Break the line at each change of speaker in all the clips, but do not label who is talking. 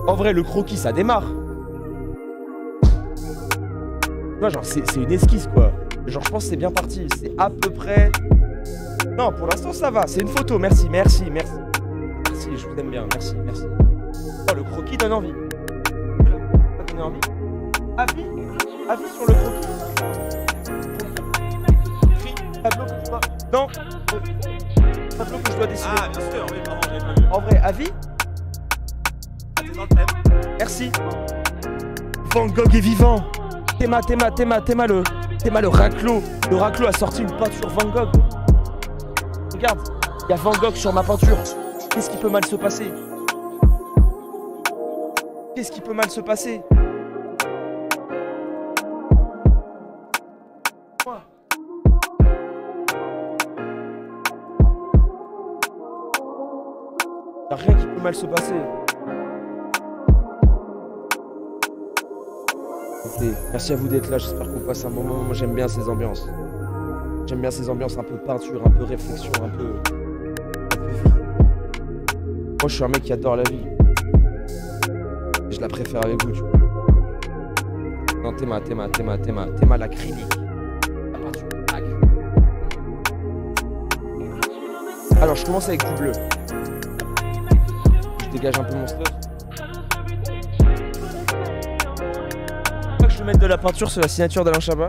En vrai, le croquis, ça démarre. Tu vois, genre, c'est une esquisse, quoi. Genre, je pense que c'est bien parti. C'est à peu près... Non, pour l'instant, ça va. C'est une photo. Merci, merci, merci. Merci, je vous aime bien. Merci, merci. Oh, le croquis donne envie. Ça donne envie. Avis sur le croquis. Tableau que je dois... Non. Tableau que je dois dessiner.
Ah, bien sûr, oui, pardon, j'avais pas vu.
En vrai, avis.
Ah, t'es dans le thème.
Merci. Van Gogh est vivant. Théma le raclo. Le raclo a sorti une peinture Van Gogh. Regarde, il y a Van Gogh sur ma peinture. Qu'est-ce qui peut mal se passer? Qu'est-ce qui peut mal se passer? Il n'y a rien qui peut mal se passer. Merci à vous d'être là, j'espère qu'on passe un bon moment. Moi j'aime bien ces ambiances. J'aime bien ces ambiances un peu peinture, un peu réflexion, un peu vie. Moi je suis un mec qui adore la vie. Et je la préfère avec vous, tu vois. Non, Théma, l'acrylique. La peinture. Alors je commence avec du bleu. Je dégage un peu mon stuff. Je vais mettre de la peinture sur la signature d'Alain Chabat.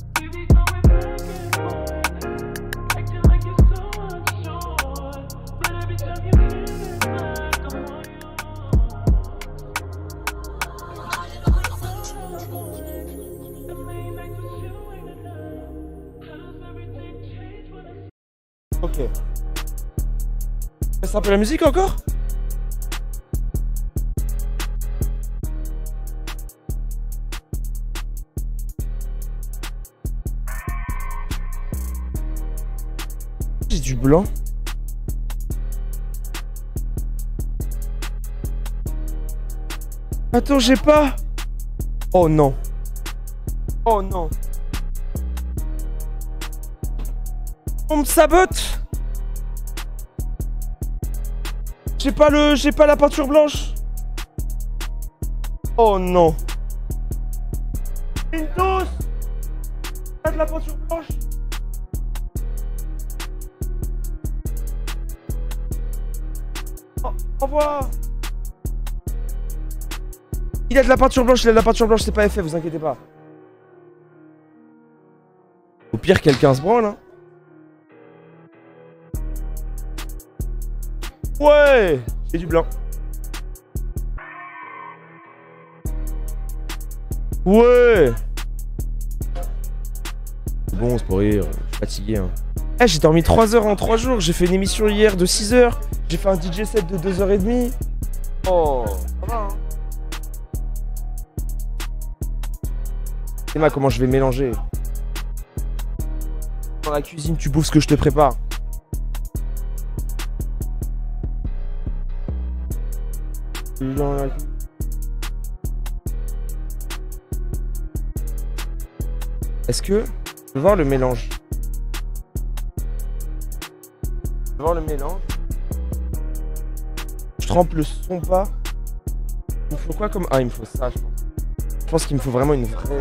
Ok. C'est un peu la musique encore? J'ai du blanc. Attends, j'ai pas. Oh non. Oh non. On me sabote. J'ai pas la peinture blanche. Oh non. Windows. T'as de la peinture blanche. Au revoir. Il a de la peinture blanche, c'est pas effet, vous inquiétez pas. Au pire, quelqu'un se branle, hein. Ouais, j'ai du blanc. Ouais. C'est bon, c'est pour rire, je suis fatigué, hein. Eh, j'ai dormi 3 heures en 3 jours, j'ai fait une émission hier de 6 heures, j'ai fait un DJ set de 2h30. Oh, ça va, hein. Théma, comment je vais mélanger? Dans la cuisine, tu bouffes ce que je te prépare. Dans la... Est-ce que... Je veux voir le mélange. Je veux voir le mélange. Je trempe le son pas. Il me faut quoi comme... Ah, il me faut ça, je pense. Je pense qu'il me faut vraiment une vraie...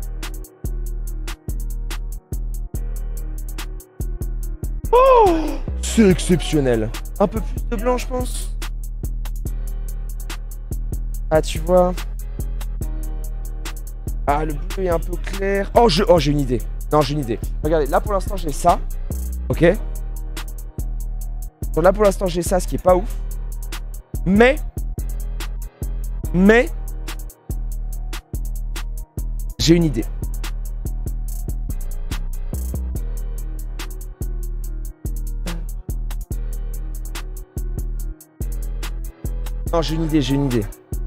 Oh, c'est exceptionnel. Un peu plus de blanc, je pense. Ah, tu vois. Ah, le bleu est un peu clair. Oh, j'ai une idée. Non, j'ai une idée. Regardez, là pour l'instant j'ai ça. Ok. Donc là pour l'instant j'ai ça, ce qui est pas ouf. Mais j'ai une idée. Non, j'ai une idée.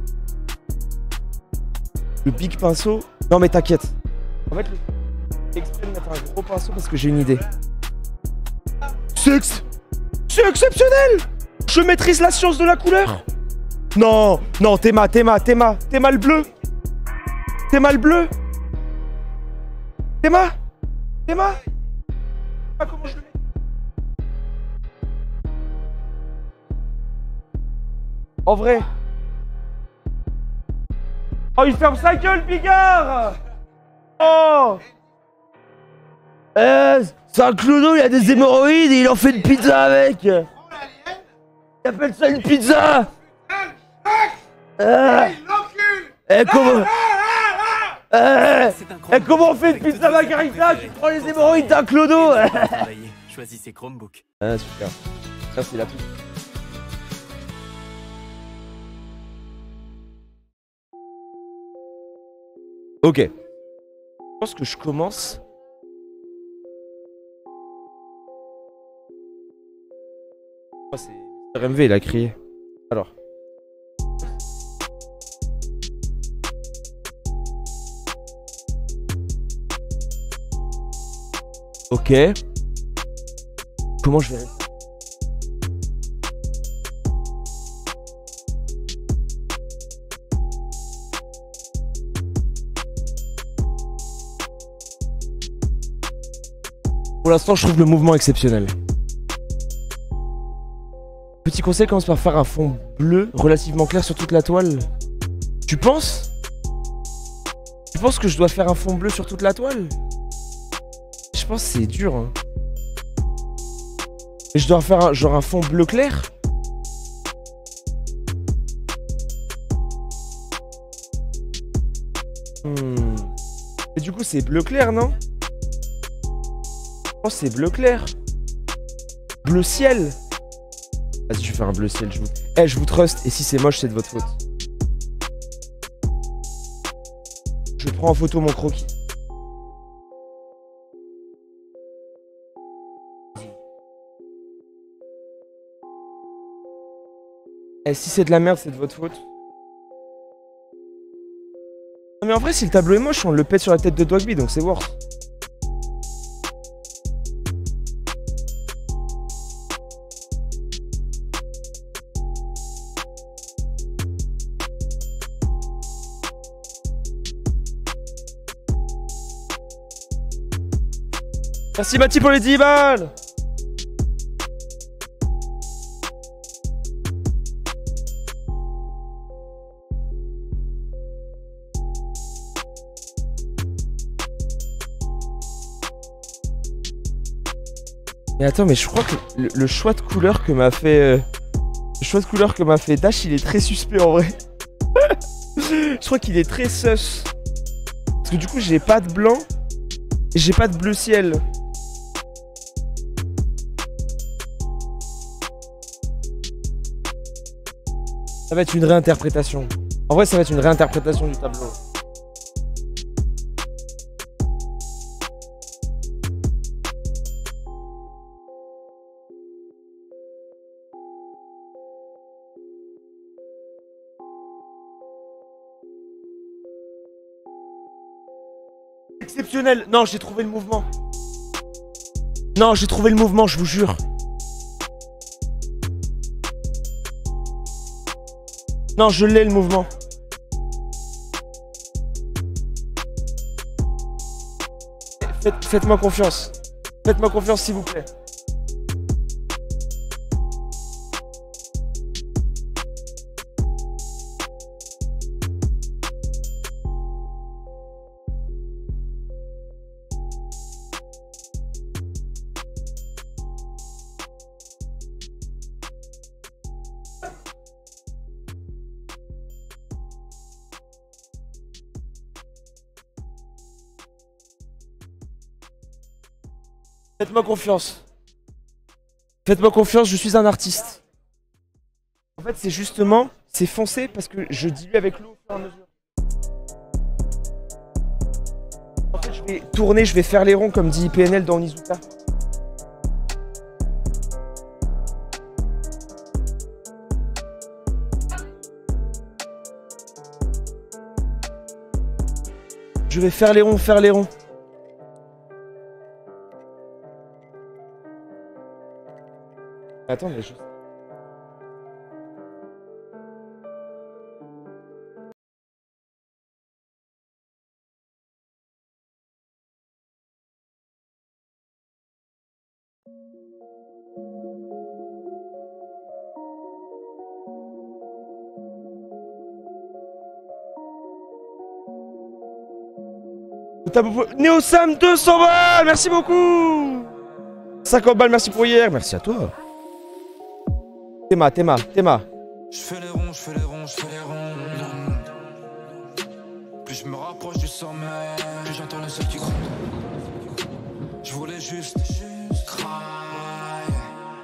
Le big pinceau. Non mais t'inquiète. En fait, j'ai exprès de mettre un gros pinceau parce que j'ai une idée. C'est exceptionnel. Je maîtrise la science de la couleur. Non, non, Théma le bleu. Théma le bleu. Théma. Ah, comment je le mets? En vrai. Oh, il ferme sa gueule, Bigard! Oh! C'est un clodo, il a des hémorroïdes et il en fait une pizza avec! Il appelle ça une pizza! Comment... comment on fait une pizza margarita? Tu prends les hémorroïdes d'un clodo!
Choisissez Chromebook.
Ah, super. Merci, la pizza. Ok. Je pense que je commence. Oh, c'est RMV, il a crié. Alors. Ok. Comment je vais... Pour l'instant, je trouve le mouvement exceptionnel. Petit conseil, commence par faire un fond bleu relativement clair sur toute la toile. Tu penses? Tu penses que je dois faire un fond bleu sur toute la toile? Je pense que c'est dur. Hein. Et je dois faire un fond bleu clair? Et du coup, c'est bleu clair, non? Oh, c'est bleu clair. Bleu ciel. Vas-y, je vais faire un bleu ciel. Je vous trust. Et si c'est moche, c'est de votre faute. Je prends en photo mon croquis. Et si c'est de la merde, c'est de votre faute. Non mais en vrai, si le tableau est moche, on le pète sur la tête de Dogby, donc c'est worth. Merci Mathis pour les 10 balles. Mais attends, mais je crois que le choix de couleur que m'a fait... le choix de couleur que m'a fait Dash, il est très suspect en vrai. Je crois qu'il est très sus. Parce que du coup, j'ai pas de blanc. Et j'ai pas de bleu ciel. Ça va être une réinterprétation. En vrai, ça va être une réinterprétation du tableau. Exceptionnel. Non, j'ai trouvé le mouvement. Non, j'ai trouvé le mouvement, je vous jure. Non, je l'ai le mouvement. Faites-moi confiance. Faites-moi confiance, s'il vous plaît. Faites-moi confiance. Faites-moi confiance, je suis un artiste. En fait, c'est justement, c'est foncé parce que je dilue avec l'eau au fur et à mesure. En fait, je vais tourner, je vais faire les ronds comme dit PNL dans Onizuka. Je vais faire les ronds, faire les ronds. Attends, mais je... Néo Sam 200 balles, merci beaucoup. 50 balles, merci pour hier, merci à toi. Théma.
Je fais les ronds, je fais les ronds, je fais les ronds. Plus je me rapproche du sommet, plus j'entends le seul qui gronde. Je voulais juste crailler.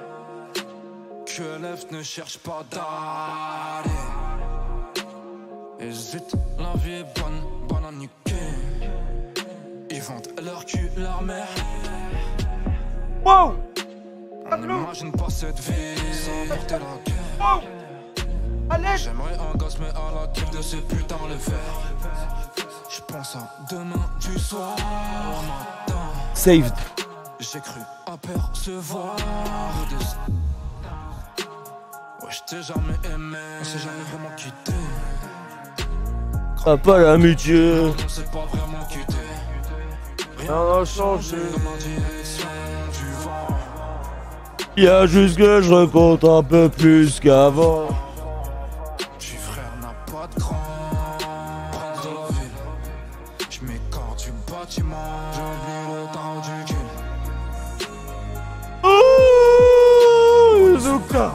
QLF ne cherche pas d'aller. Hésite, la vie est bonne à niquer. Ils vendent leur cul, leur mère.
Wow.
On n'imagine pas cette vie sans porter la guerre.
Wow. Allez.
J'aimerais un gosse mais à la kiff de ces putains les faire. Je pense à demain du soir matin.
Saved.
J'ai cru apercevoir des... Ouais, je t'ai jamais aimé, on s'est jamais vraiment quitté.
Ah, pas l'amitié.
On s'est pas vraiment quitté.
Rien n'a changé.
Dans ma direction du vent.
Y'a juste que je recompte un peu plus qu'avant.
Petit frère n'a pas de grand. Prince de la ville. Je m'écarte du bâtiment. J'oublie le temps du kill.
Oh, Zuka.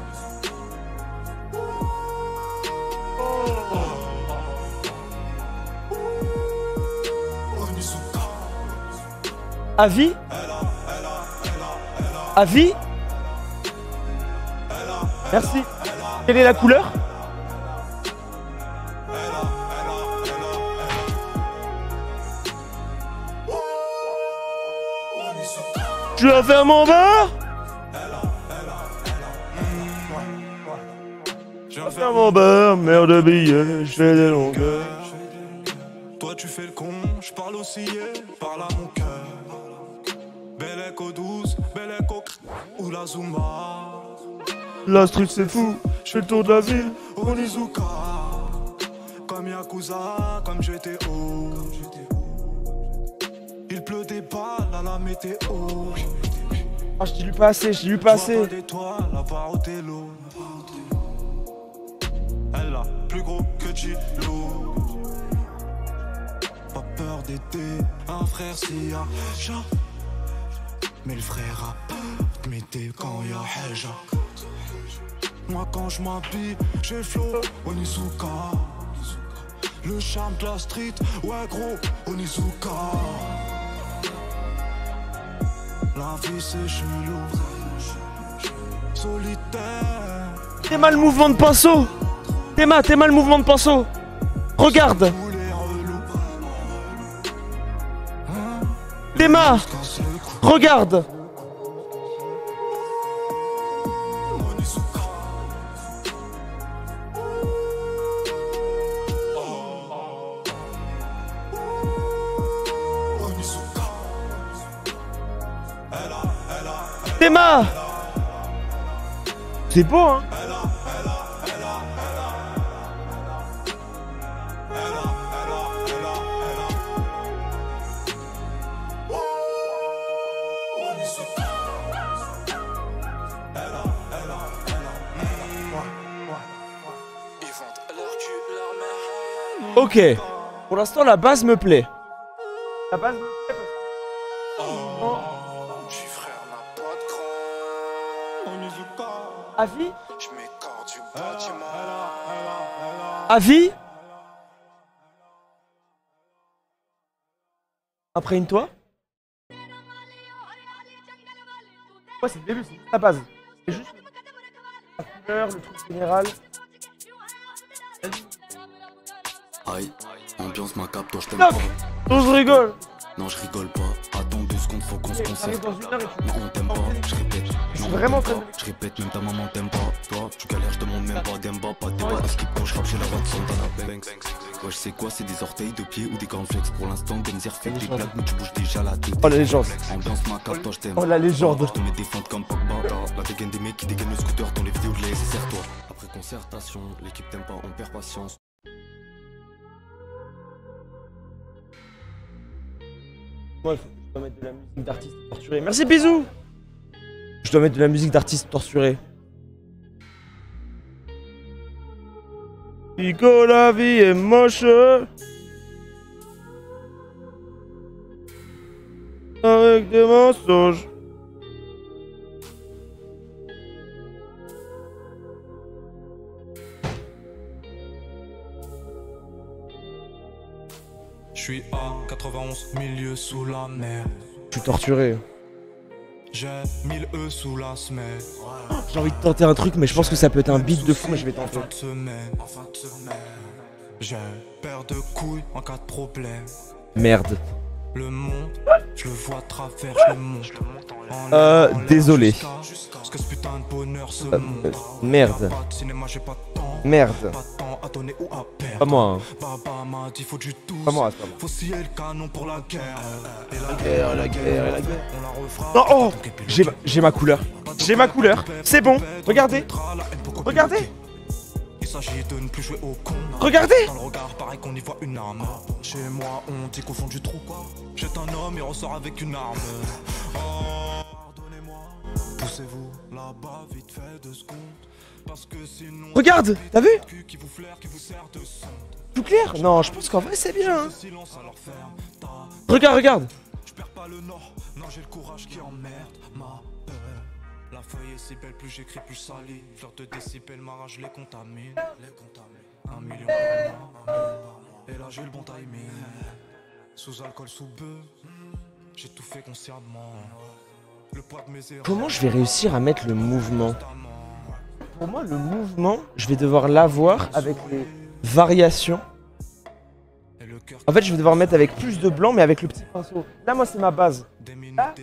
Avis? Avis? Merci. Quelle est la couleur? Je vais faire mon bar? Je vais faire mon bar, merde de billets, je fais des longueurs.
Toi tu fais le con, je parle aussi, parle à mon cœur. Belle écho douce, belle écho ou la Zumba.
La street c'est fou, je fais le tour de la ville.
Onizuka, comme Yakuza, comme GTO. Il pleut des balles à la météo.
Ah, je t'ai lu pas assez, je t'ai lu pas assez.
Je vois pas d'étoiles à part au télo. Elle a plus gros que Gilo. Pas peur d'aider un frère s'il y a chat. Mais le frère a peur de m'aider quand il y a Heja. Moi quand je m'habille, j'ai le flow Onizuka. Le charme de la street, ouais gros Onizuka. La vie c'est chelou, solitaire.
T'es mal le mouvement de pinceau. T'es mal le mouvement de pinceau. Regarde. Théma, regarde. Théma. C'est beau, hein. Ok, pour l'instant la base me plaît. La base me plaît parce que...
Petit frère n'a pas de grand. Onizuka.
Avis?
Je m'écarte du bâtiment.
Avis? Imprègne-toi. Ouais, c'est le début, c'est la base. C'est juste la couleur, le truc général.
Aïe, ambiance macabre, toi je t'aime
Stop!
pas.
Je rigole.
Non, je rigole pas. Attends 2 secondes, faut qu'on se
T'arrives
concerte.
dans une heure et tu...
Non, on t'aime pas, je répète.
Je suis
Non, on
vraiment
t'aime
très...
pas. Je répète, même ta maman t'aime pas. Toi, tu galères, je demande même pas d'emba. Pas de débat, à skip quand je rappe, j'ai la voix de Santana Banks. Ouais, je sais quoi, c'est des orteils de pied ou des cornflakes. Pour l'instant, Benzer fait des blagues, mais tu bouges déjà la tête.
Oh la légende.
Ambiance macabre, toi je t'aime.
Oh la légende.
Je te mets des feintes comme Pogba. La dégaine des mecs qui dégainent le scooter dans les vidéos de les serre-toi. Après concertation, l'équipe t'aime pas, on perd patience.
Moi, je dois mettre de la musique d'artiste torturé. Merci, bisous. Je dois mettre de la musique d'artiste torturé. Nico, la vie est moche. avec des mensonges.
Je suis à 91 milieu sous la mer.
Je suis torturé.
J'ai 1000 E sous la semaine.
J'ai envie de tenter un truc, mais je pense que ça peut être un beat de fou, mais je vais tenter.
En fin de semaine. J'ai paire de couilles en cas de problème.
Merde.
Le monde, je le vois à travers, je le monte. En l'air,
Désolé.
Parce que ce putain de bonheur se monte.
Merde.
Pas de cinéma, j'ai pas de temps.
Merde.
Pas de temps à donner ou à perdre.
Pas moi, hein.
Baba m'a dit faut du tout.
Pas moi, c'est pas moi.
Faut scier le canon pour la guerre. Et
La guerre, la guerre.
on la refera.
Non, oh, j'ai ma couleur. J'ai ma couleur. C'est bon. Regardez. Regardez.
Il s'agit de ne plus jouer au con.
Regardez.
Dans le regard, pareil qu'on y voit une arme. Chez moi, on dit qu'au fond du trou, quoi. Jette un homme et ressort avec une arme. Oh, pardonnez-moi. Poussez-vous là-bas, vite fait 2 secondes. Parce que sinon.
Regarde. T'as vu?
Qui vous flaire, qui vous sert de son.
Tout clair? Non, je pense qu'en vrai, c'est bien. Hein.
Silence à leur faire.
Regarde, regarde.
Je perds pas le nord. Non, j'ai le courage qui emmerde ma peur. La feuille est si belle, plus j'écris, plus ça lit. Fleur de décibels, ma rage les contamine. 1 million par mois. Et là, j'ai le bon timing. Sous alcool, sous bœuf. J'ai tout fait consciemment. Le poids de mes erreurs.
Comment je vais réussir à mettre le mouvement? Pour moi, le mouvement, je vais devoir l'avoir avec les variations. En fait, je vais devoir mettre avec plus de blanc, mais avec le petit pinceau. Là, moi, c'est ma base. Là,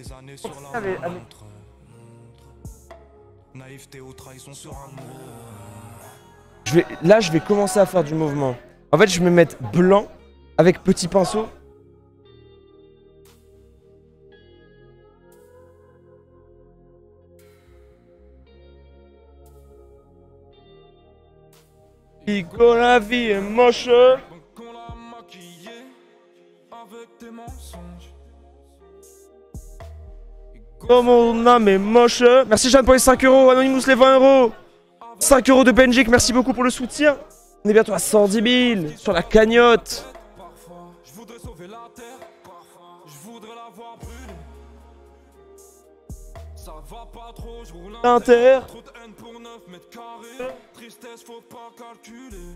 naïveté ou trahison sur un mot.
Là, je vais commencer à faire du mouvement. En fait, je vais mettre blanc avec petit pinceau. Pico, la vie est moche.
Qu'on l'a maquillé avec des mensonges.
Comme mon âme est moche. Merci Jeanne pour les 5 euros. Anonymous les 20 euros. 5 euros de Benjik, merci beaucoup pour le soutien. On est bientôt à 110 000 sur la cagnotte.
Parfois, je voudrais sauver la terre. Parfois, je voudrais la voir brûler. Ça va pas trop, je roule
Inter.
trop de haine pour 9 mètres carrés. Tristesse, faut pas calculer.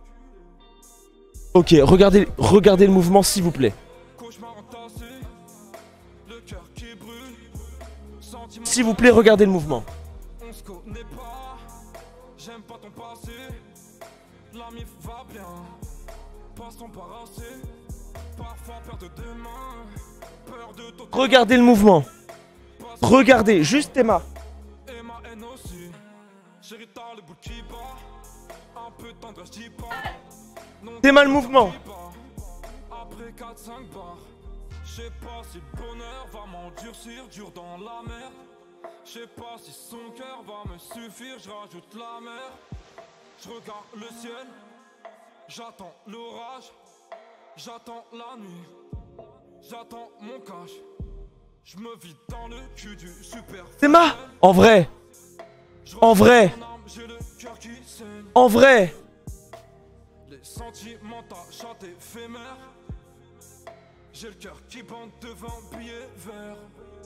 Ok, regardez le mouvement s'il vous plaît.
Cauchemar entassé, le cœur qui brûle. Sentiment,
S'il vous plaît, regardez le mouvement.
on se connaît pas. J'aime pas ton passé. La mif va bien. Passe ton parassé. Parfois peur de demain. Peur de ton.
Regardez le mouvement. Regardez, juste Emma.
Et ma haine aussi. Chérie, t'as le bout qui bat. Un peu de tendresse, j'dis pas. Non,
Emma le mouvement.
après 4-5 bars. J'sais pas si le bonheur va m'endurcir, dur dans la mer. J'sais pas si son cœur va me suffire, j'rajoute la mer. J'regarde le ciel, j'attends l'orage, j'attends la nuit, j'attends mon cash. J'me vide dans le cul du super.
Emma. En vrai. En vrai.
J'ai le cœur qui saigne.
En vrai.
Les sentiments t'achètent éphémères. J'ai le cœur qui bande devant billet vert.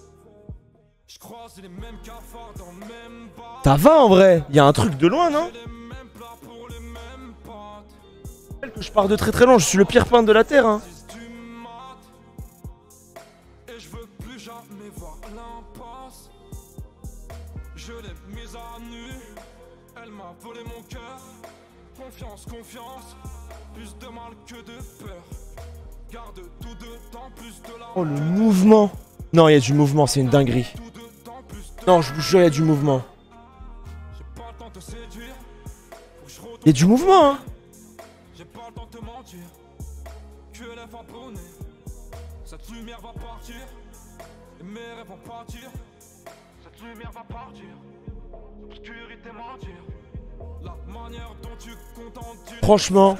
J'croise les mêmes cafards dans le même bar.
Ça va en vrai. Il y a un truc de loin, non?
Les mêmes plats pour les mêmes pâtes.
Que je pars de très très loin. Je suis le pire peintre de la terre. Hein.
10 du mat. Et je veux plus jamais voir l'impasse. Je l'ai mise à nu. Elle m'a volé mon cœur. Confiance, confiance. Plus de mal que de peur. Garde tout dedans, plus de la.
Oh le mouvement. Non, il y a du mouvement, c'est une dinguerie.
Tout dedans, plus de.
Non, je vous jure, il y a du mouvement.
J'ai pas le temps de te séduire. Faut que je retourne.
Il y a du mouvement, hein.
J'ai pas le temps de te mentir. QLF abonné. Cette lumière va partir. Et mes rêves vont partir. Cette lumière va partir. Obscurité mentir. La manière dont tu contentes.
Franchement.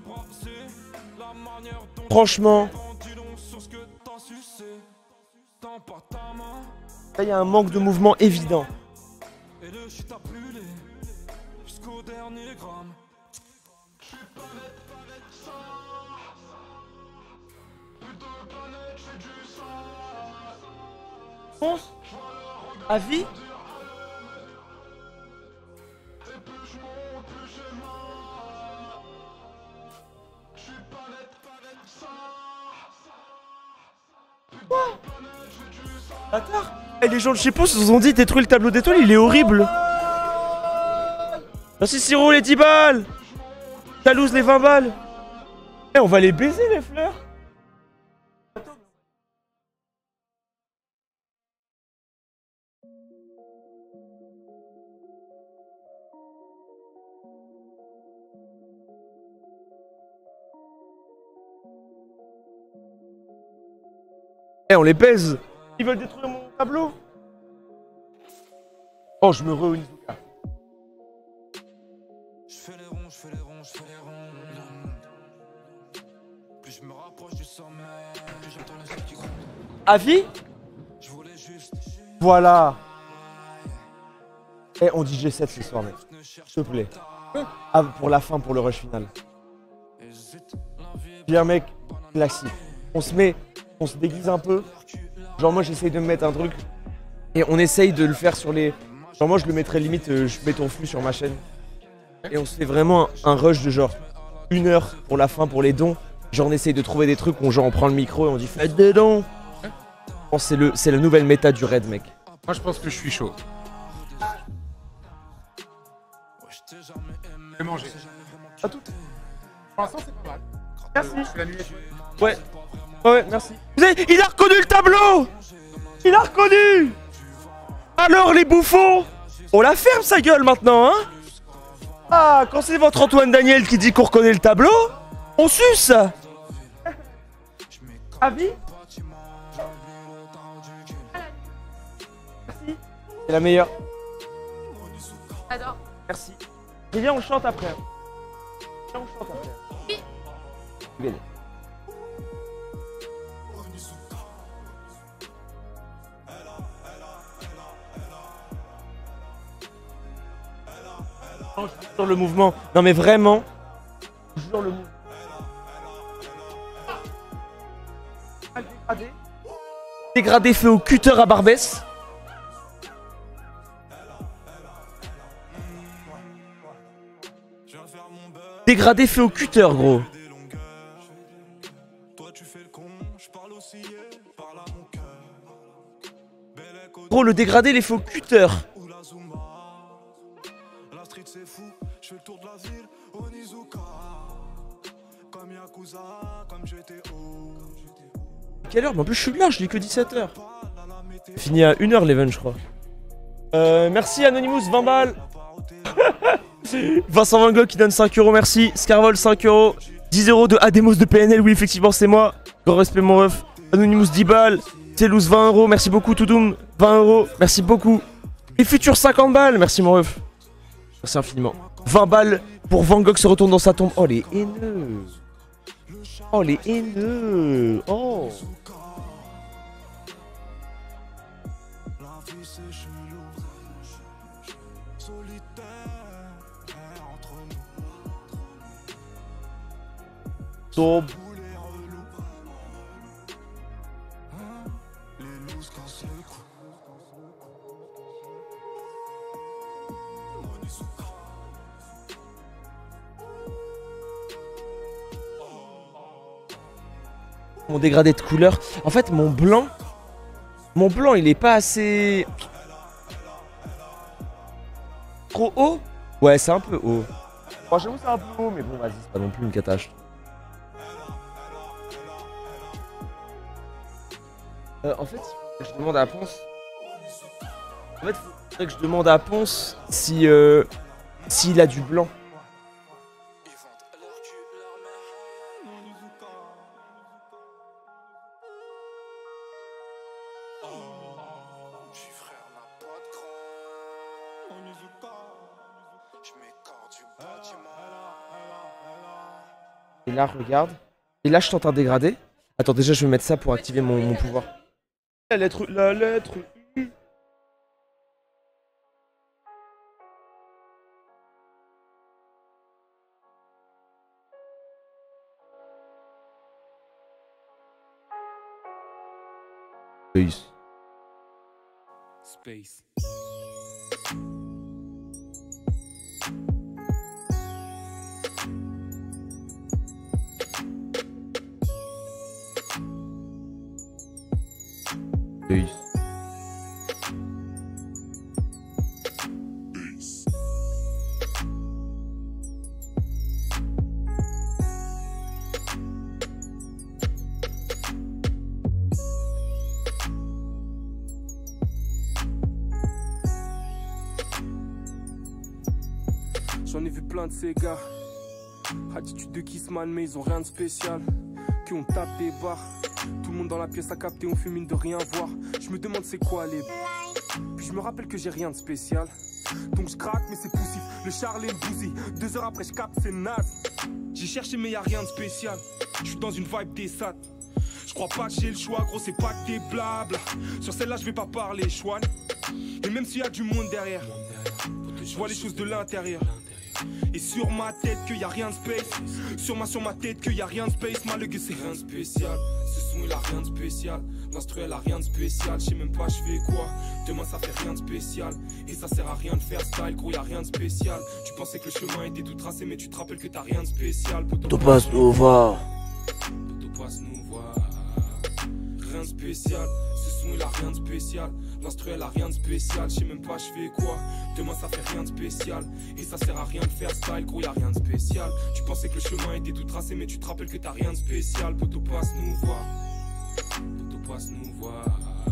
La manière dont
Franchement.
tu long sur ce que t'as sucé. Tends pas ta main.
Là, il y a un manque de mouvement évident.
Et le shit a brûlé. Jusqu'au dernier gramme.
Pense à vie. Quoi? Bâtard. Eh, les gens de chez Pause nous ont dit détruire le tableau d'étoiles, il est horrible. Merci Siro les 10 balles. Jalouse les 20 balles. Eh, on va les baiser les fleurs. Eh, on les baise. Ils veulent détruire mon tableau. Oh, je me re-Onizuka.
Je fais les ronds, je fais les ronds, je fais les ronds. Plus je me rapproche du sommet, plus j'entends les sons qui grondent.
Avis?
Je voulais juste.
Voilà. Eh, on dit G7 ce soir, mec. S'il te plaît. Ah, pour la fin, pour le rush final. Bien, mec, classique. On se déguise un peu. Genre, moi, j'essaye de me mettre un truc. Et on essaye de le faire sur les. Genre, moi, je le mettrais limite, je mets ton flux sur ma chaîne. Et on se fait vraiment un rush de genre 1 heure pour la fin, pour les dons. Genre, on essaye de trouver des trucs où genre, on prend le micro et on dit faites des dons. Je pense que c'est la nouvelle méta du raid, mec.
Moi, je pense que je suis chaud. Je vais manger.
À tout.
Pour l'instant, c'est pas mal.
Merci.
Je fais la nuit.
Ouais. Ouais, merci. Vous avez... Il a reconnu le tableau. Il a reconnu. Alors, les bouffons, on la ferme sa gueule maintenant, hein. Ah, quand c'est votre Antoine Daniel qui dit qu'on reconnaît le tableau, on suce. Avis? Merci. C'est la meilleure.
J'adore.
Merci. Et viens, on chante après. Viens, on chante après.
Oui.
Bien. Sur le mouvement. Non mais vraiment. Sur le mouvement. Dégradé. Dégradé fait au cutter à Barbès. Dégradé fait au cutter, gros. Gros, le dégradé, il est fait au cutter. Quelle heure? Mais en plus, je suis là, je dis que 17h. Fini à 1h, l'event, je crois. Merci Anonymous, 20 balles. Vincent Van Gogh qui donne 5 euros, merci. Scarvol 5 euros. 10 euros de Ademos de PNL, oui, effectivement, c'est moi. Grand respect, mon ref. Anonymous 10 balles. Telous 20 euros, merci beaucoup. Toudoum 20 euros, merci beaucoup. Et Futur 50 balles, merci, mon ref. Merci infiniment. 20 balles pour Van Gogh se retourne dans sa tombe. Oh, les haineux. Oh, les haineux. Oh. Top. Mon dégradé de couleur. En fait, mon blanc, il est pas assez trop haut. Ouais, c'est un peu haut. Bon, j'avoue, c'est un peu haut, mais bon, vas-y, c'est pas non plus une catastrophe. En fait, je demande à Ponce. En fait, faudrait que je demande à Ponce si s'il a du blanc. Et là, regarde. Et là, je tente un dégradé. Attends, déjà, je vais mettre ça pour activer mon pouvoir. La lettre U.
Space.
Peace.
J'en ai vu plein de ces gars. Attitude de Kissman, mais ils ont rien de spécial. Que on tape des barres. Tout le monde dans la pièce a capté, on fume mine de rien voir. Je me demande c'est quoi les. Puis je me rappelle que j'ai rien de spécial. Donc je gratte mais c'est poussif. Le Charles et le bousille. 2 heures après je capte c'est naze. J'ai cherché mais y'a rien de spécial. Je suis dans une vibe des sats. Je crois pas que j'ai le choix, gros c'est pas que des blabla. Sur celle-là je vais pas parler chouane. Et même s'il y a du monde derrière, je vois les choses de l'intérieur. Et sur ma tête que y a rien de space. Sur ma tête que y a rien de space. Malgré c'est rien de spécial. Ce son il a rien de spécial. L'instru elle a rien de spécial. Je sais même pas je fais quoi. Demain ça fait rien de spécial. Et ça sert à rien de faire style. Gros y a rien de spécial. Tu pensais que le chemin était tout tracé. Mais tu te rappelles que t'as rien de spécial.
Topaz Nova.
Topaz Nova. Rien de spécial. Ce son il a rien de spécial. L'instru elle a rien de spécial. Je sais même pas je fais quoi. Demain ça fait rien de spécial. Et ça sert à rien de faire style. Gros y'a rien de spécial. Tu pensais que le chemin était tout tracé. Mais tu te rappelles que t'as rien de spécial. Topaz Nova. Topaz Nova.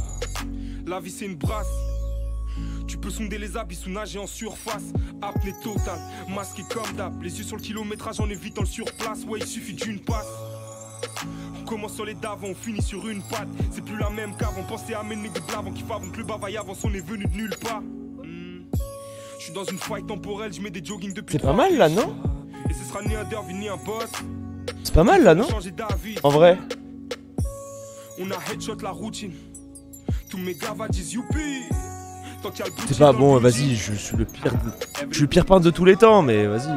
La vie c'est une brasse. Tu peux sonder les abysses ou nager en surface. Apnée totale, masqué comme d'hab. Les yeux sur le kilométrage en évitant le surplace. Ouais il suffit d'une passe. On commence sur les d'avant, on finit sur une patte. C'est plus la même qu'avant, pensez à mener des blavants qui favent. Donc le bavaille avance, on est venu de nulle part. Je suis dans une faille temporelle, je mets des jogging depuis.
C'est pas mal là, non?
Et ce sera ni un derby ni un boss.
C'est pas mal là, non? En vrai.
On a headshot la routine. Tous mes gars va disent youpi.
C'est pas bon, vas-y, je suis le pire. Je suis le pire peintre de tous les temps, mais vas-y.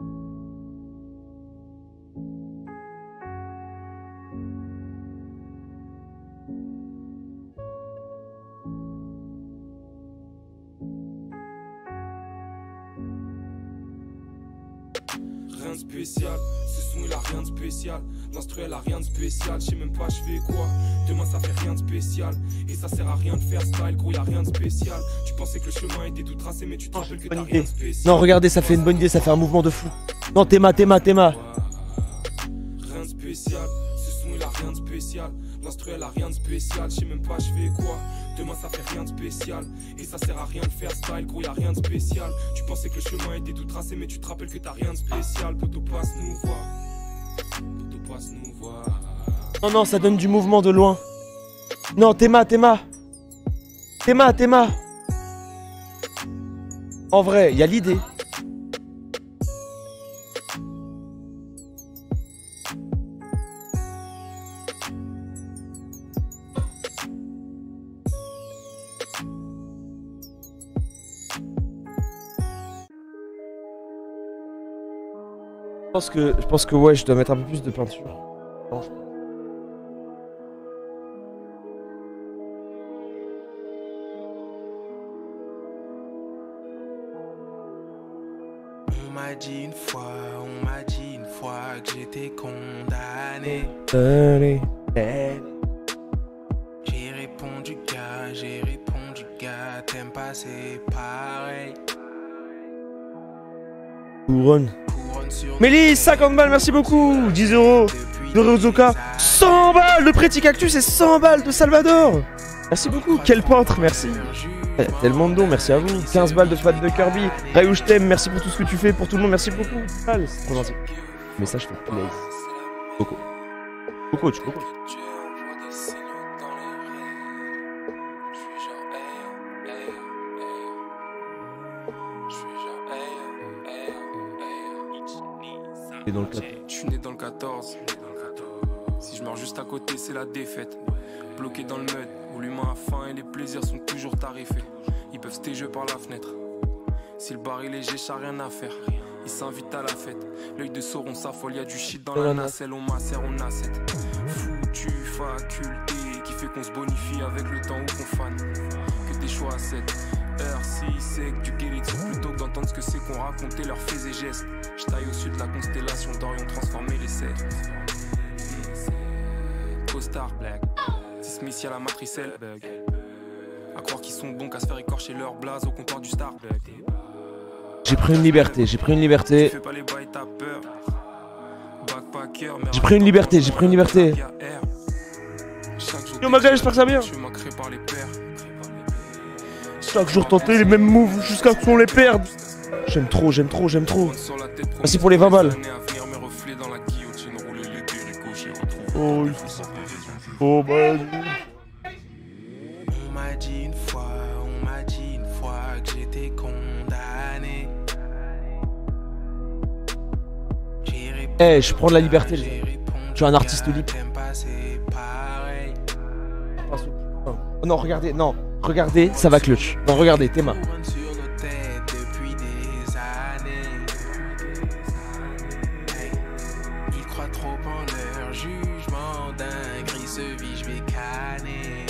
Rien de spécial, ce son il a rien de spécial. L'instru elle a rien de spécial, je sais même pas je fais quoi. Demain ça fait rien de spécial. Et ça sert à rien de faire style, gros y'a rien de spécial. Tu pensais que le chemin était tout tracé mais tu te rappelles que t'as rien de spécial.
Non regardez, ça fait une bonne idée, ça fait un mouvement de fou. Non Théma.
Rien de spécial, ce son il a rien de spécial. L'instru elle a rien de spécial, je sais même pas je fais quoi. Demain ça fait rien de spécial. Et ça sert à rien de faire style, gros y'a rien de spécial. Tu pensais que le chemin était tout tracé mais tu te rappelles que t'as rien de spécial. Topaz Nova. Topaz Nova.
Non, ça donne du mouvement de loin. Non, Théma. En vrai, il y a l'idée. Je pense que ouais, je dois mettre un peu plus de peinture. Non, je...
On m'a dit une fois que j'étais condamné. J'ai répondu gars, t'aimes pas c'est pareil.
Couronne. Mélis, 50 balles, merci beaucoup. 10 euros de Rozoka. 100 balles de Pretty Cactus et 100 balles de Salvador. Merci beaucoup. Quel peintre, merci. Tellement de dons, merci à vous. 15 balles de Fat de Kirby. Rayou, je t'aime, merci pour tout ce que tu fais pour tout le monde, merci beaucoup. C'est trop gentil. Message fait plaisir. Coco. Coco, tu coco. Et dans le 14.
Je suis né dans le 14. Si je meurs juste à côté, c'est la défaite. Bloqué dans le mud, où l'humain a faim et les plaisirs sont toujours tarifés. Ils peuvent stéger par la fenêtre. Si le bar est léger, j'ai rien à faire. Ils s'invitent à la fête. L'œil de Sauron s'affole, y'a du shit dans la nacelle. On macère, on a cette foutu faculté qui fait qu'on se bonifie avec le temps ou qu'on fane. Que des choix à 7 heures. Si c'est que du guérison, plutôt que d'entendre ce que c'est qu'on racontait leurs faits et gestes. Je taille au sud de la constellation d'Orion, transformer l'essai. Costard black, c'est Smith y'a la matrice elle bug. À croire qu'ils sont bons qu'à se faire écorcher leur blaze au comptoir du Starbucks.
J'ai pris une liberté, j'ai pris une liberté.
Fais pas les bails, t'as peur. Backpacker,
J'ai pris une liberté, j'ai pris une liberté. Yo ma gueule, j'espère que ça va bien. Chaque jour tenter les mêmes moves jusqu'à ce qu'on les perde. J'aime trop, j'aime trop, j'aime trop. Merci pour les 20 balles. Oh, oh bah.
On m'a dit une fois que j'étais condamné.
Eh, je prends de la liberté. Je suis un artiste libre. Oh non, regardez, non. Regardez, ça va clutch. Non, regardez, Théma.
Ils croient trop en leur jugement, dinguerie se vit, je vais canner.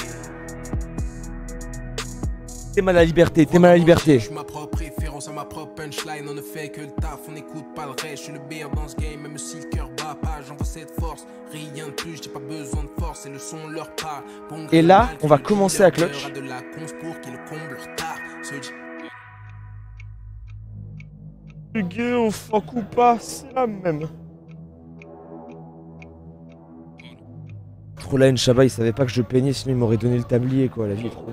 Théma la liberté, Théma la liberté.
Je suis ma propre référence à ma propre punchline. On ne fait que le taf, on n'écoute pas le reste. Je suis le meilleur dans ce game, même si le cœur bat pas. J'envoie cette force, rien de plus, j'ai pas besoin de force. Et le son leur parle. Bon,
et là, on va commencer à clutch.
De la conce pour qu'il comble leur tard.
Le gars, on fuck ou pas, c'est la même. Trop là, Inchaba, il savait pas que je peignais, sinon il m'aurait donné le tablier, quoi. La vie est trop.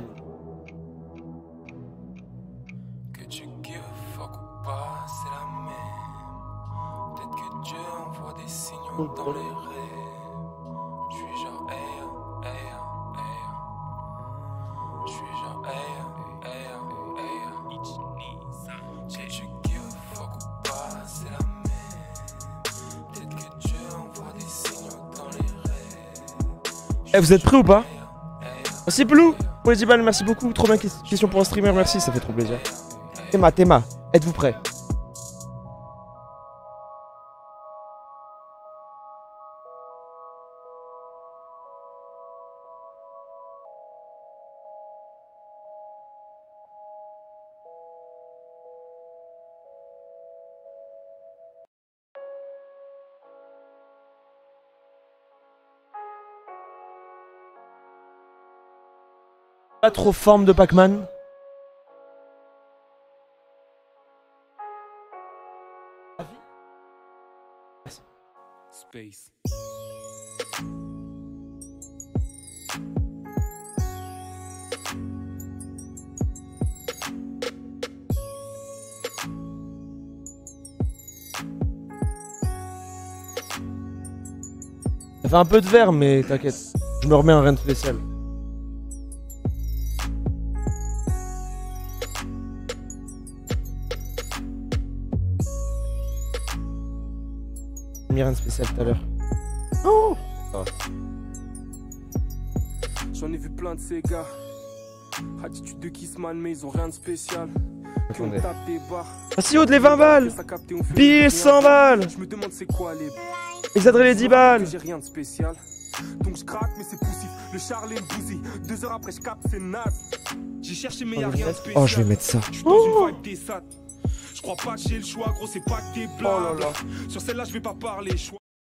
Dans les rêves, je suis genre je suis genre si tu give fuck ou pas, c'est la même. Peut-être que Dieu envoie des signaux dans les rêves.
Eh, vous êtes prêts ou pas? Merci Blue pour les 10 balles, merci beaucoup. Trop bien question pour un streamer, merci, ça fait trop plaisir. Théma, êtes-vous prêts? Pas trop forme de Pac-Man.
Space.
Ça fait un peu de vert, mais t'inquiète. Je me remets un rien de spécial. Rien de spécial tout à l'heure. Oh,
j'en ai vu plein de ces gars. Attitude de Kissman, mais ils ont rien de spécial.
Attendez. Merci Aude, les 20 balles. Billet 100 balles.
Je me demande c'est quoi les.
Exadré les 10 balles.
J'ai rien de spécial. Donc je craque, mais c'est poussif. Le Charles et le bousille. 2 heures après, je capte, c'est naze. J'ai cherché, mais y'a rien de spécial.
Oh, je vais mettre ça.
Je suis dans une vibe des sats. Je crois pas que j'ai le choix, gros, c'est pas que des blagues. Oh là là. Sur celle-là, je vais pas parler. Choix.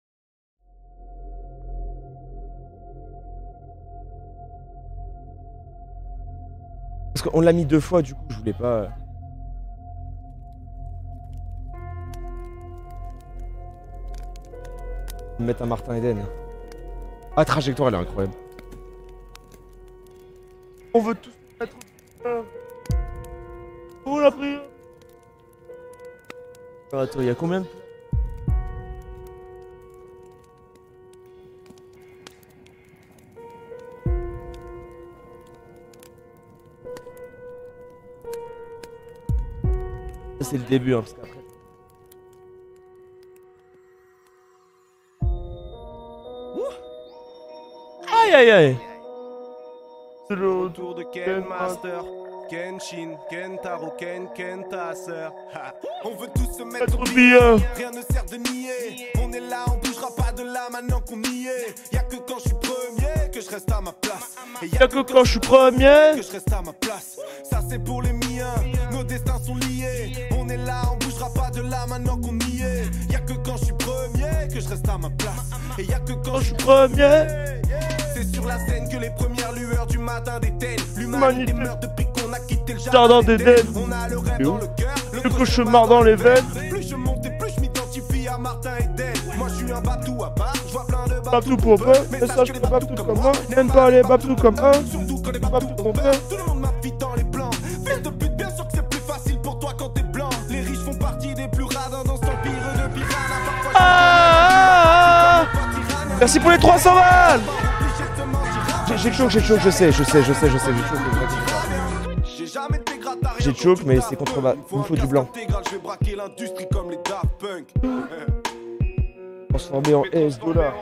Parce qu'on l'a mis 2 fois, du coup, je voulais pas. Mettre un Martin Eden. Ah, trajectoire, elle est incroyable. On veut tous mettre. Oh la prière. Attends, il y a combien de... Ça c'est le début, hein, parce qu'après... Aïe aïe aïe.
C'est le retour de Ken Master.
Kenshin, Kentaro, Ken, ta sœur. On veut tous se mettre
Trop bien.
Rien ne sert de nier. On est là, on bougera pas de là maintenant qu'on y est. Y'a que quand je suis premier que je reste à ma place. Et
Y'a que quand je suis premier
que je reste à ma place. Ça c'est pour les miens, nos destins sont liés. On est là, on bougera pas de là maintenant qu'on y est. Y'a que quand je suis premier que je reste à ma place. Et y'a que quand je suis
premier.
C'est sur la scène que les premières lueurs du matin déteignent. L'humanité meurt depuis qu'on a quitté le
Jardin d'Éden.
On a le rêve dans le cœur,
Le cauchemar dans les veines.
Plus je monte et plus je m'identifie à Martin Eden. Moi je suis un babtou à part, je vois plein de
Babtou pour peu, mais sache que les babtous comme moi n'aiment pas les babtous comme un.
surtout quand les
babtous
babtous
comme
ont
un.
peur. Tout le monde m'appuie dans les plans. Fils de pute, bien sûr que c'est plus facile pour toi quand t'es blanc. Les riches font partie des plus radins dans cet empire de piranha.
Ah, merci pour les 300 balles. J'ai choke, je sais, j'ai choke. J'ai choke, mais c'est contre ma... Il me faut du blanc.
Je vais braquer l'industrie comme les Daft Punk.
Transformé en S dollars.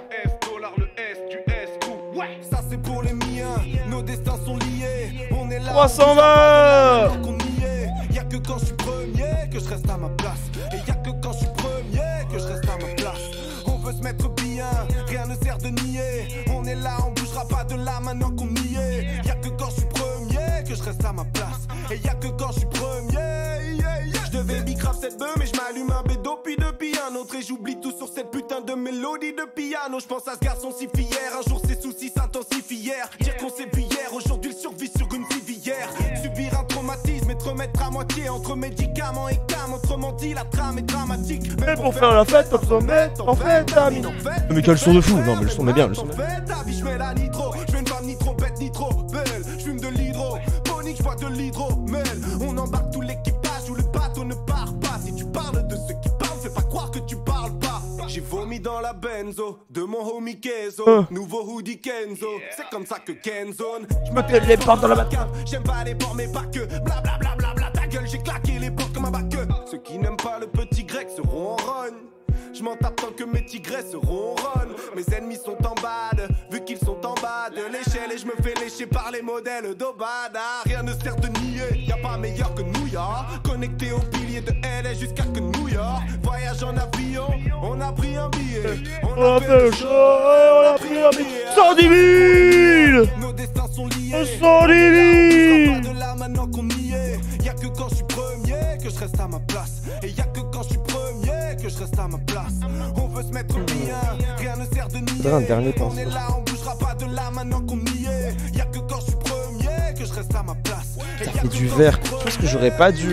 Ça c'est pour les miens, nos destins sont liés. On est là,
320.
Y'a que quand je suis premier que je reste à ma place. Et y'a que quand je suis premier que je reste à ma place. On veut se mettre bien, rien ne sert de nier. On est là, on bougera pas de là maintenant qu'on y est. Y'a que quand je suis premier que je reste à ma place. Et y'a que quand je suis premier. Je devais bicrave cette bœuf, mais je m'allume un bédo puis depuis un autre. Et j'oublie tout sur cette putain de mélodie de piano. Je pense à ce garçon si fier, un jour ses soucis s'intensifièrent. Dire qu'on s'est vu hier, aujourd'hui il survit sur une civière. Subir un traumatisme et te remettre à moitié entre médicaments et cam. Autrement dit, la trame est dramatique.
Mais pour faire la fête, t'as besoin de mettre en fait, ami. Mais quel son de fou. Non, mais le son est bien, le son est bien.
Je mets la nitro, je mets une femme ni trop bête ni trop belle. Je fume de l'hydro, ponique, je bois de l'hydromel. On embarque tout l'équipage où le bateau ne part pas. Si tu parles de ceux qui parlent, fais pas croire que tu parles pas. J'ai vomi dans la benzo de mon homie Kenzo. Nouveau hoodie Kenzo, c'est comme ça que Kenzone.
Je me téléporte dans la batte.
J'aime pas les ports mais pas que. Blablabla, ta gueule, j'ai claqué les portes comme un bac. Ceux qui n'aiment pas le petit grec seront en rogne. Je m'en tape tant que mes tigresses ronronnent. Mes ennemis sont en bad, vu qu'ils sont en bas de l'échelle. Et je me fais lécher par les modèles d'Obada. Rien ne sert de nier, y'a pas meilleur que New York. Connecté au pilier de LA jusqu'à que New York. Voyage en avion, on a pris un billet.
On a fait le show, on a pris un billet. 110 000.
Nos destins sont liés.
110 000.
Pas de là maintenant qu'on y est. Y'a que quand je suis premier que je reste à ma place. Et y'a que quand je suis premier que je reste à ma place. On veut se mettre bien, rien ne sert de nier.
Un dernier temps.
On est là, on bougera pas de là maintenant qu'on y est. Y'a que quand je suis premier que je reste à ma place.
Ça fait du vert. Je pense que j'aurais pas dû.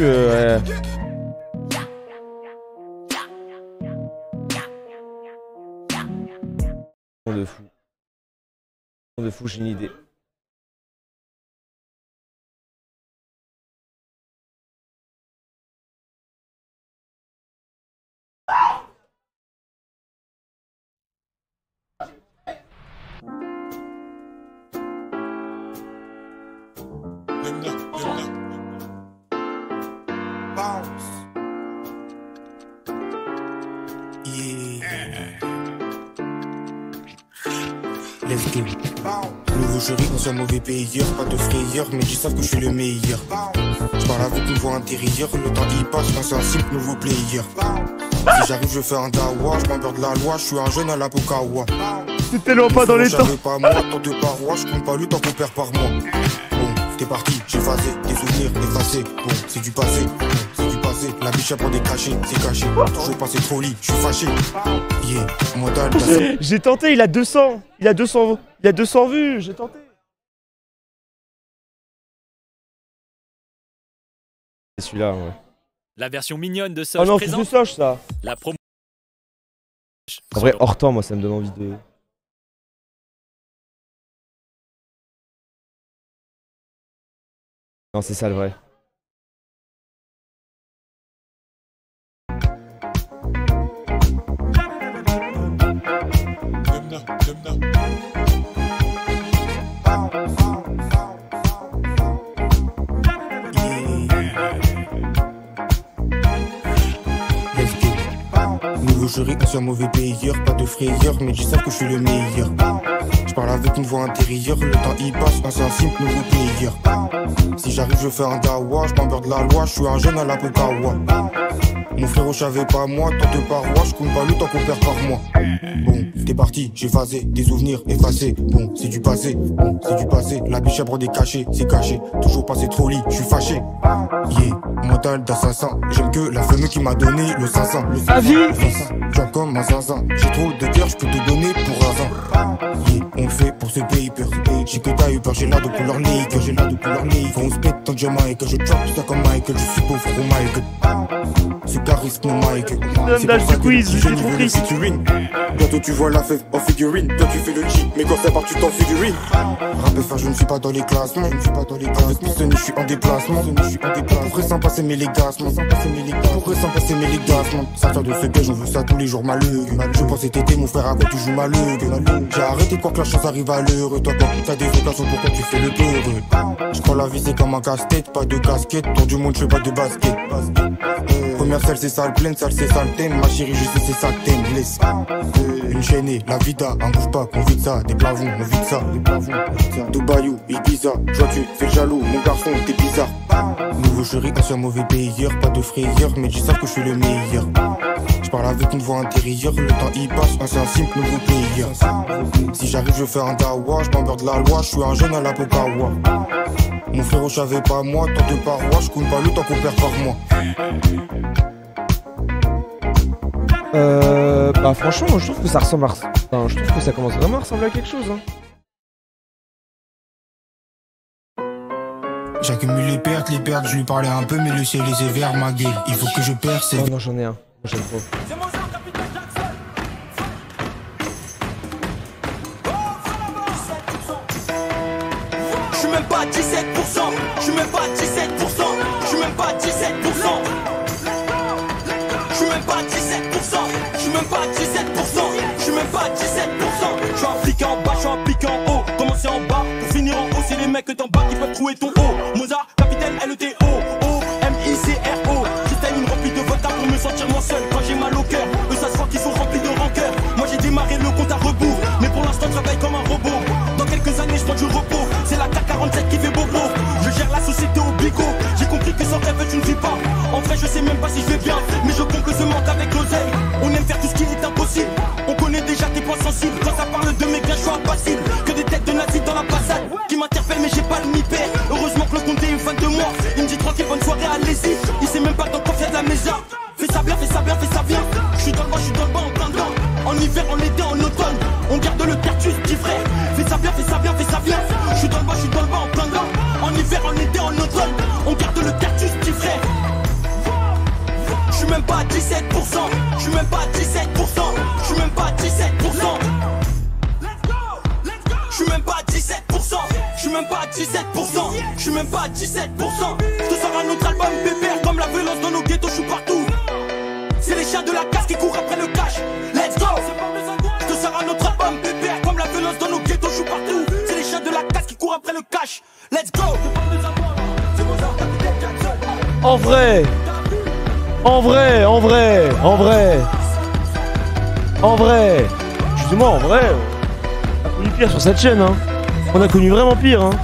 De fou, j'ai une idée.
Let's go. Nouveau jury, on soit mauvais payeur, pas de frayeur, mais ils savent que je suis le meilleur. Je parle avec une voix intérieure, le temps y passe, quand c'est un simple nouveau player. Si j'arrive, je fais un dawa, je m'en de la loi, je suis un jeune à la Pokawa.
C'est tellement pas dans les temps.
Pas moi, tant de parois, je compte pas lui tant qu'on perd par mois. Bon, t'es parti, j'ai phasé, des souvenirs effacés. Bon, c'est du passé, c'est du passé. La biche a pour des cachets, c'est caché. Toujours passé trop lit, je suis fâché. Yeah, moi t'as
j'ai tenté, il a 200. Il a 200 vues, j'ai tenté. C'est celui-là, ouais.
La version mignonne de
Oh
Soch
non, c'est
présente
de Soch, ça.
la promo.
En vrai, hors temps, moi, ça me donne envie de... Non, c'est ça le vrai.
Nouveau jury, ancien mauvais payeur, pas de frayeur, mais ils savent que je suis le meilleur. Je parle avec une voix intérieure, le temps y passe, ancien simple, nouveau payeur. Si j'arrive, je fais un dawa, je m'embête de la loi, je suis un jeune à la Pokawa. Mon frérot, je savais pas moi, tant de parois, je compte pas le temps qu'on perd par mois. Bon, t'es parti, j'ai phasé, des souvenirs effacés. Bon, c'est du passé, bon, c'est du passé. La biche à bord des cachets, c'est caché. Toujours passé trop lit, je suis fâché. Yeah, mental d'assassin. J'aime que la femme qui m'a donné le 500.
À vie.
Joue comme un zinzin. J'ai trop de cœur, je peux te donner pour un zin. Yeah, on le fait pour ce paper. J'ai que t'as eu peur, j'ai la de couleur ligue. J'ai la de couleur ligue. On se pète ton Jamaica, je drop ça comme Michael. Je suis pauvre au Michael. Ce charisme Michael. C'est pour ça que je niveau le featuring. Bientôt tu vois la fève en figurine. Toi tu fais le G, mais quand ça part tu t'en figurines. Rap faire, je ne suis pas dans les classements. Je ne suis pas dans les classements. Je suis en déplacement. Pourrait s'en passer mes légassements. Pourrait s'en passer mes légassements. Sortir de ce piège, on veut ça tous les jours malheureux. Je pensais t'aider mon frère, à quoi tu joues malheureux. J'ai arrêté de croire que la chance arrive à l'heure. Toi quand t'as des occasions, pourquoi tu fais le peureux? Je crois la vie c'est comme un casse-tête, pas de casquette. Tour du monde, je fais pas de basket. Première salle c'est sale pleine, salle c'est sale thème. Ma chérie je sais c'est ça que t'aimes, laisse. Une chaînée, la vida, un bouge pas qu'on vide ça. Des plavons, on vide ça. Dubaïou, Ibiza, toi tu fais jaloux, mon garçon t'es bizarre. Nouveau jury, ancien mauvais payeur, pas de frayeur, mais ils savent que je suis le meilleur. Je parle avec une voix intérieure, le temps y passe, ancien simple, nouveau payeur. Si j'arrive je fais un dawa, je m'embête de la loi, je suis un jeune à la Pokawa. Mon frérot, je savais pas moi, tant de parois, je compte pas le temps qu'on perd par mois.
Bah franchement, moi, je trouve que ça ressemble à... Enfin, je trouve que ça commence vraiment à ressembler à quelque chose, hein.
J'accumule les pertes, je lui parlais un peu, mais le ciel est sévère, ma gueule. Il faut que je perce.
Oh non, j'en ai un. J'aime trop.
Je suis même pas à 17%, je suis même pas à 17%, je suis même pas à 17%. Je suis même pas à 17%, je suis même pas à 17%, je suis même pas à 17%. Je suis impliqué en bas, je suis impliqué en haut. Commencer en bas pour finir en haut, c'est les mecs d'en bas qui peuvent trouver ton haut. Mozart, capitaine LETO, O-M-I-C-R-O. J'étais une remplie de vodka pour me sentir moins seul quand j'ai mal au cœur. Eux ça se voit qu'ils sont remplis de rancœur. Moi j'ai démarré le compte à rebours, mais pour l'instant je travaille comme un robot. Dans quelques années je prends du repos, c'est la K47 qui fait bobo. Je gère la société au bigot, j'ai compris que sans rêve tu ne vis pas. En vrai je sais même pas si je vais bien, mais je compte que ce manque avec l'oseille. On aime faire tout ce qui est impossible, on connaît déjà tes points sensibles. Quand ça parle de mes gains je suis impassible, que des têtes de nazis dans la passade qui m'interpellent mais j'ai pas le mi-père. Heureusement que le comté est fan de moi, il me dit tranquille bonne soirée allez-y. Il sait même pas dans quoi faire de la mésa. Fais ça bien, fais ça bien, fais ça bien. Je suis dans le bas, je suis dans le bas en plein dedans. En hiver, en été, en automne, on garde le tertus petit frère. Fais ça bien, fais ça bien, fais ça bien. Je suis dans le bas, je suis dans le bas en plein dedans. En hiver, en été, en automne, on garde le tertus petit frère. Je suis même pas à 17%, je suis même pas à 17%, je suis même pas à 17%. Je suis même pas à 17%, je suis même pas à 17%, je suis même pas à 17%. Je te sors un autre album pépère, comme la violence dans nos ghettos, je suis partout. C'est les chiens de la casse qui courent après le cash. Let's go. Je te sors un autre album pépère, comme la violence dans nos ghettos, je suis partout. C'est les chiens de la casse qui courent après le cash. Let's go.
En vrai. En vrai, en vrai, en vrai. En vrai. Excusez-moi, en vrai. On a connu pire sur cette chaîne, hein. On a connu vraiment pire, hein.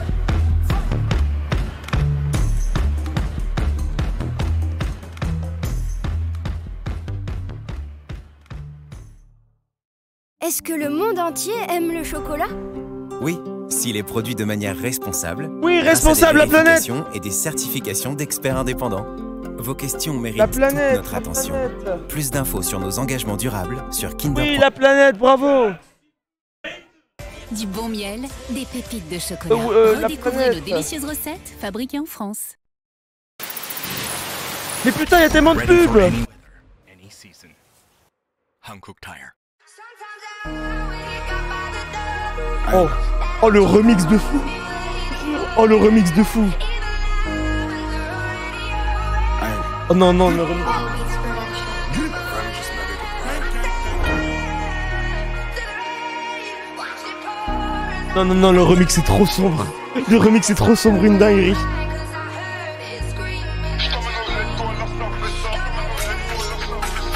Est-ce que le monde entier aime le chocolat?
Oui, s'il est produit de manière responsable.
Oui, responsable, la planète.
Et des certifications d'experts indépendants. Vos questions méritent
la planète,
toute notre attention.
Planète.
Plus d'infos sur nos engagements durables sur Kinder.
Oui, la planète, bravo.
Du bon miel, des pépites de chocolat. Redécouvrez nos délicieuses recettes fabriquées en France.
Mais putain, il y a tellement de pubs. Oh, oh le remix de fou. Oh le remix de fou. Oh non non le remix. Non non non le remix est trop sombre. Le remix est trop sombre, une dinguerie.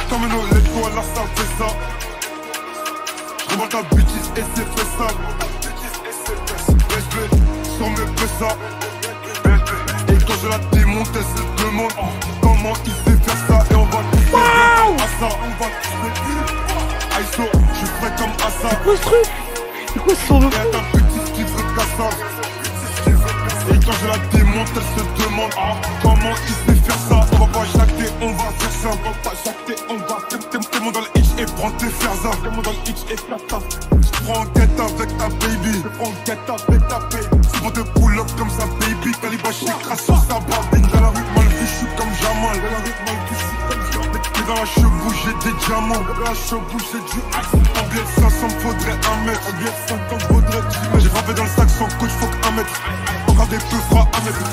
T'emmènes au letto, là ça fait ça. J'remonte ta bêtise et c'est fait ça. Respect sur mes PSA. Et quand je la démonte, elle se demande comment il sait faire ça. Et on va tous les à ça. On va tous les Aïsso, je suis prêt comme Assa.
C'est quoi ce truc? C'est quoi ce son de fou?
Et ta bêtise qui veut casser. Et quand je la démonte, elle se demande comment il sait faire ça. On va pas jacter, on va faire ça. On va pas jacter, on va t'es mon dans le hitch et prends tes ferzas. T'es mon dans le hitch et faire ça. J'prends en quête avec ta baby. J'prends en quête avec ta baby. C'est pour te pull up comme ça baby. Calibre j'écrase sur sa babine. Dans la rue mal vu, j'suis comme Jamal. Dans la rue mal vu, j'suis comme Jamal. Et dans la cheveux j'ai des diamants. Dans la cheveux j'ai du axe. En billet de 500 faudrait 1 mètre. En billet de 50 faudrait 10 mètres. J'ai rappé dans le sac sans coach, faut qu'1 mètre. Encore des peu froids à mettre.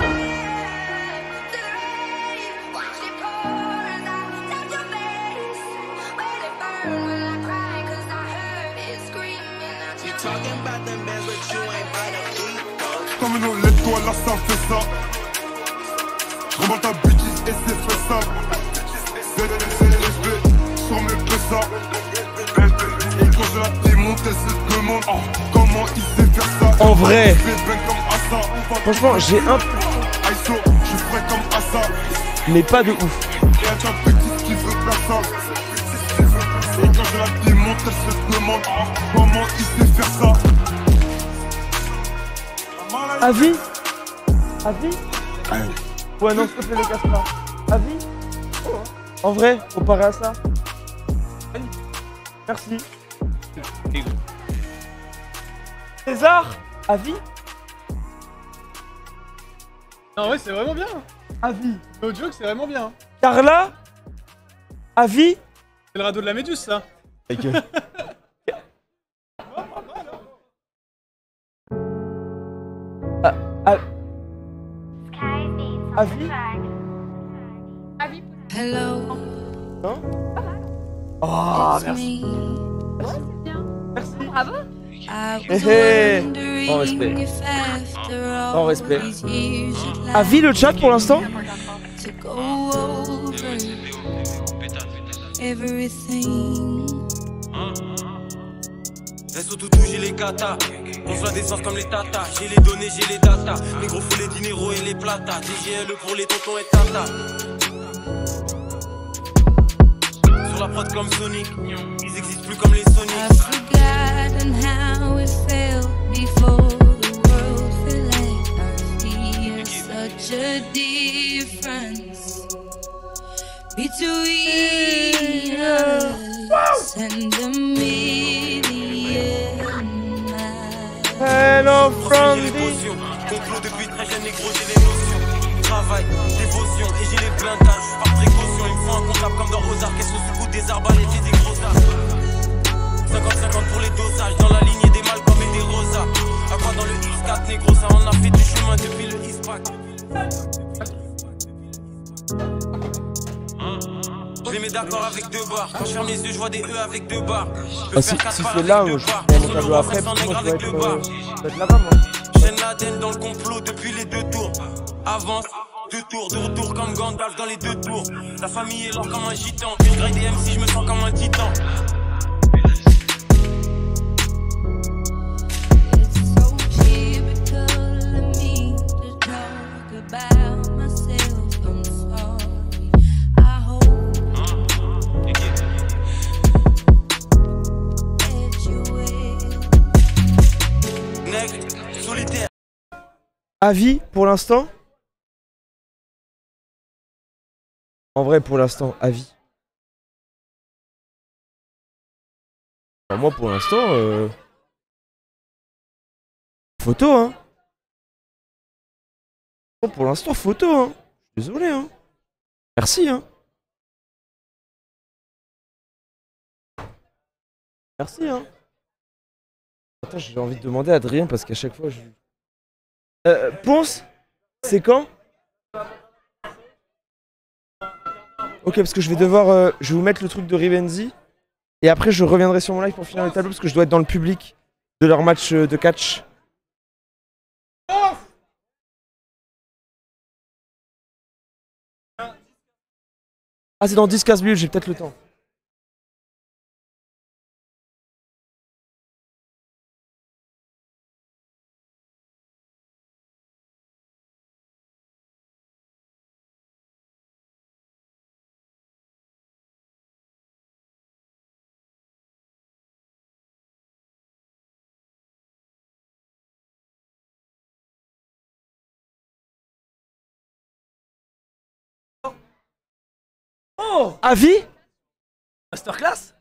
T'emmènes au letto, là ça fait ça. J'remonte ta bêtise et c'est fait ça. Sur mes PSA. Et quand je la démonte, elle se demande comment il sait faire ça.
En vrai, franchement, j'ai un peu,
Aïsso, je suis prêt comme Assa.
mais pas de ouf.
Et à ta petite qui veut faire ça. Et quand je la démonte, elle se demande comment il sait faire ça.
Avis? Avis? Ouais, non, s'il te plaît, le casse pas. Avis? En vrai, comparé à ça. Merci. César? Avis?
Non, ouais, c'est vraiment bien.
Avis?
No joke, c'est vraiment bien.
Carla? Avis?
C'est le radeau de la Méduse, ça.
Avis?
Hello.
Non? Oh, merci.
Merci. Bravo.
Sans respect. Sans respect. Avis le chat pour l'instant?
Reste au toutou, j'ai les katas. On soit des sens comme les tatas. J'ai les données, j'ai les datas. Les gros faut les dineros et les platas. DGLE pour les tontons et tata. Sur la prod comme Sonic. Ils existent plus comme les Sonic.
I've forgotten how it felt before the world felt like I see such a difference between us and the million.
Hello from
Complot depuis très jeune, négro, j'ai les notions. Travail, dévotion et j'ai les blindages. Par précaution, il me faut un comptable comme dans Rosard. Qu'est-ce que sous des arbalètes, j'ai des gros as. 50-50 pour les dosages. Dans la lignée des Malcolm et des Rosa. À quoi dans le X4, négro, ça on a fait du chemin depuis le X-Pack. Je les mets d'accord avec deux barres. Quand je ferme les yeux, je vois des E avec deux barres.
Ah, si c'est là, je fais mon tableau après, moi je dois être là-bas, moi.
J'aime l'Aden dans le complot depuis les deux tours. Avance, deux tours, de retour comme Gandalf dans les deux tours. La famille est lente comme un gitan. Une grille des MC, je me sens comme un titan.
Avis pour l'instant? En vrai, pour l'instant, avis. Alors moi, pour l'instant, photo, hein. Pour l'instant, photo, hein. Je suis désolé, hein. Merci, hein. Merci, hein. Attends, j'ai envie de demander à Adrien parce qu'à chaque fois, je... Ponce, c'est quand? Ok, parce que je vais devoir... je vais vous mettre le truc de Rivenzi. Et après, je reviendrai sur mon live pour finir les tableaux parce que je dois être dans le public de leur match de catch. Ah, c'est dans 10-15 minutes, j'ai peut-être le temps.
Oh!
Avis?
Masterclass?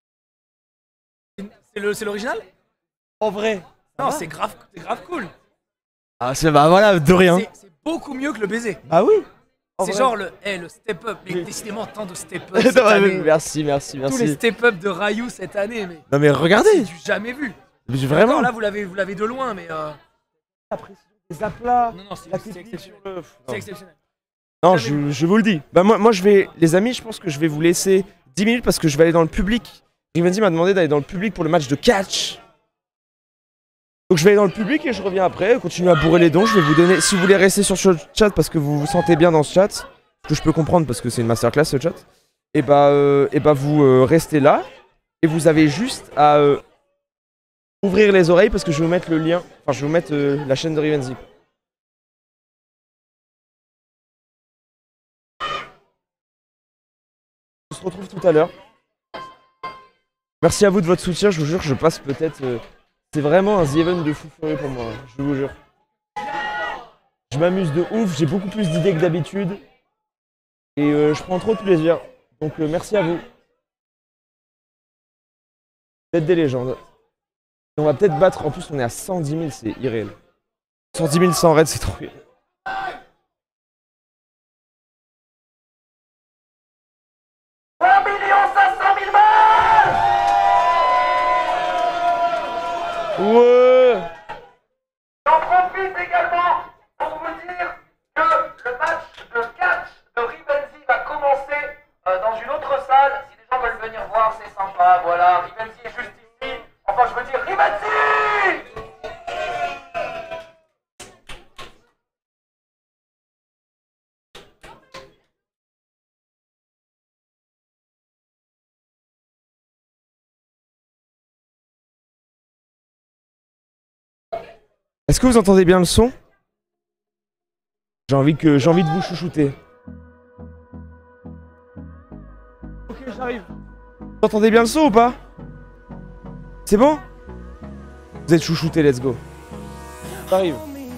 C'est l'original?
En vrai.
Non, c'est grave cool.
Ah, c'est bah voilà, de rien.
C'est beaucoup mieux que le baiser.
Ah oui?
C'est genre le step up, mais décidément tant de step up cette année.
Merci.
Tous les step up de Ryu cette année, mais.
Non mais regardez.
C'est du jamais vu.
Mais vraiment.
Encore, là vous l'avez de loin, mais.
Les aplats.
Non, c'est exceptionnel.
C'est
exceptionnel.
Non, je vous le dis. Bah moi je vais, les amis, je pense que je vais vous laisser 10 minutes parce que je vais aller dans le public. Rivenzi m'a demandé d'aller dans le public pour le match de catch. Donc je vais aller dans le public et je reviens après, continuer à bourrer les dons. Je vais vous donner, si vous voulez rester sur ce chat parce que vous vous sentez bien dans ce chat, ce que je peux comprendre parce que c'est une masterclass ce chat, et bah vous restez là et vous avez juste à ouvrir les oreilles parce que je vais vous mettre le lien, enfin je vais vous mettre la chaîne de Rivenzi. On se retrouve tout à l'heure. Merci à vous de votre soutien, je vous jure, je passe peut-être... c'est vraiment un The Event de fou furieux pour moi, je vous jure. Je m'amuse de ouf, j'ai beaucoup plus d'idées que d'habitude. Et je prends trop de plaisir. Donc merci à vous. Vous êtes des légendes. Et on va peut-être battre, en plus on est à 110 000, c'est irréel. 110 000 sans raid, c'est trop irréel. Ouais.
J'en profite également pour vous dire que le match de catch de Rivenzi va commencer dans une autre salle. Si les gens veulent venir voir, c'est sympa. Voilà, Rivenzi est juste ici. Enfin, je veux dire Rivenzi!
Est-ce que vous entendez bien le son? J'ai envie de vous chouchouter. Ok, j'arrive. Vous entendez bien le son ou pas? C'est bon? Vous êtes chouchouté, let's go. J'arrive.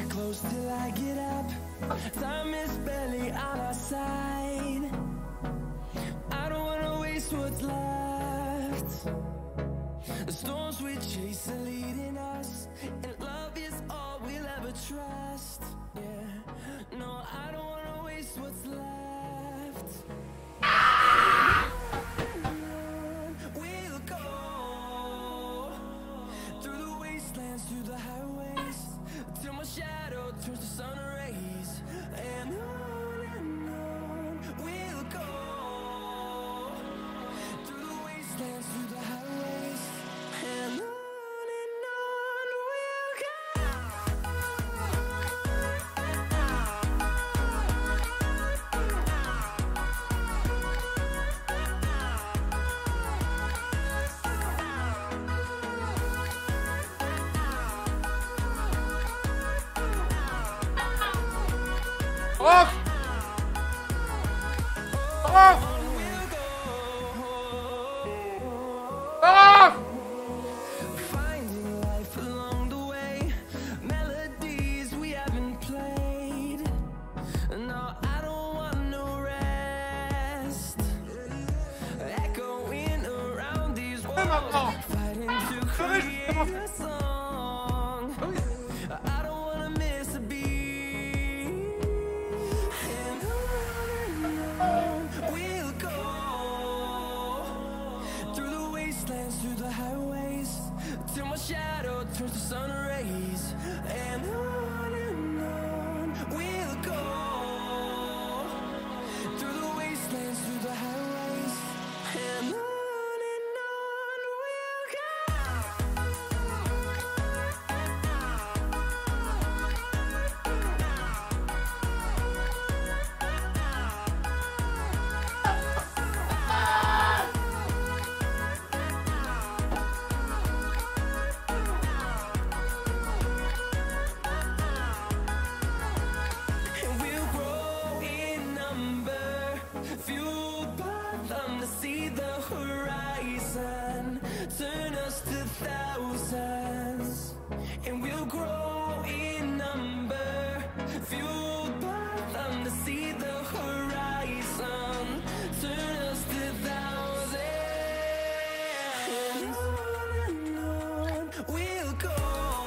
Trust, yeah. No, I don't wanna waste what's left. We'll go through the wastelands, through the highways, till my shadow turns to sun rays. And on we'll go through the wastelands, through the highways, and on we'll go.
Off! Off! Off!
Finding life along the way, melodies we haven't played. No, I don't want no rest. Echoing around these walls, fighting to create a song. I don't wanna miss a beat. We'll go through the wastelands, through the highways, till my shadow turns to sun rays. And on we'll go through the wastelands, through the highways, and on we'll go.
the horizon, turn us to thousands, and we'll grow in number, fueled by them to see the horizon, turn us to thousands, and on we'll go,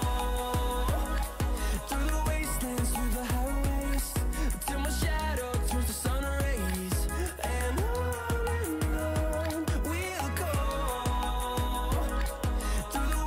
through the wastelands, through the highways, till my shadow turns to sun rays, and on we'll go, through the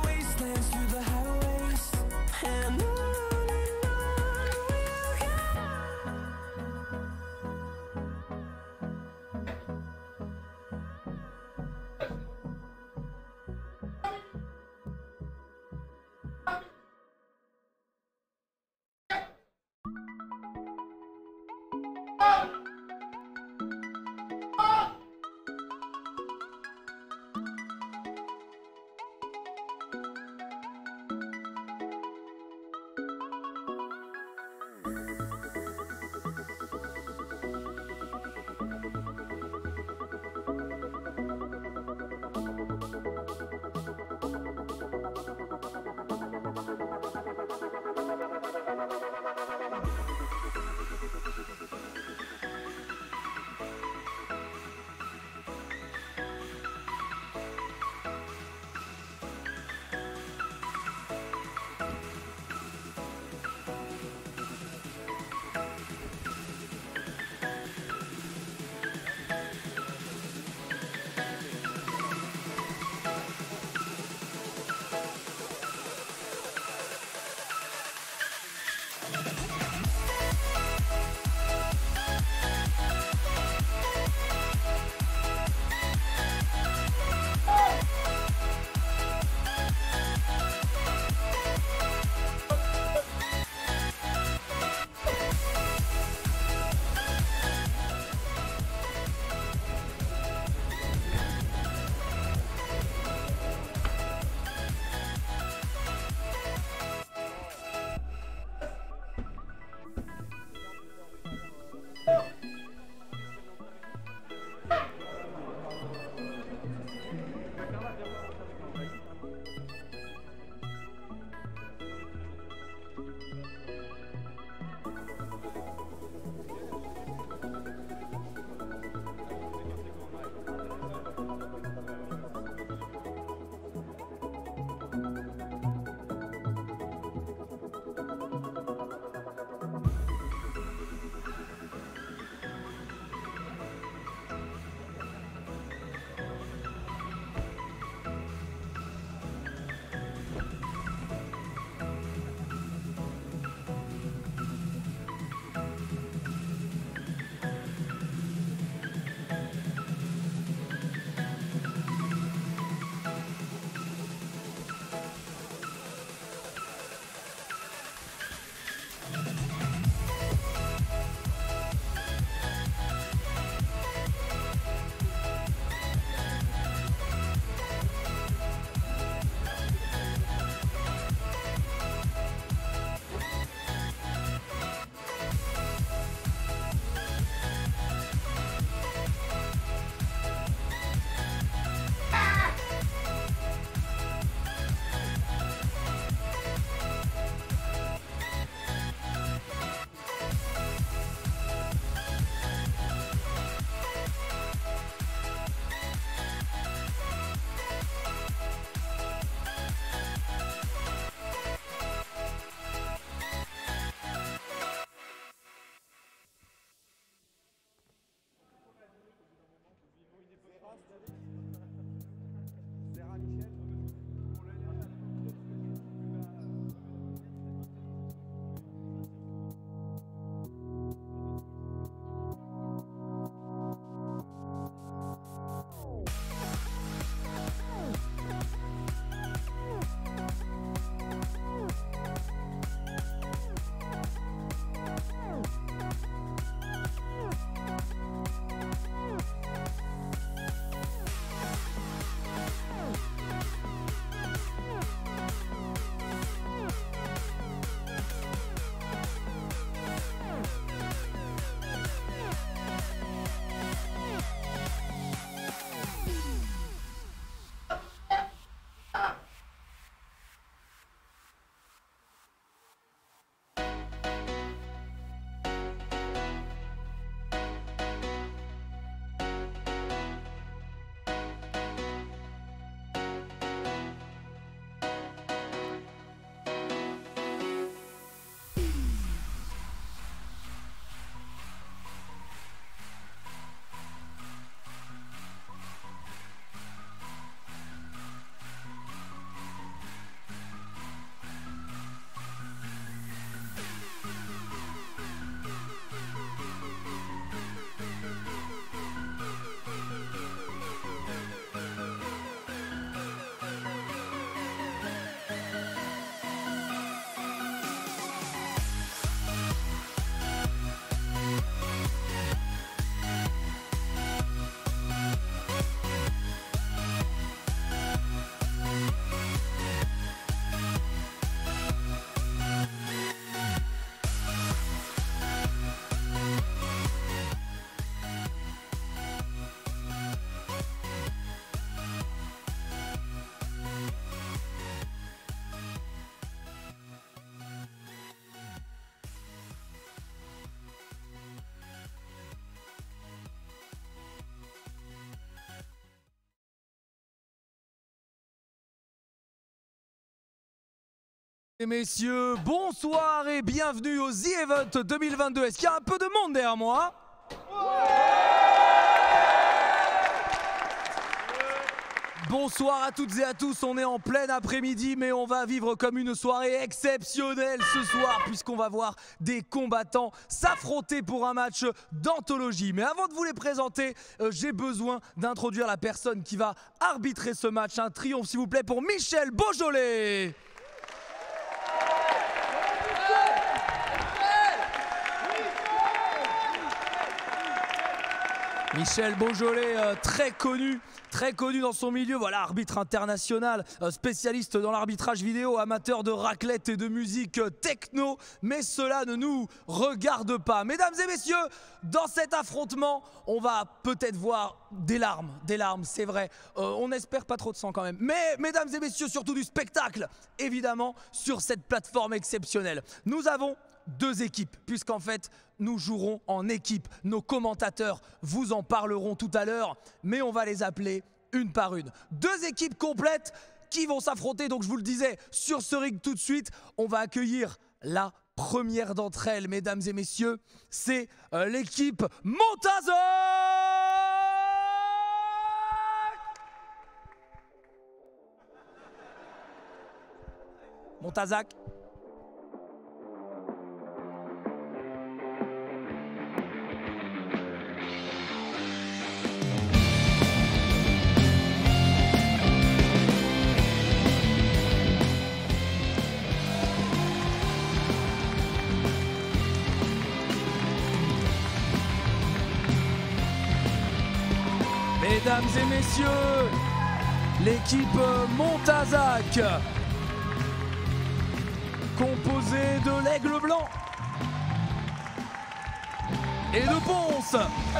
Messieurs, bonsoir et bienvenue au The Event 2022. Est-ce qu'il y a un peu de monde derrière moi? Bonsoir à toutes et à tous, on est en plein après-midi mais on va vivre comme une soirée exceptionnelle ce soir puisqu'on va voir des combattants s'affronter pour un match d'anthologie. Mais avant de vous les présenter, j'ai besoin d'introduire la personne qui va arbitrer ce match. Un triomphe s'il vous plaît pour Michel Beaujolais. Michel Beaujolais, très connu dans son milieu, voilà, arbitre international, spécialiste dans l'arbitrage vidéo, amateur de raclette et de musique techno, mais cela ne nous regarde pas. Mesdames et messieurs, dans cet affrontement, on va peut-être voir des larmes, c'est vrai. On espère pas trop de sang quand même. Mais mesdames et messieurs, surtout du spectacle, évidemment, sur cette plateforme exceptionnelle. Nous avons deux équipes, puisqu'en fait, nous jouerons en équipe. Nos commentateurs vous en parleront tout à l'heure, mais on va les appeler une par une. Deux équipes complètes qui vont s'affronter, donc je vous le disais, sur ce ring tout de suite. On va accueillir la première d'entre elles, mesdames et messieurs. C'est l'équipe Montazac. Montazac. Mesdames et messieurs, l'équipe Montazac, composée de l'Aigle Blanc et de Ponce.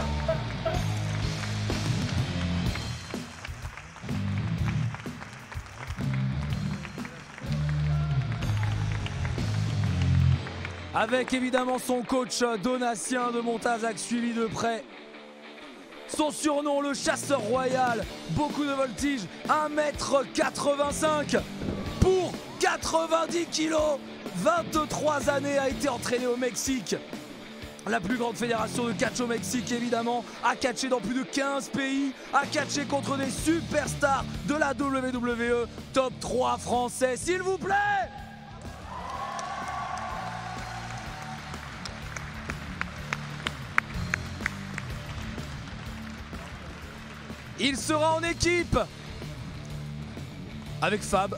Avec évidemment son coach Donatien de Montazac, suivi de près. Son surnom, le chasseur royal, beaucoup de voltige, 1m85 pour 90 kg, 23 années, a été entraîné au Mexique. La plus grande fédération de catch au Mexique, évidemment, a catché dans plus de 15 pays, a catché contre des superstars de la WWE, top 3 français, s'il vous plaît. Il sera en équipe avec Fab.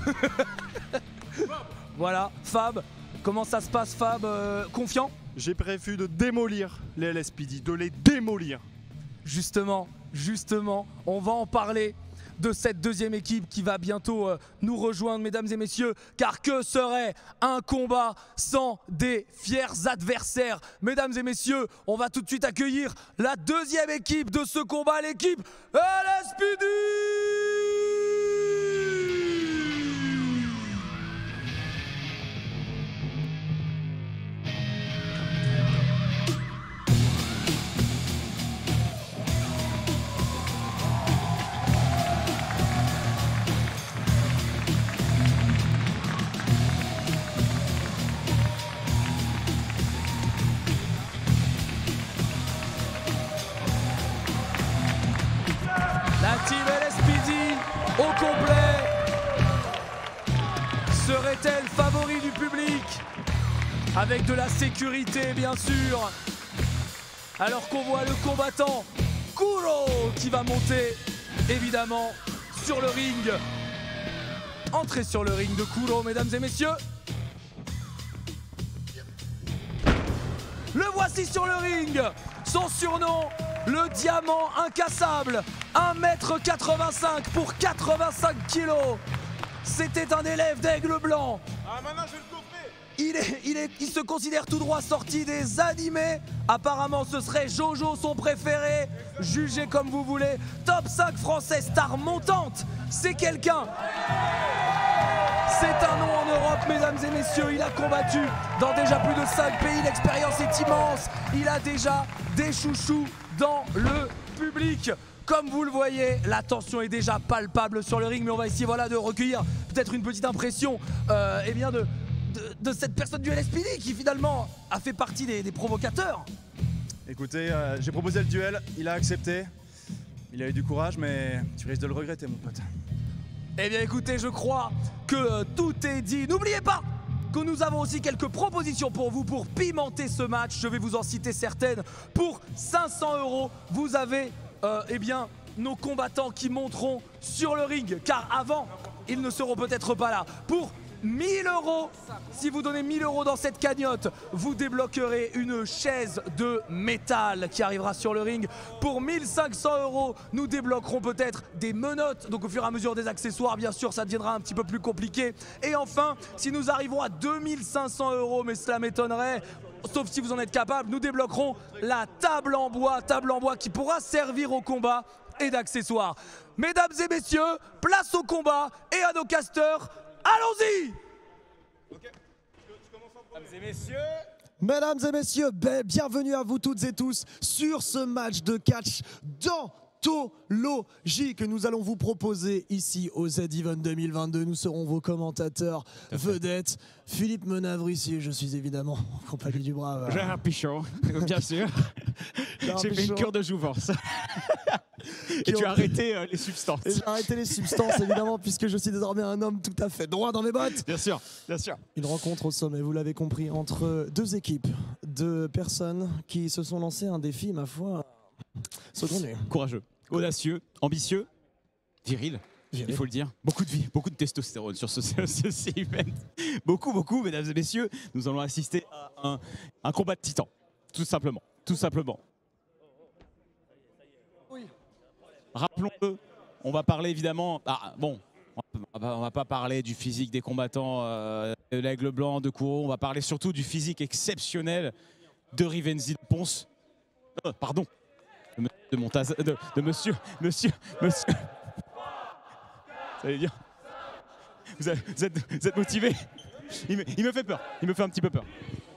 Voilà, Fab. Comment ça se passe, Fab? Confiant?
J'ai prévu de démolir les LSPD, de les démolir.
Justement, on va en parler de cette deuxième équipe qui va bientôt nous rejoindre, mesdames et messieurs, car que serait un combat sans des fiers adversaires? Mesdames et messieurs, on va tout de suite accueillir la deuxième équipe de ce combat, l'équipe LSPD. Au complet, serait-elle favori du public? Avec de la sécurité bien sûr. Alors qu'on voit le combattant Kuro qui va monter évidemment sur le ring. Entrée sur le ring de Kuro, mesdames et messieurs. Le voici sur le ring. Son surnom, le diamant incassable. 1m85 pour 85 kg. C'était un élève d'Aigle Blanc.
Ah, maintenant je vais le coffrer.
Il se considère tout droit sorti des animés. Apparemment ce serait Jojo son préféré. Jugez comme vous voulez. Top 5 français, star montante. C'est quelqu'un. C'est un nom en Europe, mesdames et messieurs. Il a combattu dans déjà plus de 5 pays. L'expérience est immense. Il a déjà des chouchous dans le public. Comme vous le voyez, la tension est déjà palpable sur le ring, mais on va essayer de recueillir peut-être une petite impression eh bien de cette personne du LSPD qui finalement a fait partie des provocateurs.
Écoutez, j'ai proposé le duel, il a accepté. Il a eu du courage, mais tu risques de le regretter, mon pote.
Eh bien écoutez, je crois que tout est dit. N'oubliez pas que nous avons aussi quelques propositions pour vous pour pimenter ce match. Je vais vous en citer certaines. Pour 500 €, vous avez eh bien, nos combattants qui monteront sur le ring. Car avant, ils ne seront peut-être pas là. Pour 1000 €, si vous donnez 1000 € dans cette cagnotte, vous débloquerez une chaise de métal qui arrivera sur le ring. Pour 1500 €, nous débloquerons peut-être des menottes. Donc au fur et à mesure des accessoires, bien sûr, ça deviendra un petit peu plus compliqué. Et enfin, si nous arrivons à 2500 €, mais cela m'étonnerait, sauf si vous en êtes capable, nous débloquerons la table en bois qui pourra servir au combat et d'accessoires. Mesdames et messieurs, place au combat et à nos casteurs. Allons-y!
Mesdames et messieurs, bienvenue à vous toutes et tous sur ce match de catch d'anthologie que nous allons vous proposer ici au Z-Event 2022. Nous serons vos commentateurs vedettes. Philippe Menavre ici, je suis évidemment en compagnie du brave
Gérard Pichot, bien sûr. J'ai fait une cure de jouvence. Et tu as arrêté les substances.
Et j'ai arrêté les substances, évidemment, puisque je suis désormais un homme tout à fait droit dans mes bottes.
Bien sûr, bien sûr.
Une rencontre au sommet, vous l'avez compris, entre deux équipes, deux personnes qui se sont lancées un défi, ma foi, saugrenu.
Courageux, audacieux, ambitieux, viril. Il faut le dire. Beaucoup de vie, beaucoup de testostérone sur ce event. Beaucoup, mesdames et messieurs. Nous allons assister à un combat de titans. Tout simplement. Tout simplement. Rappelons-le, on va parler évidemment... on va pas parler du physique des combattants de l'Aigle Blanc, de Kouro. On va parler surtout du physique exceptionnel de Rivenzi de Ponce. Pardon. De Montaza... De monsieur... Ça veut dire... Vous êtes motivé? Il me fait peur. Il me fait un petit peu peur.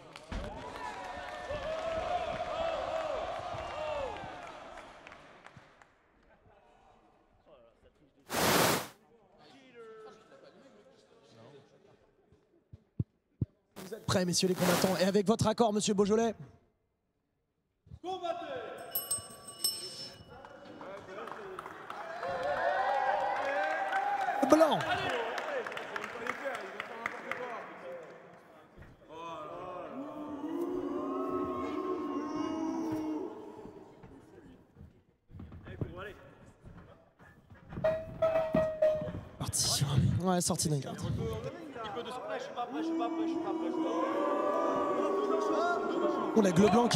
Vous êtes prêts, messieurs les combattants, et avec votre accord, monsieur Beaujolais?
Combattez!
Blanc. Parti. Ouais, sortie d'un garde. On a Aigle Blanc qui...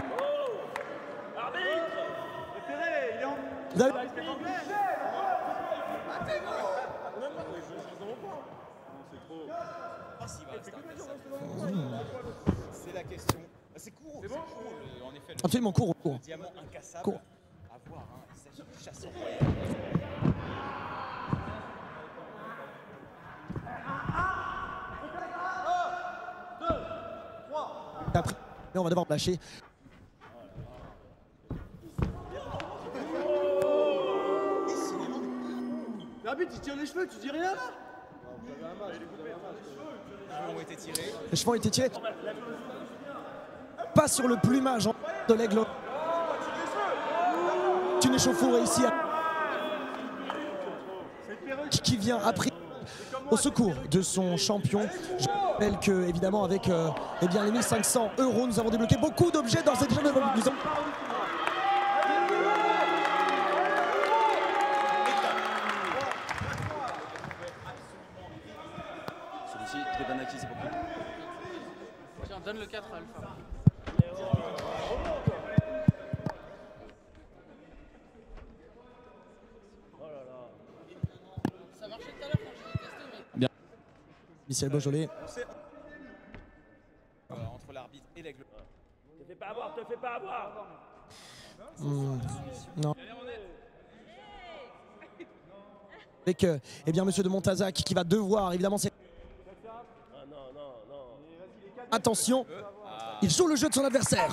C'est la question. C'est court. C'est bon. En effet.
Absolument court.
Diamant incassable.
Court.
À voir. Il s'agit du chasseur.
Après, on va devoir lâcher.
L'arbitre il tire les cheveux, tu dis rien là?
Les cheveux ont été tirés. Pas sur le plumage de l'Aigle. Une échauffourée ici qui vient après au secours de son champion. Je rappelle que, évidemment, avec eh bien, les 1500 €, nous avons débloqué beaucoup d'objets dans cette journée.
Celui-ci, Trebanaki, c'est pour qui?
Tiens, donne le 4 à Alpha. Ça marchait tout à l'heure quand je l'ai testé, mais...
Bien.
Michel Beaujolais.
Entre l'arbitre et l'Aigle.
Te fais pas avoir, te fais pas avoir.
Non. Avec eh bien, monsieur de Montaza qui va devoir, évidemment, c'est... Attention, il joue le jeu de son adversaire.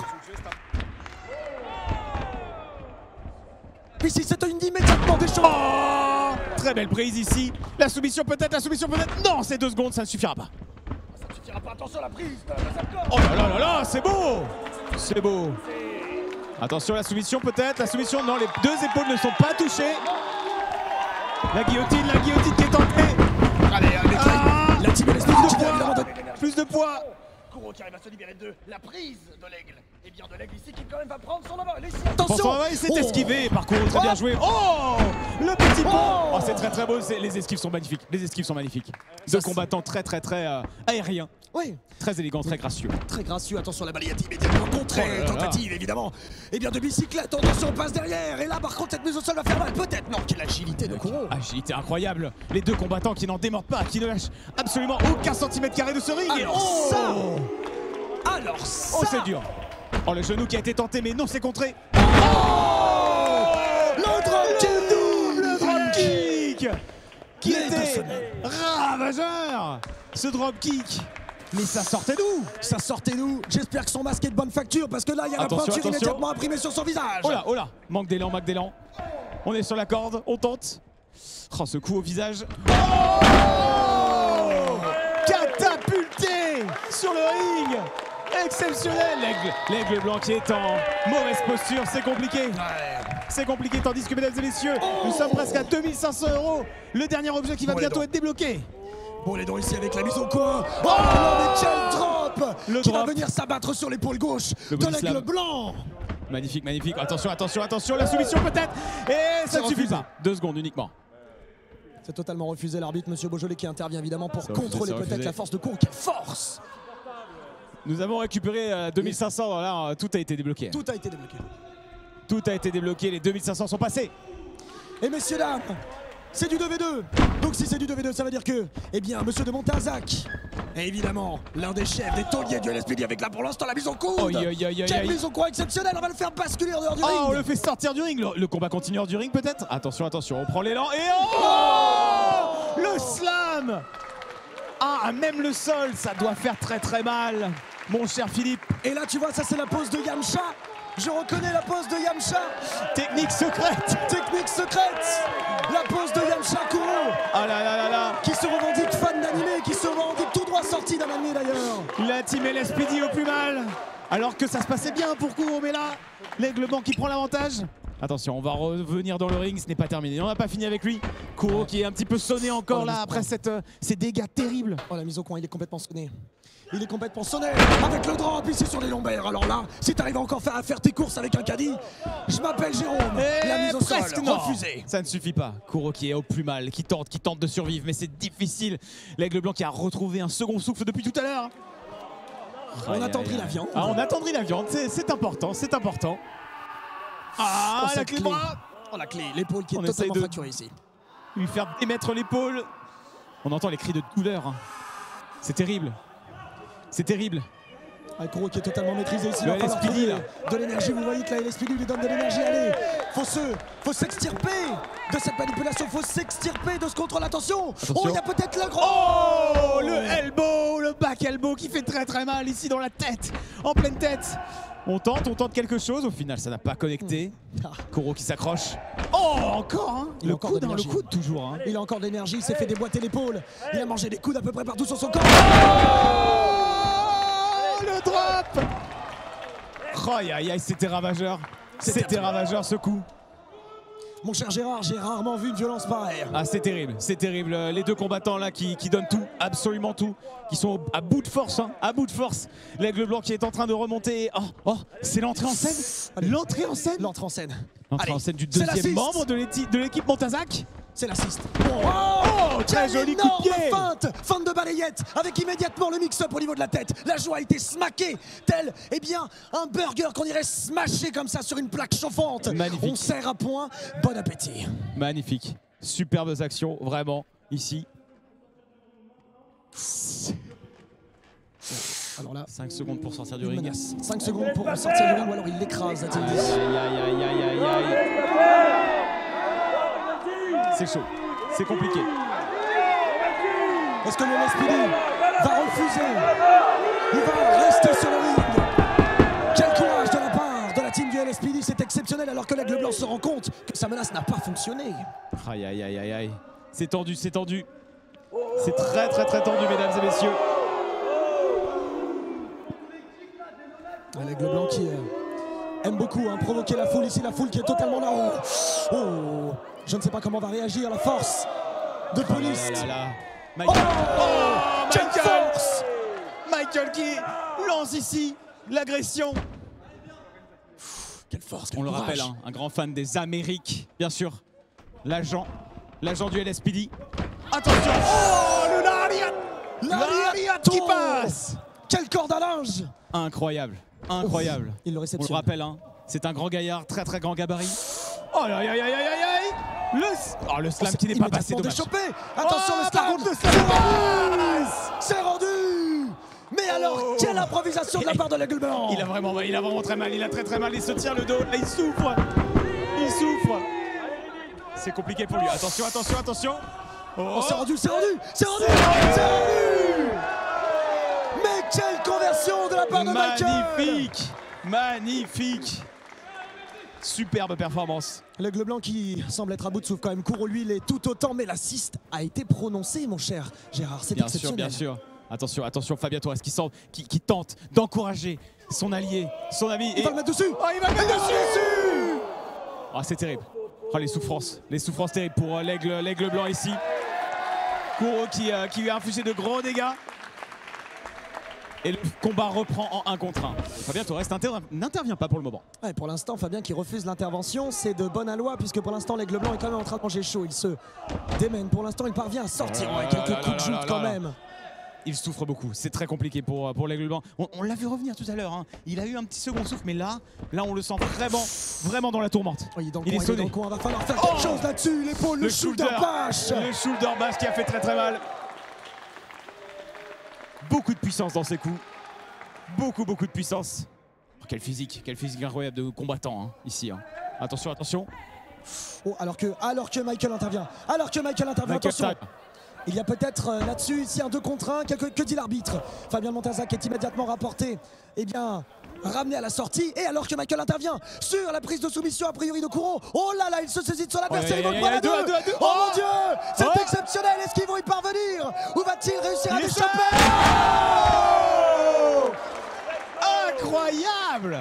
Ici, c'est une immédiatement des choses.
Très belle prise ici. La soumission peut-être, Non, c'est 2 secondes, ça ne suffira pas.
Ça ne suffira pas, attention à la prise de Zapkov.
Oh là là là là, c'est beau. C'est beau. Attention, la soumission peut-être, la soumission, non, les 2 épaules ne sont pas touchées. La guillotine qui est tentée.
Allez, la team
plus de poids.
Kuro qui arrive à se libérer de la prise de l'aigle. Et bien de l'aigle ici qui quand même va prendre son envol.
Attention, il s'est esquivé, parcours très bien joué. Oh, le petit pont. Oh, c'est très beau, les esquives sont magnifiques. 2 combattants très aériens.
Oui.
Très élégant, très gracieux.
Très gracieux, attention la balayette immédiatement contrée, tentative évidemment. Et bien de bicyclette, attention, on passe derrière. Et là par contre cette mise au sol va faire mal, peut-être. Non, quelle agilité de Kuro.
Agilité incroyable. Les 2 combattants qui n'en démordent pas, qui ne lâchent absolument aucun centimètre carré de ce ring.
Alors ça.
Oh, c'est dur. Oh, le genou qui a été tenté, mais non, c'est contré.
Oh, le
dropkick qui était ravageur. Ce dropkick. Mais ça sortait d'où?
J'espère que son masque est de bonne facture parce que là il y a la peinture immédiatement imprimée sur son visage.
Oh là, manque d'élan. On est sur la corde, on tente. Oh, ce coup au visage. Oh, catapulté sur le ring. Exceptionnel. L'aigle blanc qui est en mauvaise posture, c'est compliqué. C'est compliqué, tandis que mesdames et messieurs, nous sommes presque à 2500 €. Le dernier objet qui va bientôt être débloqué.
Bon, les dents ici avec la mise au coin. Oh non, mais quel drop qui va venir s'abattre sur l'épaule gauche de l'aigle blanc.
Magnifique. Attention, la soumission peut-être. Et ça ne suffit pas. 2 secondes uniquement.
C'est totalement refusé, l'arbitre, monsieur Beaujolais, qui intervient évidemment pour contrôler peut-être la force de Kuro. Quelle force!
Nous avons récupéré 2500, là, tout a été débloqué.
Tout a été débloqué,
les 2500 sont passés.
Et messieurs, dames, c'est du 2v2. Donc si c'est du 2v2, ça veut dire que, eh bien, monsieur de Montazac est évidemment l'un des chefs des tauliers du LSPD avec là pour l'instant la mise au coude. Quelle mise au coude exceptionnelle, on va le faire basculer en dehors du ring.
On le fait sortir du ring, le combat continue hors du ring peut-être. Attention, on prend l'élan et le slam. Ah, même le sol, ça doit faire très mal, mon cher Philippe.
Et là, tu vois, ça c'est la pose de Yamcha. Je reconnais la pose de Yamcha.
Technique secrète.
La pose de Yamcha Kuro.
Ah là.
Qui se revendique fan d'animé, qui se revendique tout droit sorti d'un anime d'ailleurs.
La team LSPD au plus mal. Alors que ça se passait bien pour Kuro, mais là, l'aigle blanc qui prend l'avantage. Attention, on va revenir dans le ring, ce n'est pas terminé. On n'a pas fini avec lui. Kuro qui est un petit peu sonné encore là après ces dégâts terribles.
Oh, la mise au coin, il est complètement sonné. Avec le drop ici sur les lombaires. Alors là, si t'arrives encore à faire tes courses avec un caddie, je m'appelle Jérôme. La mise au sol, refusée.
Ça ne suffit pas. Kuro qui est au plus mal, qui tente de survivre, mais c'est difficile. L'aigle blanc qui a retrouvé un second souffle depuis tout à l'heure.
On attendrit la viande.
On attendrit la viande, c'est important. Ah, la clé de bras.
Oh, la clé, l'épaule qui est totalement fracturée ici.
Lui faire démettre l'épaule. On entend les cris de douleur. C'est terrible.
Kuro qui est totalement maîtrisé ici.
Le LSPD là.
De l'énergie, vous voyez que la LSPD lui donne de l'énergie. Allez, faut s'extirper de cette manipulation, faut s'extirper de ce contrôle. Attention. Oh, il y a peut-être le gros.
Oh, le elbow, le back elbow qui fait très mal ici dans la tête, en pleine tête. On tente quelque chose, au final ça n'a pas connecté. Kuro qui s'accroche. Oh, encore le coude toujours.
Il a encore de l'énergie, il s'est fait déboîter l'épaule. Il a mangé des coudes à peu près partout sur son corps.
Le drop. Oh, c'était ravageur. C'était ravageur ce coup.
Mon cher Gérard, j'ai rarement vu une violence pareille.
Ah, c'est terrible. Les 2 combattants là qui donnent tout, absolument tout, qui sont à bout de force, L'aigle blanc qui est en train de remonter. Oh, c'est l'entrée en scène. L'entrée en scène du deuxième membre de l'équipe Montazac.
C'est l'assist.
Oh, très joli coup de pied.
Feinte de balayette avec immédiatement le mix-up au niveau de la tête. La joie a été smackée, tel un burger qu'on irait smasher comme ça sur une plaque chauffante.
Magnifique.
On serre à point. Bon appétit.
Magnifique. Superbes actions, vraiment, ici. Alors là, 5 secondes pour sortir du ring.
5 secondes pour sortir du ring ou alors il l'écrase.
Aïe. C'est chaud, c'est compliqué.
Est-ce que le LSPD va refuser? Il va rester sur le ring. Quel courage de la part de la team du LSPD, c'est exceptionnel alors que l'aigle blanc se rend compte que sa menace n'a pas fonctionné.
Aïe. C'est tendu, c'est tendu. C'est très tendu, mesdames et messieurs.
L'Aigle Blanc qui aime beaucoup provoquer la foule ici, la foule qui est totalement là. Je ne sais pas comment va réagir la force de police.
Michael.
Quelle force!
Michael qui lance ici l'agression.
Quelle force,
on le rappelle, un grand fan des Amériques, bien sûr. L'agent du LSPD. Attention!
Oh, le lariat qui passe! Quelle corde à linge!
Incroyable, incroyable.
Il le
On
réceptionne.
le rappelle, c'est un grand gaillard, très grand gabarit. Oh aïe aïe aïe aïe aïe! Le slam qui n'est pas passé, dommage.
Attention, le slam!
Contre le slam!
C'est rendu! Mais alors, quelle improvisation de la part de l'Aigle Blanc!
Il a vraiment très mal, il a très mal, il se tire le dos, là il souffre! Il souffre! C'est compliqué pour lui, attention!
Oh, c'est rendu! Mais quelle conversion de la part de Michael!
Magnifique! Superbe performance.
L'Aigle Blanc qui semble être à bout de souffle quand même. Kouro, lui, il est tout autant, mais l'assist a été prononcé, mon cher Gérard. C'est exceptionnel.
Bien sûr. Attention, Fabien Torres qui tente d'encourager son allié, son ami.
Il va le mettre dessus!
Il va le mettre dessus! C'est terrible. Les souffrances terribles pour l'Aigle Blanc ici. Kouro qui lui a infligé de gros dégâts. Et le combat reprend en 1 contre 1. Fabien Torres n'intervient pas pour le moment.
Ouais, pour l'instant, Fabien qui refuse l'intervention, c'est de bonne aloi puisque pour l'instant, l'Aigle Blanc est quand même en train de manger chaud. Il se démène. Pour l'instant, il parvient à sortir avec quelques coups de joute quand même.
Il souffre beaucoup. C'est très compliqué pour l'Aigle Blanc. On l'a vu revenir tout à l'heure. Il a eu un petit second souffle, mais là, on le sent vraiment dans la tourmente. Il est sonné.
Il va falloir faire quelque chose là-dessus. L'épaule, le shoulder bash.
Le shoulder bash qui a fait très mal. Beaucoup de puissance dans ses coups. Beaucoup de puissance. Quel physique incroyable de combattant ici. Attention.
Alors que Michael intervient. Attention. Il y a peut-être là-dessus ici un 2 contre 1. Que dit l'arbitre? Fabien Montazac est immédiatement rapporté. Ramené à la sortie. Et alors que Michael intervient sur la prise de soumission a priori de Kouro. Oh là, il se saisit de son adversaire. Il va le prendre à 2. Oh mon Dieu, c'est exceptionnel. Est-ce qu'ils vont y parvenir? Ou va-t-il réussir à l'échapper?
Incroyable!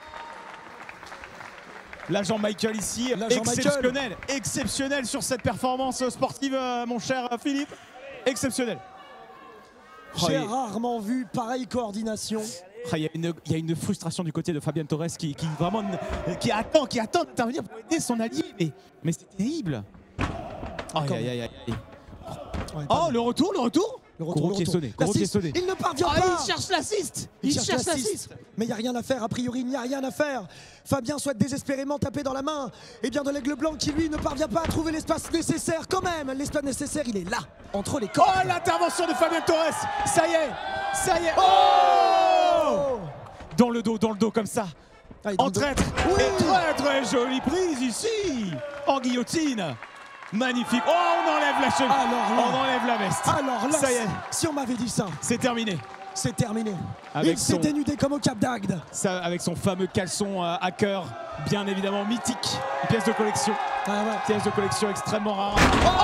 L'agent Michael ici, exceptionnel sur cette performance sportive, mon cher Philippe. Exceptionnel.
J'ai rarement vu pareille coordination.
Il y a une frustration du côté de Fabien Torres qui attend d'intervenir pour aider son allié. Mais c'est terrible. Aïe. Oh, le retour. Kouro qui est sonné.
Il ne parvient pas.
Il cherche l'assist.
Mais il n'y a rien à faire, a priori, il n'y a rien à faire. Fabien souhaite désespérément taper dans la main de l'Aigle Blanc qui, lui, ne parvient pas à trouver l'espace nécessaire quand même. L'espace nécessaire, il est là, entre les corps.
Oh, l'intervention de Fabien Torres. Ça y est. Oh, dans le dos comme ça. En traître. Et très jolie prise ici. En guillotine. Magnifique. Oh, on enlève la cheville. On enlève la veste.
Alors là,
ça y est.
Si on m'avait dit ça.
C'est terminé.
Il s'est dénudé comme au Cap d'Agde.
Avec son fameux caleçon hacker, bien évidemment mythique. Une pièce de collection. Pièce de collection extrêmement rare.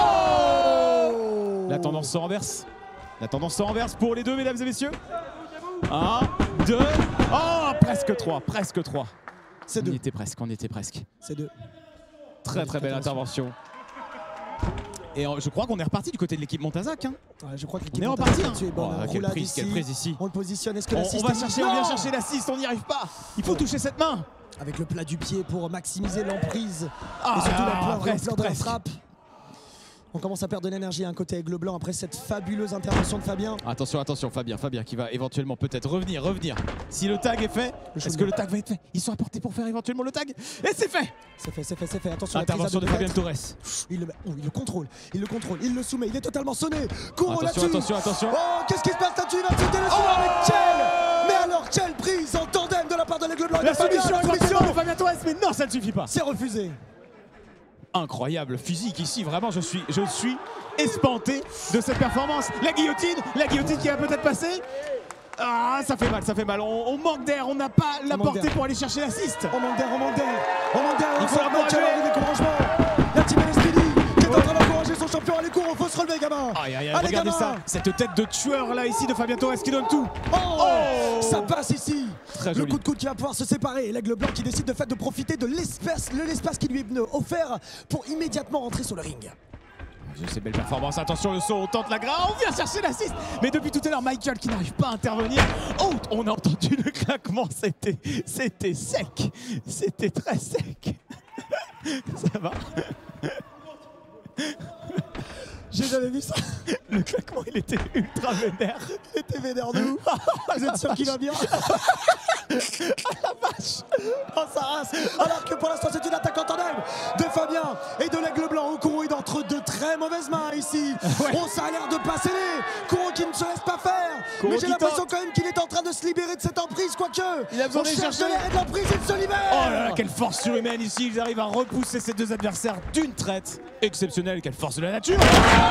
Oh,
la tendance se renverse. Pour les deux, mesdames et messieurs. 1, 2. Oh, presque 3.
C'est 2.
On y était presque.
C'est 2.
Très belle intervention. Et je crois qu'on est reparti du côté de l'équipe Montazac.
Je crois que l'équipe
Montazac
est bonne.
Quelle prise ici.
On le positionne. Est-ce que l'assist
on vient chercher l'assist, on n'y arrive pas. Il faut toucher cette main.
Avec le plat du pied pour maximiser l'emprise. Et surtout l'ampleur de la frappe. On commence à perdre de l'énergie à un côté Aigle Blanc après cette fabuleuse intervention de Fabien.
Attention, Fabien qui va éventuellement peut-être revenir. Si le tag est fait, est-ce que le tag va être fait? Ils sont apportés pour faire éventuellement le tag. Et c'est fait.
C'est fait. Attention,
intervention de Fabien Torres.
Il le contrôle, il le soumet, il est totalement sonné. Kouro là-dessus.
Attention.
Oh, qu'est-ce qui se passe là-dessus? Il va sauter dessus. Mais alors, quelle prise en tandem de la part de l'Aigle Blanc.
La soumission de Fabien Torres, mais non, ça ne suffit pas.
C'est refusé.
Incroyable physique ici, vraiment je suis espanté de cette performance. La guillotine qui va peut-être passer. Ah, ça fait mal, on manque d'air, on n'a pas la portée pour aller chercher l'assist.
On manque d'air. Il faut remettre des découragements. La team LSPD qui est en train d'encourager son champion à l'écoute.
Aïe, aïe, aïe,
Allez,
regardez
gamin.
ça. Cette tête de tueur là ici de Fabien Torres qui donne tout.
Oh, ça passe ici.
Très
le
joli.
coup de coude qui va pouvoir se séparer. L'aigle blanc qui décide de profiter de l'espace qui lui est offert pour immédiatement rentrer sur le ring.
C'est belle performance, attention le saut, on tente la grâce, on vient chercher l'assist. Mais depuis tout à l'heure, Michael qui n'arrive pas à intervenir. Oh, on a entendu le claquement, c'était sec. C'était très sec. Ça va?
J'ai jamais vu ça.
Le claquement, il était ultra vénère.
Il était vénère de ouf. Vous êtes sûr qu'il va bien?
Ah la vache!
Oh sa race. Alors que pour l'instant c'est une attaque en tandem de Fabien et de l'aigle blanc. Okuro est entre de très mauvaises mains ici.
Ouais.
Oh, ça a l'air de passer. Kuro qui ne se laisse pas faire.
Kuro
Mais j'ai
qui
l'impression
tente.
quand même qu'il est en train de se libérer de cette emprise, quoique.
Il a besoin
on
d'aller
cherche de
chercher.
l'air et de l'emprise, il se libère.
Oh là là, quelle force surhumaine ici, ils arrivent à repousser ces deux adversaires d'une traite exceptionnelle, quelle force de la nature.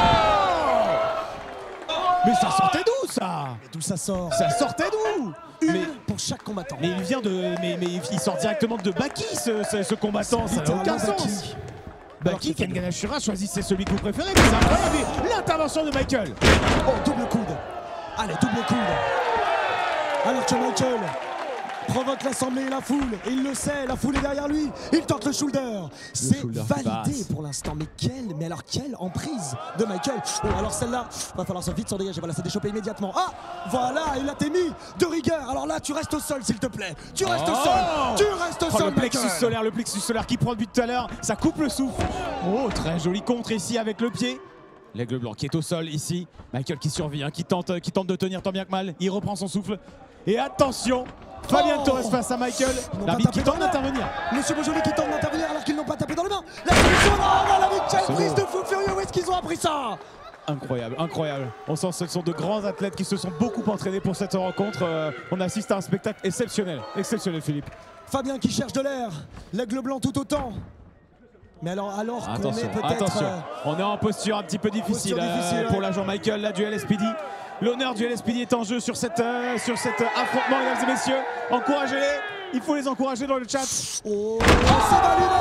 Mais ça sortait d'où ça?
Et d'où ça sort?
Ça sortait d'où?
Mais pour chaque combattant.
Mais il vient de. Mais il sort directement de Baki ce combattant, ça n'a aucun sens. Baki, Ken Ganashira, choisissez celui que vous préférez, mais c'est incroyable. L'intervention de Michael.
Oh, double coude. Allez, double coude. Alors que Michael provoque l'assemblée et la foule, et il le sait, la foule est derrière lui, il tente le shoulder. C'est
shoulder
validé
passe.
pour l'instant, mais alors quelle emprise de Michael. Oh, alors celle-là, va falloir se vite s'en dégager, voilà, c'est déchopé immédiatement. Ah, voilà, il a été mis de rigueur. Alors là, tu restes au sol, s'il te plaît. Tu restes au sol, tu restes au sol,
le plexus
Michael.
solaire qui prend le but tout à l'heure, ça coupe le souffle. Oh, très joli contre ici avec le pied. L'aigle blanc qui est au sol ici. Michael qui survit, hein, qui tente de tenir tant bien que mal. Il reprend son souffle. Et attention, Fabien Torres face à Michael. L'arbitre qui tente d'intervenir.
Monsieur Bojoli qui tente d'intervenir alors qu'ils n'ont pas tapé dans le main. La solution, non, la Michael,
C'est
prise
beau.
de fou furieux, où est-ce qu'ils ont appris ça?
Incroyable, incroyable. On sent que ce sont de grands athlètes qui se sont beaucoup entraînés pour cette rencontre. On assiste à un spectacle exceptionnel. Exceptionnel, Philippe.
Fabien qui cherche de l'air, l'aigle blanc tout autant. Mais alors qu'on est
Attention,
peut-être...
attention. On est en posture un petit peu difficile, pour l'agent Michael, là, du LSPD. L'honneur du LSPD est en jeu sur cet affrontement, mesdames et messieurs. Encouragez-les, il faut les encourager dans le chat.
Oh, c'est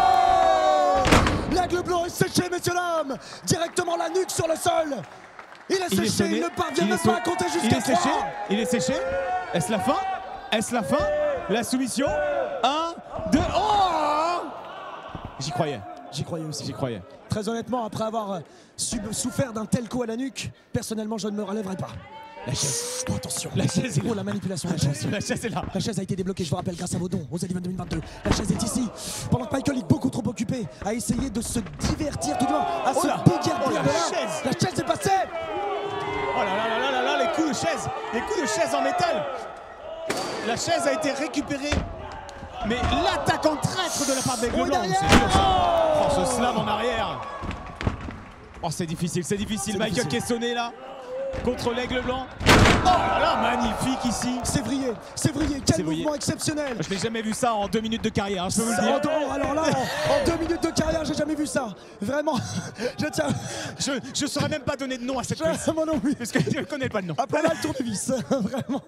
validé. L'aigle blanc est séché, messieurs dames. Directement la nuque sur le sol. Il est séché,
sonné.
il ne parvient même pas à compter
Il
jusqu'à
est séché,
3.
il est séché. Est-ce la fin? Est-ce la fin? La soumission? 1, 2, oh! J'y croyais.
J'y croyais aussi.
J'y croyais.
Très honnêtement, après avoir souffert d'un tel coup à la nuque, personnellement, je ne me relèverai pas.
La chaise.
Oh, attention.
La chaise est là.
Oh, la manipulation de la chaise.
La chaise est là.
La chaise a été débloquée, je vous rappelle, grâce à vos dons aux Aliven 2022. La chaise est ici. Pendant que Michael est beaucoup trop occupé à essayer de se divertir tout de même, à
Oh
se
là.
déguerpir
Oh, la
de là.
chaise.
La chaise est passée.
Oh là là là là là là, les coups de chaise. Les coups de chaise en métal. La chaise a été récupérée. Mais l'attaque en traître de la part des Blancs, c'est dur ça. Oh, ce slam en arrière. Oh, c'est difficile, c'est difficile. Michael qui est sonné là, contre l'aigle blanc. Oh là là, magnifique ici.
C'est vrillé, quel mouvement exceptionnel.
Je n'ai jamais vu ça en 2 minutes de carrière, hein, je peux vous le dire.
Alors là, en 2 minutes de carrière, j'ai jamais vu ça. Vraiment, je tiens.
Je saurais même pas donner de nom à cette prise.
Moi non plus.
Parce que je ne connais pas le nom.
Après là, le tournevis, vraiment.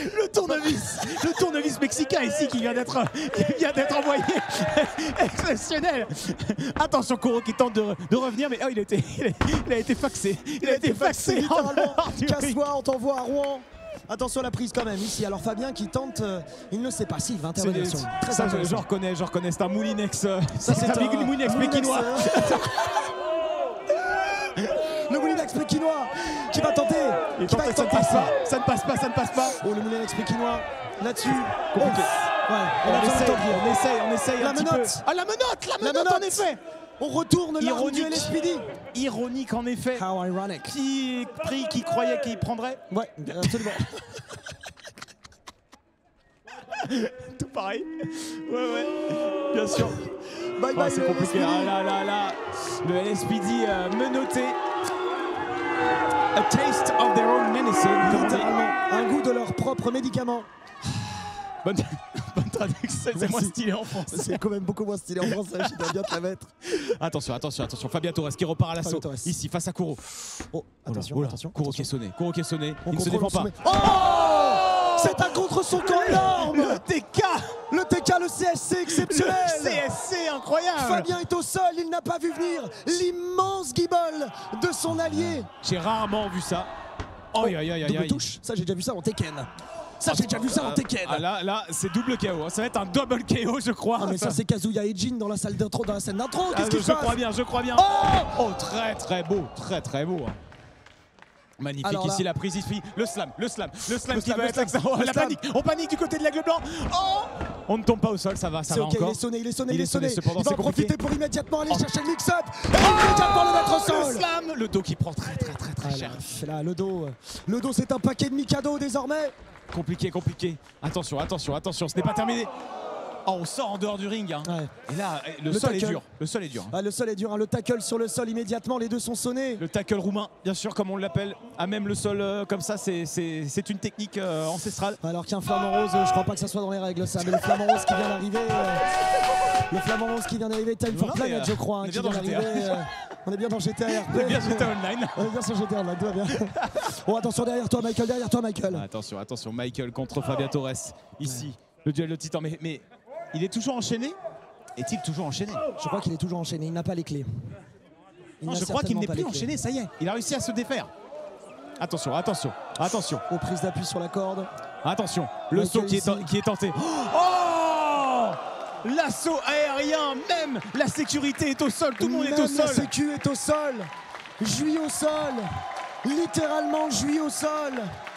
Le tournevis mexicain ici qui vient d'être envoyé. Exceptionnel. Attention, Kuro qui tente de revenir, mais oh, il a été faxé. Il a été faxé.
Littéralement. Casse-toi, on t'envoie à Rouen. Attention à la prise quand même ici. Alors Fabien qui tente, il ne sait pas s'il va intervenir. Très
Ça,
intéressant.
je reconnais, c'est un Moulinex.
Ça, c'est un
Moulinex pékinois.
Le Moulinex pékinois qui va tenter.
Ça ne passe pas.
Oh, le Moulinex pékinois là-dessus.
Compliqué.
On
essaye
la
un petit
menotte.
peu. Ah, la menotte en effet.
On retourne l'arme du
Ironique.
LSPD.
Ironique en effet.
How ironic.
Qui croyait qu'il prendrait.
Ouais, absolument.
Tout pareil. Ouais, bien sûr.
Bye bye,
c'est
le
compliqué.
LSPD.
Ah là. Le LSPD menotté. A taste of their own medicine. comme on dit.
Littéralement, un goût de leur propre médicament.
Bonne traduction, c'est moins stylé en français.
C'est quand même beaucoup moins stylé en français, je dois bien te la mettre.
Attention. Fabien Torres qui repart à l'assaut. Ici, face à Kuro.
Oh, attention.
Kuro qui est sonné. Il ne se
contrôle
défend pas.
Oh, c'est un contre son camp énorme.
Le TK,
le CSC exceptionnel.
Le CSC incroyable.
Fabien est au sol, il n'a pas vu venir l'immense guibole de son allié.
J'ai rarement vu ça. Oh, aïe aïe aïe
double
aïe.
touche. Ça, j'ai déjà vu ça en Tekken. Ça, j'ai déjà vu ça en Tekken.
Ah, là, c'est double KO. Hein. Ça va être un double KO, je crois.
Ah, mais ça, c'est Kazuya et Jin dans la salle d'intro, dans la scène d'intro. Qu'est-ce qui se passe?
Je crois bien. Oh, très beau. Très beau. Hein. Magnifique.
Alors là,
ici la prise ici. Le slam qui va être excellent. La panique. On panique du côté de l'aigle blanc. Oh, on ne tombe pas au sol, ça va
okay,
encore.
Il est sonné.
Cependant,
il va en profiter pour immédiatement aller chercher le mix-up. Et immédiatement le mettre au sol.
Le slam, le dos qui prend très cher.
Là, le dos, c'est un paquet de Mikado désormais.
Compliqué. Attention, ce n'est pas terminé. Oh, on sort en dehors du ring. Hein.
Ouais.
Et là, le sol est dur. Le sol est dur.
Ah, le sol est dur. Hein. Le tackle sur le sol immédiatement. Les deux sont sonnés.
Le tackle roumain, bien sûr, comme on l'appelle. À même le sol comme ça, c'est une technique ancestrale.
Alors qu'un flamant rose, je crois pas que ça soit dans les règles ça. Mais le flamant rose qui vient d'arriver. Le flamant rose qui vient d'arriver. Time for Planet, je crois.
On est bien dans GTA.
On est bien dans GTA.
On est bien GTA Online.
On est bien sur GTA Online. Tout va bien. Oh, attention derrière toi, Michael.
Attention, Michael contre Fabien Torres. Ici, le duel de titan. Mais il est toujours enchaîné? Est-il toujours enchaîné?
Je crois qu'il est toujours enchaîné, il n'a pas les clés.
Non, je crois qu'il n'est plus enchaîné, ça y est. Il a réussi à se défaire. Attention.
Aux prises d'appui sur la corde.
Attention, le saut qui est tenté. Oh! L'assaut aérien, même la sécurité est au sol, tout le monde est au sol.
La sécu est au sol. Jouit au sol. Littéralement jouit au sol.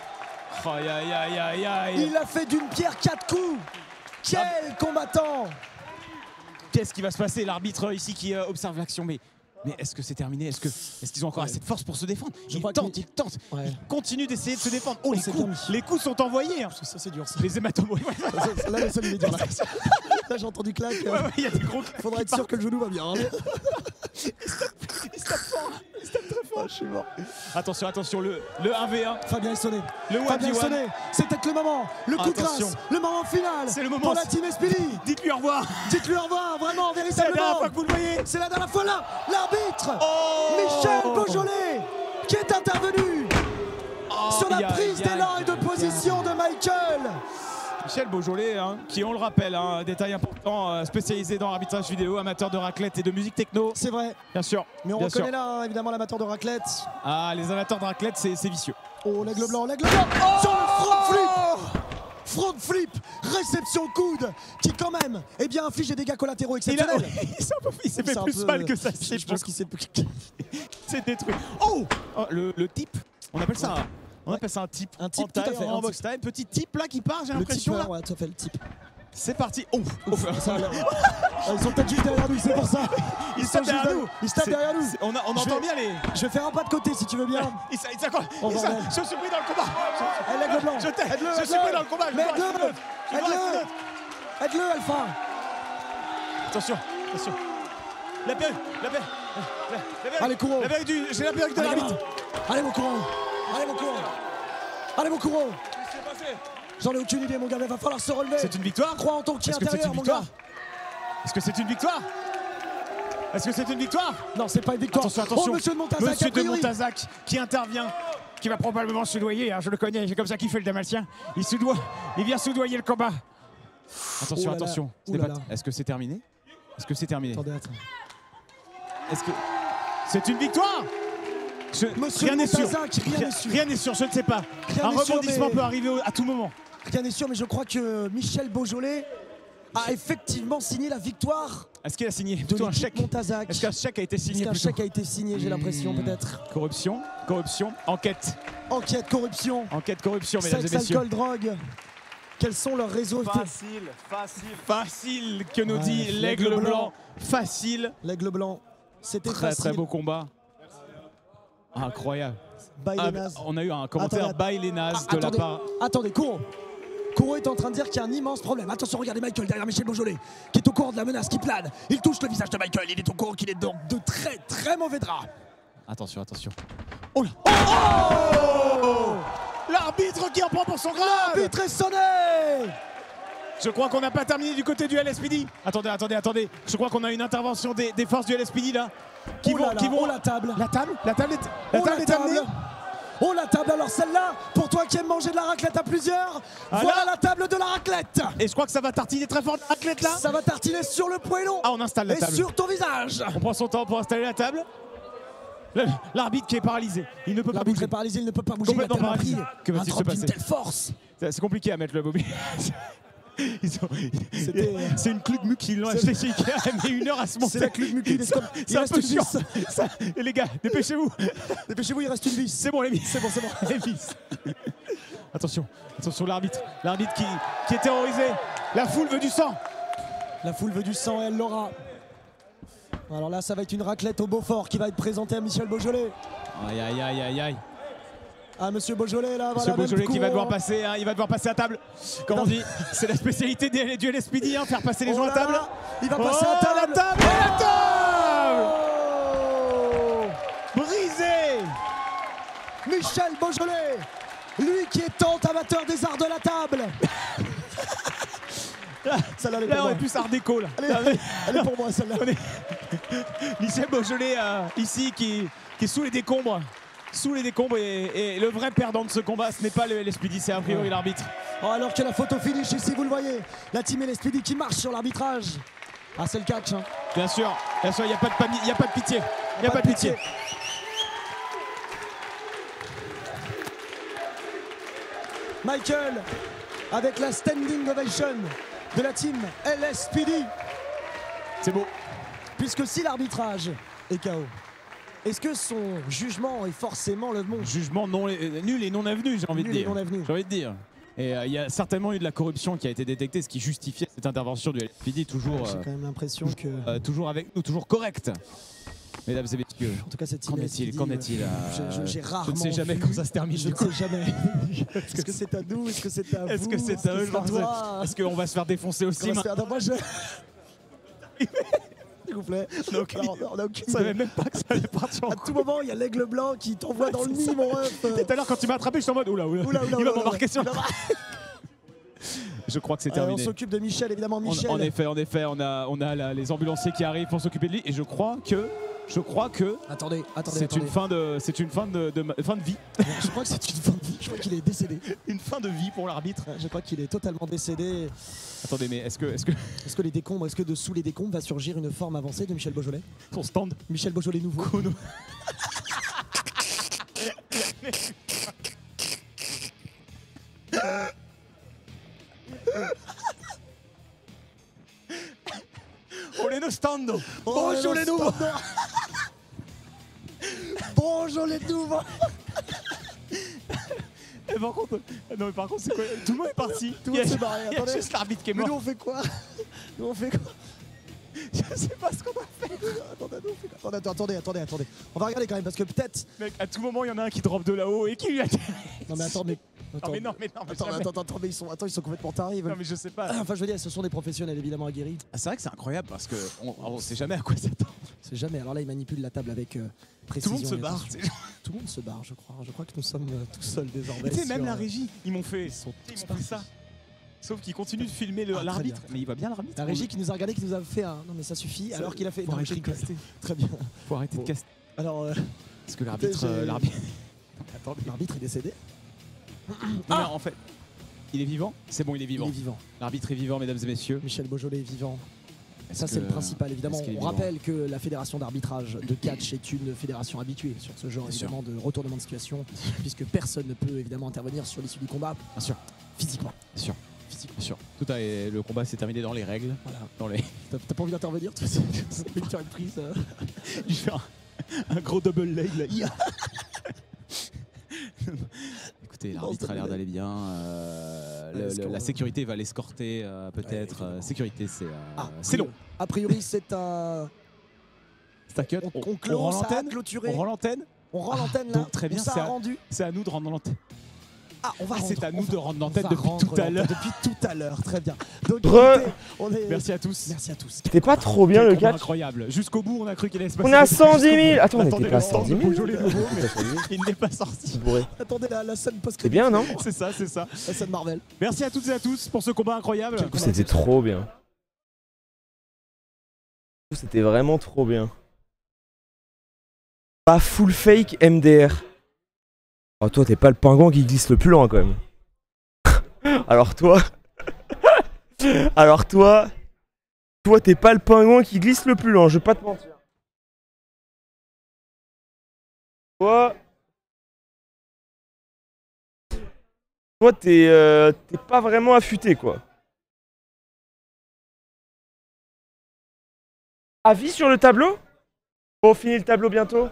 Aïe.
Il a fait d'une pierre 4 coups. Quel combattant!
Qu'est-ce qui va se passer? L'arbitre ici qui observe l'action, mais est-ce que c'est terminé? Est-ce qu'ils ont encore assez de force pour se défendre? Ils tentent.
Ouais.
Ils continuent d'essayer de se défendre. Oh, les coups sont envoyés. Hein.
Ça, c'est dur. Ça.
Les hématomes.
Là, le sol, il est dur. Là, j'ai entendu claque.
Il y a des gros.
Faudra être sûr que le genou va bien. Hein.
Il se tape fort.
très fort. Je suis mort.
Attention, le 1v1.
Fabien est sonné.
Le
Fabien est sonné. C'est peut-être le moment. Le coup de grâce. Le moment final.
C'est le moment.
Pour la team Espili.
Dites-lui au revoir.
Dites-lui au revoir, vraiment, véritablement.
C'est la dernière fois que vous le voyez.
C'est la dernière fois là. L'arbitre, Michel Beaujolais, qui est intervenu sur la prise d'élan et de position de Michael.
Michel Beaujolais, hein, qui, on le rappelle, un détail important, spécialisé dans l'arbitrage vidéo, amateur de raclette et de musique techno.
C'est vrai.
Bien sûr.
Mais on
bien
reconnaît
sûr.
là, hein, évidemment, l'amateur de raclette.
Ah, les amateurs de raclette, c'est vicieux.
Oh, l'aigle blanc, l'aigle blanc. Sur le front flip. Front flip, réception coude, qui quand même, eh bien, inflige des dégâts collatéraux exceptionnels.
Il s'est fait plus mal que ça.
Je pense qu'il s'est
c'est détruit. Oh, le type, on appelle ça. On appelle ça un type.
Un type,
en
tout à fait.
En box time. Petit type là qui part, j'ai l'impression.
Ouais, tout à fait, le type.
C'est parti. Ouf.
Ils sont peut-être juste derrière nous, c'est pour ça.
Ils sont derrière nous.
Ils se tapent derrière nous.
On entend bien les.
Je vais faire un pas de côté si tu veux bien.
Je suis pris dans le combat.
L'aigle blanc.
Je suis pris dans le combat.
Aide-le, Alpha.
Attention. La perruque.
Allez, courant.
J'ai la perruque de l'arbitre.
Allez, mon courant. Allez, mon courant. J'en ai aucune idée, mon gars, mais va falloir se relever.
C'est une victoire?
Crois en ton qui intérieur, mon gars.
Est-ce que c'est une victoire?
Non, c'est pas une victoire.
Attention.
Oh, monsieur de Montazac,
Monsieur de Montazac qui intervient, qui va probablement soudoyer, hein, je le connais, c'est comme ça qu'il fait le Damasien. Il vient soudoyer le combat. Attention. Est-ce que c'est terminé?
Attendez.
Est-ce que c'est une victoire? Rien n'est sûr. Rien n'est sûr, je ne sais pas. Un rebondissement peut arriver à tout moment.
Rien n'est sûr, mais je crois que Michel Beaujolais a effectivement signé la victoire.
Est-ce qu'il a signé
plutôt un chèque?
Est-ce qu'un chèque a été signé?
Est-ce qu'un chèque a été signé, j'ai l'impression, peut-être.
Corruption, enquête, corruption, mesdames et messieurs.
Alcool, drogue. Quels sont leurs réseaux?
Facile, que nous dit l'aigle blanc. Facile.
L'aigle blanc, c'était facile.
Très beau combat. Incroyable. On a eu un commentaire by les nazes de la part.
Attendez, Kouro est en train de dire qu'il y a un immense problème. Attention, regardez Michael derrière Michel Beaujolais, qui est au courant de la menace qui plane. Il touche le visage de Michael. Il est au courant qu'il est dans de très très mauvais draps.
Attention. Oh là. L'arbitre qui en prend pour son grade.
L'arbitre est sonné.
Je crois qu'on n'a pas terminé du côté du LSPD. Attendez. Je crois qu'on a une intervention des forces du LSPD là. Qui vont.
Oh, la table.
La table est amenée.
Oh, la table, alors celle-là, pour toi qui aimes manger de la raclette à plusieurs, voilà la table de la raclette.
Et je crois que ça va tartiner très fort la raclette là.
Ça va tartiner sur le poêlon.
Ah, on installe la table.
Et sur ton visage.
On prend son temps pour installer la table. L'arbitre qui est paralysé. Il ne peut pas
L'arbitre
bouger.
est paralysé, il ne peut pas bouger. Il a
Complètement
tellement pris
paralysé. Que
un
va-t-il se
drop d'une
passer?
telle force.
C'est compliqué à mettre le bobby. C'est une Club Muc qui l'ont acheté chez Ikea, mais 1 heure à se monter.
C'est la Club Muc qui descend.
C'est un peu chiant. Et les gars, dépêchez-vous.
Dépêchez-vous, il reste une vis.
C'est bon les vis.
C'est bon, c'est bon.
Les vis. Attention, attention l'arbitre. L'arbitre qui est terrorisé. La foule veut du sang.
La foule veut du sang et elle l'aura. Alors là, ça va être une raclette au Beaufort qui va être présentée à Michel Beaujolais.
Aïe aïe aïe aïe aïe.
Ah, monsieur Beaujolais là,
Monsieur
voilà.
Beaujolais qui va devoir passer, hein, il va devoir passer à table. Comme on dit, c'est la spécialité du LSPD, hein, faire passer les gens à table.
Il va passer à table.
La table. Brisé.
Michel Beaujolais, lui qui est tant amateur des arts de la table. Celle-là,
Là, on est plus art déco là.
Elle est pour moi celle-là.
Michel Beaujolais ici qui est sous les décombres. Sous les décombres et le vrai perdant de ce combat, ce n'est pas le LSPD, c'est a priori l'arbitre.
Oh, alors que la photo finish ici, vous le voyez, la team LSPD qui marche sur l'arbitrage. Ah, c'est le catch. Hein.
Bien sûr, il n'y a pas de pitié. Il n'y a pas de pitié.
Michael, avec la standing ovation de la team LSPD.
C'est beau.
Puisque si l'arbitrage est KO, est-ce que son jugement est forcément le bon?
Jugement nul et non avenu, j'ai envie de dire. J'ai envie de dire. Et il y a certainement eu de la corruption qui a été détectée, ce qui justifiait cette intervention du LSPD toujours.
J'ai quand même l'impression que
toujours avec nous, toujours correct. Mesdames et messieurs.
En tout cas, cette team LSPD,
qu'en est-il
j'ai rarement.
Je ne sais jamais quand ça se termine.
Je ne sais jamais. Est-ce que c'est à nous? Est-ce que c'est à vous?
Est-ce que c'est à eux? Est-ce qu'on va se faire défoncer aussi?
S'il vous plaît.
On a aucune
idée.
Je savais même pas que ça allait partir en
À tout moment, il y a l'aigle blanc qui t'envoie dans le nid, mon ref.
Tout à l'heure, quand tu m'as attrapé, j'étais en mode oula, il va m'embarquer sur la. Je crois que c'est terminé.
On s'occupe de Michel, évidemment. Michel.
En effet, on a les ambulanciers qui arrivent pour s'occuper de lui. Et je crois que.
Attendez.
C'est une fin de vie.
Je crois que c'est une fin de vie. Je crois qu'il est décédé.
Une fin de vie pour l'arbitre.
Je crois qu'il est totalement décédé.
Attendez, mais est-ce
que les décombres, est-ce que dessous les décombres va surgir une forme avancée de Michel Beaujolais?
Son stand.
Michel Beaujolais nouveau.
Oleno stando.
Beaujolais nouveau. Beaujolais nouveau.
Par contre, c'est quoi? Tout le monde est parti.
Tout le monde s'est barré.
Il y a juste l'arbitre qui est mort.
Mais nous, on fait quoi?
Je sais pas ce qu'on va faire.
Attendez. On va regarder quand même parce que peut-être.
Mec, à tout moment, il y en a un qui drop de là-haut et qui lui atterrit.
Non mais attends, mais.
Attends,
mais ils sont complètement tarés.
Non mais je sais pas.
Enfin je veux dire, ce sont des professionnels évidemment aguerris.
Ah, c'est vrai que c'est incroyable parce que on sait jamais à quoi s'attendre.
C'est jamais. Alors là, ils manipulent la table avec précision.
Tout le monde se barre.
Tout le monde se barre, je crois. Je crois que nous sommes tout seuls désormais.
Tu sais, même la régie, ils m'ont fait ça. Sauf qu'il continue de filmer l'arbitre. Mais il va bien l'arbitre.
La régie qui nous a regardé, qui nous a fait un. Non mais ça suffit. Alors qu'il a fait.
Faut arrêter de caster.
Très bien.
Faut arrêter de caster.
Alors.
Parce que l'arbitre.
L'arbitre est décédé.
Non, mais en fait, il est vivant. C'est bon, il est vivant.
Il est vivant.
L'arbitre est vivant, mesdames et messieurs.
Michel Beaujolais est vivant. Ça, c'est le principal, évidemment. On rappelle que la fédération d'arbitrage de catch est une fédération habituée sur ce genre évidemment de retournement de situation, puisque personne ne peut évidemment intervenir sur l'issue du combat.
Bien sûr.
Physiquement.
Bien sûr. Bien sûr. Le combat s'est terminé dans les règles.
Voilà. T'as pas envie d'intervenir? Tu peux faire une prise.
Je fais un gros double leg là. Écoutez, l'arbitre a l'air d'aller bien. La sécurité va l'escorter peut-être. Sécurité, c'est long.
A priori, c'est un.
C'est un cut. On rend l'antenne.
On
rend l'antenne.
On rend l'antenne là.
Donc très bien.
Ça a rendu.
C'est à nous de rendre l'antenne.
Ah,
c'est à nous de rendre l'antenne depuis tout à l'heure.
Depuis tout à l'heure, très bien. Donc,
Merci à tous.
Merci à tous.
C'était pas trop bien le catch.
Incroyable. Jusqu'au bout, on a cru qu'il allait se passer.
On est à 110 000. Attends, on n'était pas à 110 000.
Il n'est pas sorti.
Attendez, la scène post-crédit.
C'est bien, non?
C'est ça.
La scène Marvel.
Merci à toutes et à tous pour ce combat incroyable.
C'était trop bien. C'était vraiment trop bien. Pas full fake MDR. Oh, toi, t'es pas le pingouin qui glisse le plus loin, quand même. Alors toi, t'es pas le pingouin qui glisse le plus loin, je vais pas te mentir. Toi, t'es pas vraiment affûté, quoi. Avis sur le tableau? Bon, on finit le tableau bientôt.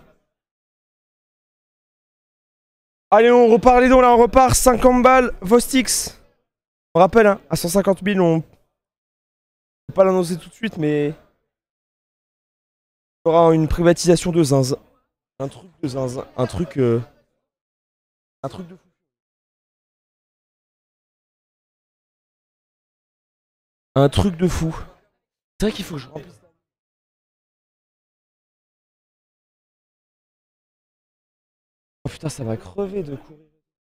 Allez, on repart les dons, là, on repart. 50 balles, Vostix. On rappelle, hein, à 150 000, on peut pas l'annoncer tout de suite, mais... Il y aura une privatisation de zinzin. Un truc de zinzin. Un truc de fou. Un truc de fou. C'est vrai qu'il faut que je remplisse. Oh putain, ça va crever de courir.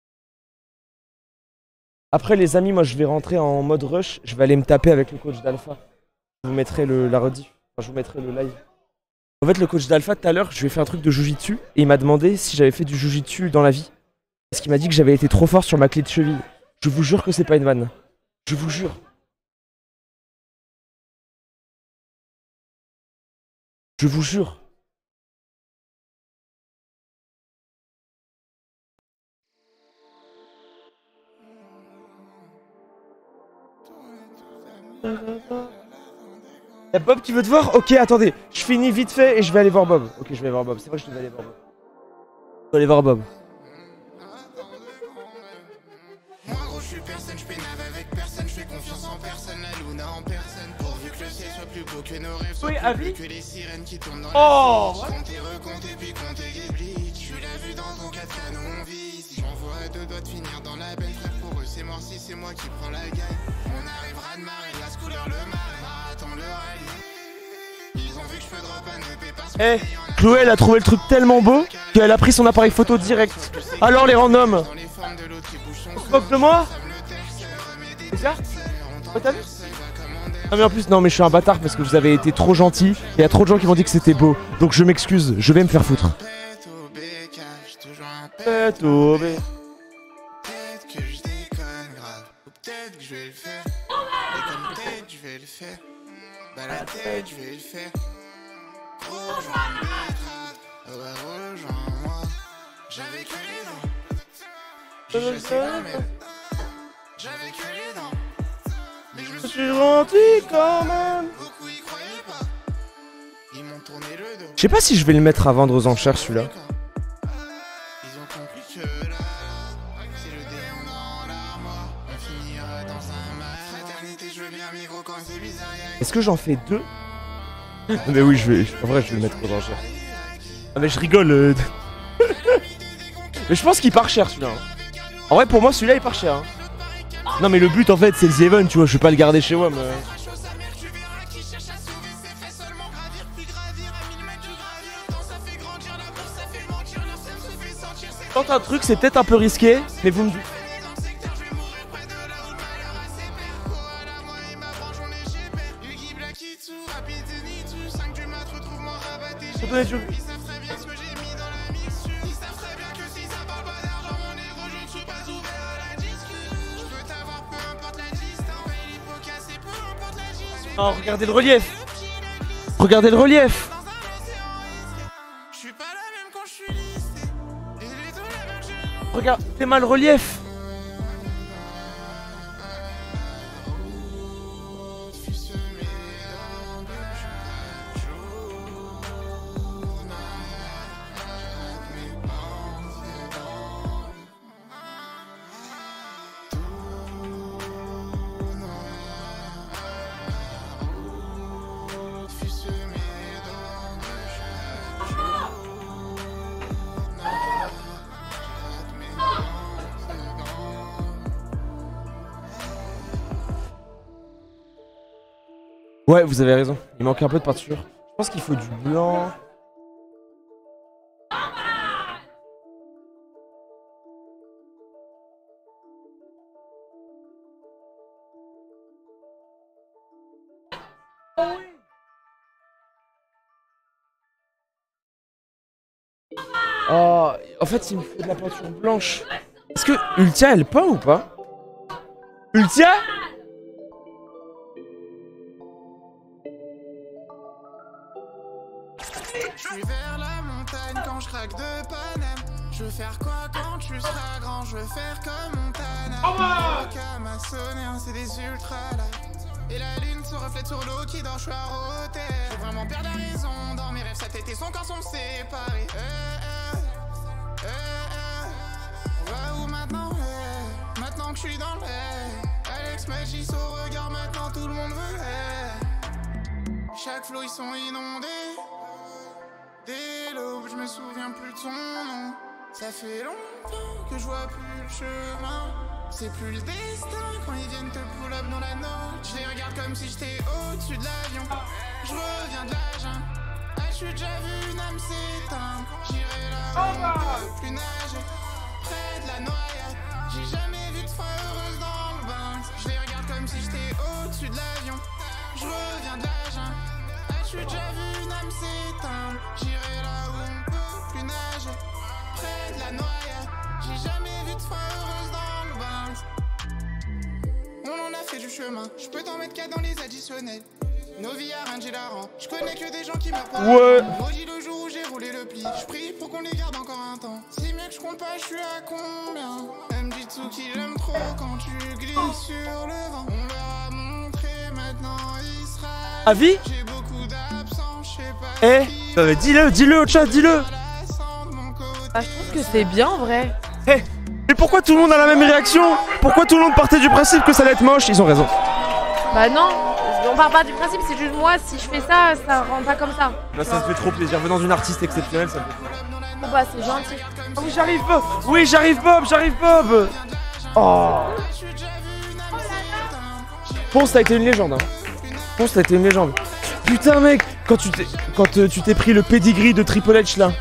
Après les amis, moi je vais rentrer en mode rush. Je vais aller me taper avec le coach d'Alpha. Je vous mettrai la rediff. Enfin, je vous mettrai le live. En fait, le coach d'Alpha, tout à l'heure, je lui ai fait un truc de Jujitsu. Et il m'a demandé si j'avais fait du Jujitsu dans la vie. Parce qu'il m'a dit que j'avais été trop fort sur ma clé de cheville. Je vous jure que c'est pas une vanne. Je vous jure. Je vous jure. Y'a Bob qui veut te voir? Ok, attendez. Je finis vite fait et je vais aller voir Bob. Ok, je vais aller voir Bob. C'est vrai que je devais aller voir Bob. Je dois aller voir Bob.
Moi gros je suis personne, je pénave avec personne, je fais confiance en personne, la Luna en personne, pourvu que le ciel soit plus beau que nos rêves, soit plus bleu que les sirènes qui tournent dans la vie. Comptez, recomptez, puis comptez Ghibli, tu l'as vu dans ton 4K, nous on vise. J'envoie à deux doigts de finir dans la belle, frère pour eux c'est mort si c'est moi qui prends la gagne. On arrivera de marée, la couleur le marais, marathon le rallye. Ils ont vu que je peux drop un EP parce que...
Eh, Chloé elle a trouvé le truc tellement beau qu'elle a pris son appareil photo direct. Alors les randoms, on se moque de moi? C'est ça? Oh, t'as vu? Ah mais en plus, non mais je suis un bâtard parce que vous avez été trop gentil. Il y a trop de gens qui m'ont dit que c'était beau. Donc je m'excuse, je vais me faire foutre. Tête au bé.
Peut-être que je déconne grave, ou peut-être que je vais le faire. Et comme tête, je vais le faire. Bah la tête, je vais le faire. Rejoins-moi, rejoins-moi. J'avais que les dents. Je sais pas mais j'avais que les dents. Mais je me suis
gentil quand même.
Beaucoup y croyaient pas. Ils m'ont tourné le dos.
Je sais pas si je vais le mettre à vendre aux enchères celui-là.
Ils ont compris que là, c'est le démon dans l'armoire. On finira dans un mal. Fraternité, je veux bien un micro quand c'est bizarre.
Est-ce que j'en fais deux? Mais oui, en vrai je vais le mettre aux enchères. Ah mais je rigole. Mais je pense qu'il part cher celui-là. En vrai pour moi celui-là il part cher. Hein. Non mais le but en fait c'est le The Event, tu vois, je vais pas le garder chez moi mais... Quand un truc c'est peut-être un peu risqué, mais vous me dites. Oh, regardez le relief. Regardez le relief. Regarde, fais mal le relief. Ouais, vous avez raison. Il manque un peu de peinture. Je pense qu'il faut du blanc. Oh, en fait, il me faut de la peinture blanche. Est-ce que Ultia, elle peint ou pas? Ultia?
Je suis vers la montagne quand je craque de Paname. Je veux faire quoi quand tu seras grand? Je veux faire comme Montana. Ma sonné, c'est des ultras là. Et la lune se reflète sur l'eau qui dort, je suis à roter. Je veux vraiment perdre la raison dans mes rêves, sa tête et son corps sont séparés. On va où maintenant? Maintenant que je suis dans l'air. Alex Magis au regard, maintenant tout le monde veut. Chaque flot ils sont inondés. Dès l'aube, je me souviens plus de son nom. Ça fait longtemps que je vois plus le chemin. C'est plus le destin quand ils viennent te pull up dans la note. Je les regarde comme si j'étais au-dessus de l'avion. Je reviens de la jungle. Ah, je suis déjà vu une âme s'éteindre. J'irai là où on peut plus nager. Près de la noyade. J'ai jamais vu de fois heureuse dans le bain. Je les regarde comme si j'étais au-dessus de l'avion. Je reviens de la jungle. Ah, je suis déjà vu une âme s'éteindre. J'irai là où on peut plus nager. Près de la noyade. J'ai jamais vu de fois heureuse dans le bain. On en a fait du chemin. Je peux t'en mettre 4 dans les additionnels. Nos vies à j'ai la rend. Je connais que des gens qui m'apprennent.
Ouais.
Maudit le jour où j'ai roulé le pli. Je prie pour qu'on les garde encore un temps. Si mieux que je compte pas, je suis à combien? Mjitsu qui j'aime trop quand tu glisses sur le vent. On leur a montré maintenant Israël.
Avis?
J'ai beaucoup d'absents, je sais pas.
Eh, dis-le au chat, dis-le.
Bah, je trouve que c'est bien en vrai.
Eh, mais pourquoi tout le monde a la même réaction? Pourquoi tout le monde partait du principe que ça allait être moche? Ils ont raison.
Bah non, on part pas du principe, c'est juste moi, si je fais ça, ça rend pas comme ça.
Là, ça se fait trop plaisir. Venant d'une artiste exceptionnelle, ça me fait.
Bon bah c'est gentil.
Oh, oui, j'arrive Bob. Oui, j'arrive Bob. Oh. Ponce, t'as été une légende. Hein. Ponce, t'as été une légende. Putain, mec, quand tu t'es pris le pedigree de Triple H là.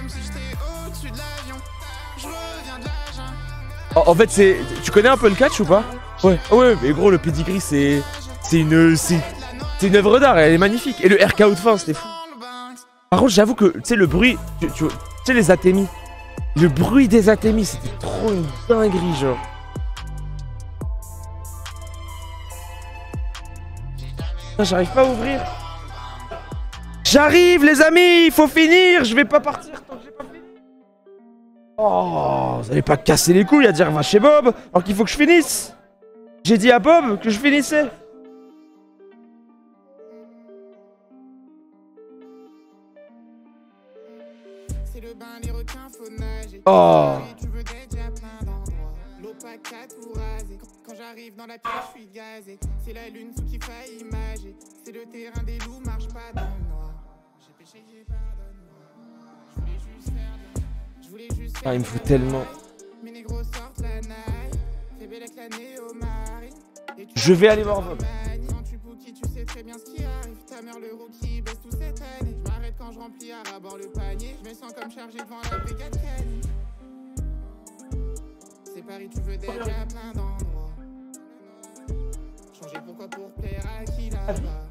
Oh, en fait, c'est. Tu connais un peu le catch ou pas? Ouais. Oh, ouais, mais gros, le pedigree, c'est une œuvre d'art, elle est magnifique. Et le RKO de fin, c'était fou. Par contre, j'avoue que, tu sais, le bruit, tu sais, les atémis. Le bruit des atémis, c'était trop une dinguerie, genre. J'arrive pas à ouvrir. J'arrive, les amis, il faut finir. Je vais pas partir tant que j'ai pas fini. Oh, vous allez pas casser les couilles à dire va chez Bob alors qu'il faut que je finisse. J'ai dit à Bob que je finissais. Oh. Quand j'arrive dans la pièce, je suis gazé. C'est la lune sous qui faille imager. C'est le terrain des loups, marche pas dans le noir. J'ai péché, j'ai pardonne-moi. Je voulais juste faire. Ah, il me fout tellement. Mes négros sortent la night. Fais belle avec la néo-marine. Je vais aller voir Bob. Tu sais très bien ce qui arrive. Ta mère, le rookie, baisse tout cette année. Je m'arrête quand je remplis à rabord le panier. Je me sens comme chargé devant la brigade canine. C'est Paris, tu veux d'être à plein d'endroits. Changer pourquoi pour plaire à qui là-bas.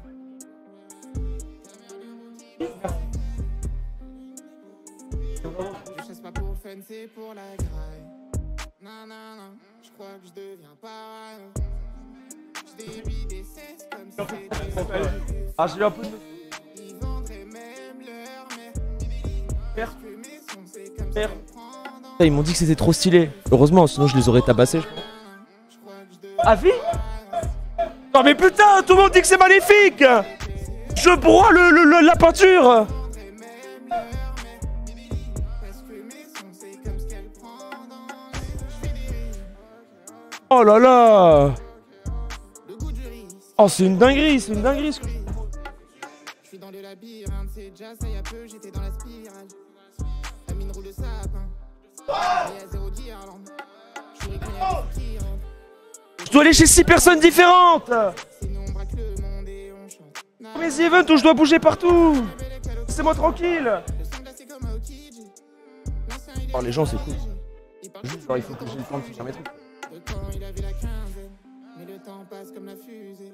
Je chasse pas pour fun, c'est pour la graille. Non, non, non, je crois que je deviens parano. Je débite des cesses comme si c'était. Ah, j'ai eu un peu de. Ils vendraient même leur mère. Mère. Ils m'ont dit que c'était trop stylé. Heureusement, sinon je les aurais tabassés, je crois. Ah, vie? Non mais putain, tout le monde dit que c'est magnifique. Je broie la peinture. Oh là là. Oh, c'est une dinguerie, c'est une dinguerie. Je suis dans le labyrinthe, c'est déjà ça y a peu, j'étais dans la spirale. La mine roule le sapin. Je dois aller chez 6 personnes différentes. Mes events où je dois bouger partout. Laissez-moi tranquille. Oh, les gens, c'est cool. Juste, genre, il faut que j'ai le temps de finir mes trucs. Mais le temps passe comme la fusée.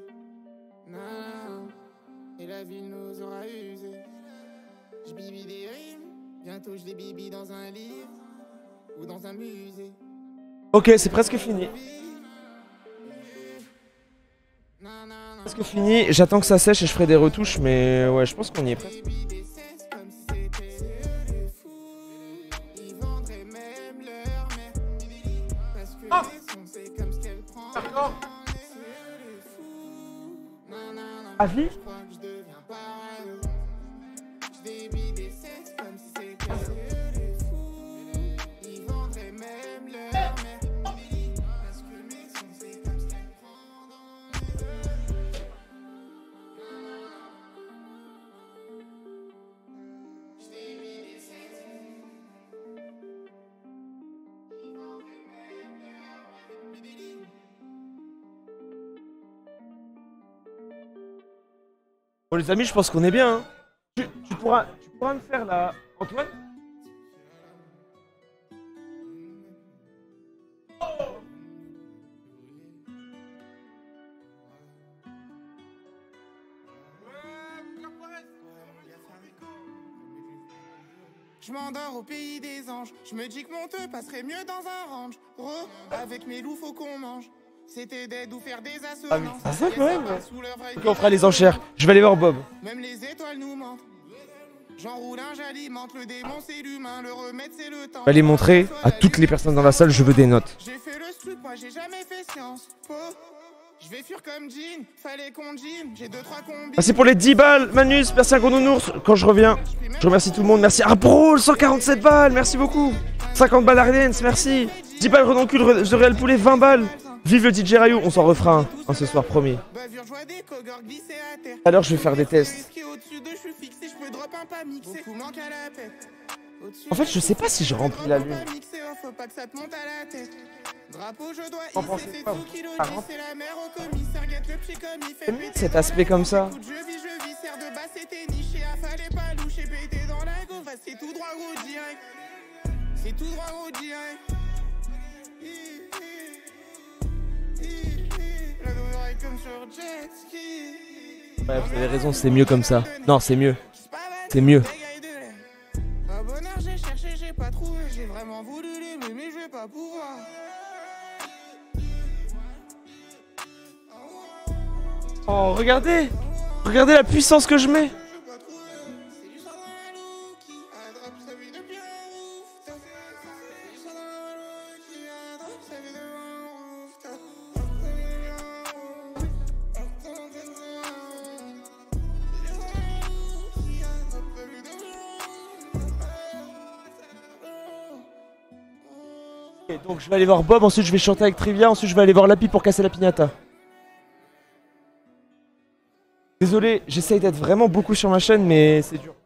Et la ville nous aura usé. Je bibi des rimes. Bientôt, je les bibi dans un livre. Ou dans un musée. Ok, c'est presque fini. Presque fini. J'attends que ça sèche et je ferai des retouches, mais ouais, je pense qu'on y est presque. À vie? Bon les amis, je pense qu'on est bien. Hein. Tu pourras me faire la... Antoine?
Je m'endors au pays des anges. Je me dis que mon te passerait mieux dans un range. Avec mes loups, faut qu'on mange. C'était d'aide ou faire des assonances.
Ah ça quand même. Ok, on fera les enchères. Je vais aller voir Bob.
Même les étoiles nous mentent. J'enroule un, j'alimente le démon, c'est l'humain, le remède c'est le temps.
Je vais aller montrer à toutes les personnes dans la salle, je veux des notes.
J'ai fait le truc, moi j'ai jamais fait science. Je vais fuir comme Jean, fallait qu'on jean. J'ai 2-3 combis.
Merci pour les 10 balles, Manus. Merci à Gronounours. Quand je reviens, je remercie tout le monde. Merci à Brawl, 147 balles. Merci beaucoup. 50 balles Ardennes, merci. 10 balles Redoncule, The Real Poulet, 20 balles. Vive le DJ Rayou, on s'en refera un ce soir, promis. Alors je vais faire des tests. En fait, je sais pas si je remplis la lune. Qu'en pensez quoi? J'aime bien cet aspect comme ça.
C'est tout droit au direct.
Ouais, vous avez raison, c'est mieux comme ça. Non, c'est mieux. C'est mieux.
Un bonheur j'ai cherché, j'ai pas trouvé. J'ai vraiment voulu l'aimer, mais je vais pas pouvoir.
Oh, regardez! Regardez la puissance que je mets! Donc je vais aller voir Bob, ensuite je vais chanter avec Trivia, ensuite je vais aller voir Lapi pour casser la piñata. Désolé, j'essaye d'être vraiment beaucoup sur ma chaîne, mais c'est dur.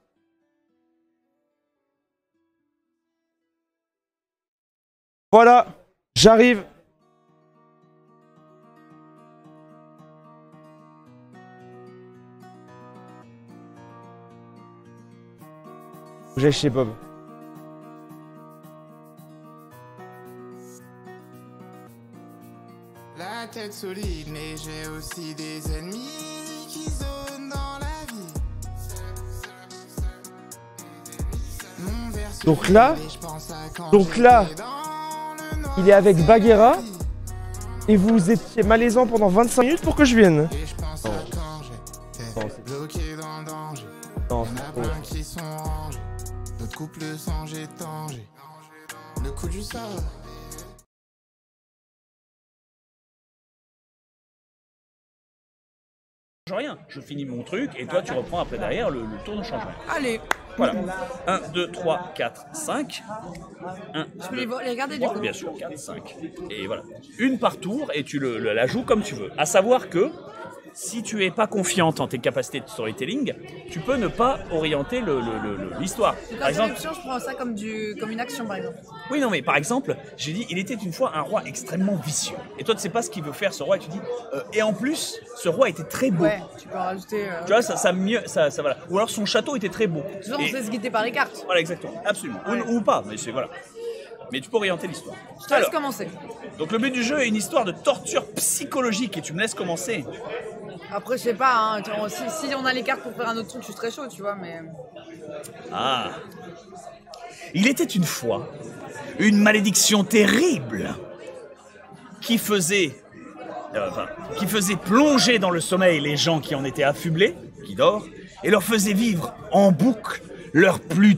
Voilà, j'arrive. Faut que j'aille chez Bob.
La tête solide, mais j'ai aussi des ennemis qui zonent dans la vie.
Donc là, il est avec Bagheera et vous étiez malaisant pendant 25 minutes pour que je vienne.
Bloqué dans le danger.
Non,
c'est trop. Qui sont rangés. D'autres couples sans j'ai tangé. Le coup du sort.
Rien, je finis mon truc et toi tu reprends après derrière le tour ne change rien.
Allez.
Voilà. 1, 2, 3, 4, 5. 1,
Je peux les regarder du coup.
Bien sûr, 4, 5. Et voilà. Une par tour et tu la joues comme tu veux. À savoir que si tu es pas confiante en tes capacités de storytelling, tu peux ne pas orienter l'histoire.
Par exemple, je prends ça comme une action par exemple.
Oui, non, mais par exemple, j'ai dit, il était une fois un roi extrêmement vicieux. Et toi, tu sais pas ce qu'il veut faire, ce roi, et tu dis, et en plus, ce roi était très beau.
Ouais, tu peux rajouter.
Tu vois, ça voilà. Ou alors son château était très beau.
Toujours, on sait se guider par les cartes.
Voilà, exactement, absolument. Ouais. Ou pas, mais c'est voilà. Mais tu peux orienter l'histoire.
Je te laisse commencer.
Donc le but du jeu est une histoire de torture psychologique, et tu me laisses commencer.
Après, je sais pas, hein, si on a les cartes pour faire un autre truc, je suis très chaud, tu vois, mais.
Ah. Il était une fois une malédiction terrible qui faisait plonger dans le sommeil les gens qui en étaient affublés, qui dorment, et leur faisait vivre en boucle leur plus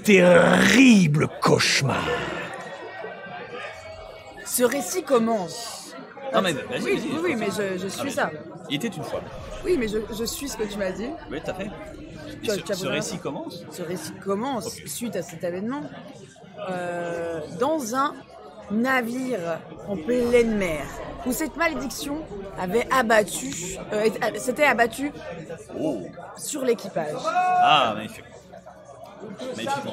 terrible cauchemar.
Ce récit commence
Non mais vas-y,
Oui,
vas-y.
oui, mais je suis ça.
Il était une fois.
Oui, mais je suis ce que tu m'as dit.
Oui, t'as fait.
Tu as
Ce
posé la-
récit commence.
Ce récit commence suite à cet événement dans un navire en pleine mer où cette malédiction avait abattu, s'était abattue sur l'équipage.
Ah, magnifique. Magnifiquement.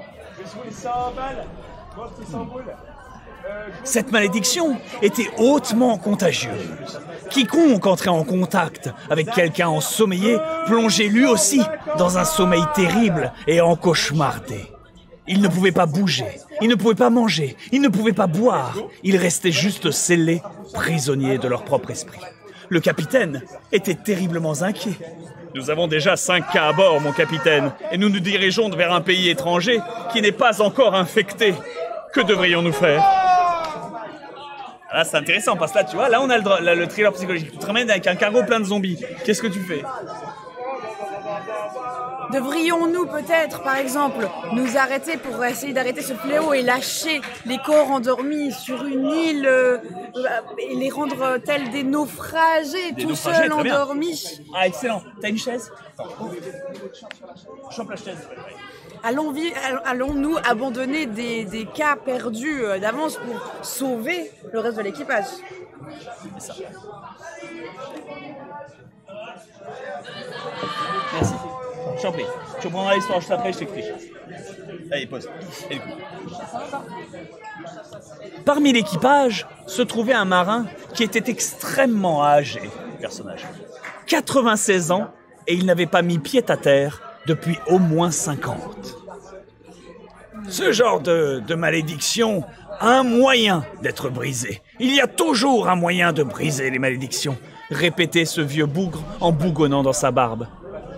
Cette malédiction était hautement contagieuse. Quiconque entrait en contact avec quelqu'un ensommeillé plongeait lui aussi dans un sommeil terrible et encauchemardé. Il ne pouvait pas bouger, il ne pouvait pas manger, il ne pouvait pas boire. Ils restaient juste scellés, prisonniers de leur propre esprit. Le capitaine était terriblement inquiet. Nous avons déjà 5 cas à bord, mon capitaine, et nous nous dirigeons vers un pays étranger qui n'est pas encore infecté. Que devrions-nous faire ? Là, c'est intéressant, parce que là, tu vois, là, on a le thriller psychologique. Tu te ramènes avec un cargo plein de zombies. Qu'est-ce que tu fais ?
Devrions-nous peut-être, par exemple, nous arrêter pour essayer d'arrêter ce fléau et lâcher les corps endormis sur une île et les rendre tels des naufragés, tout seuls endormis?
Ah, excellent. T'as une chaise ? Chope la chaise.
Allons-nous abandonner des cas perdus d'avance pour sauver le reste de l'équipage?
C'est ça. Merci. Je t'en prie. Tu reprendras l'histoire juste après, je t'explique. Allez, pause. Et parmi l'équipage se trouvait un marin qui était extrêmement âgé, personnage. 96 ans, et il n'avait pas mis pied à terre depuis au moins 50. Ce genre de malédiction a un moyen d'être brisé. Il y a toujours un moyen de briser les malédictions, répétait ce vieux bougre en bougonnant dans sa barbe.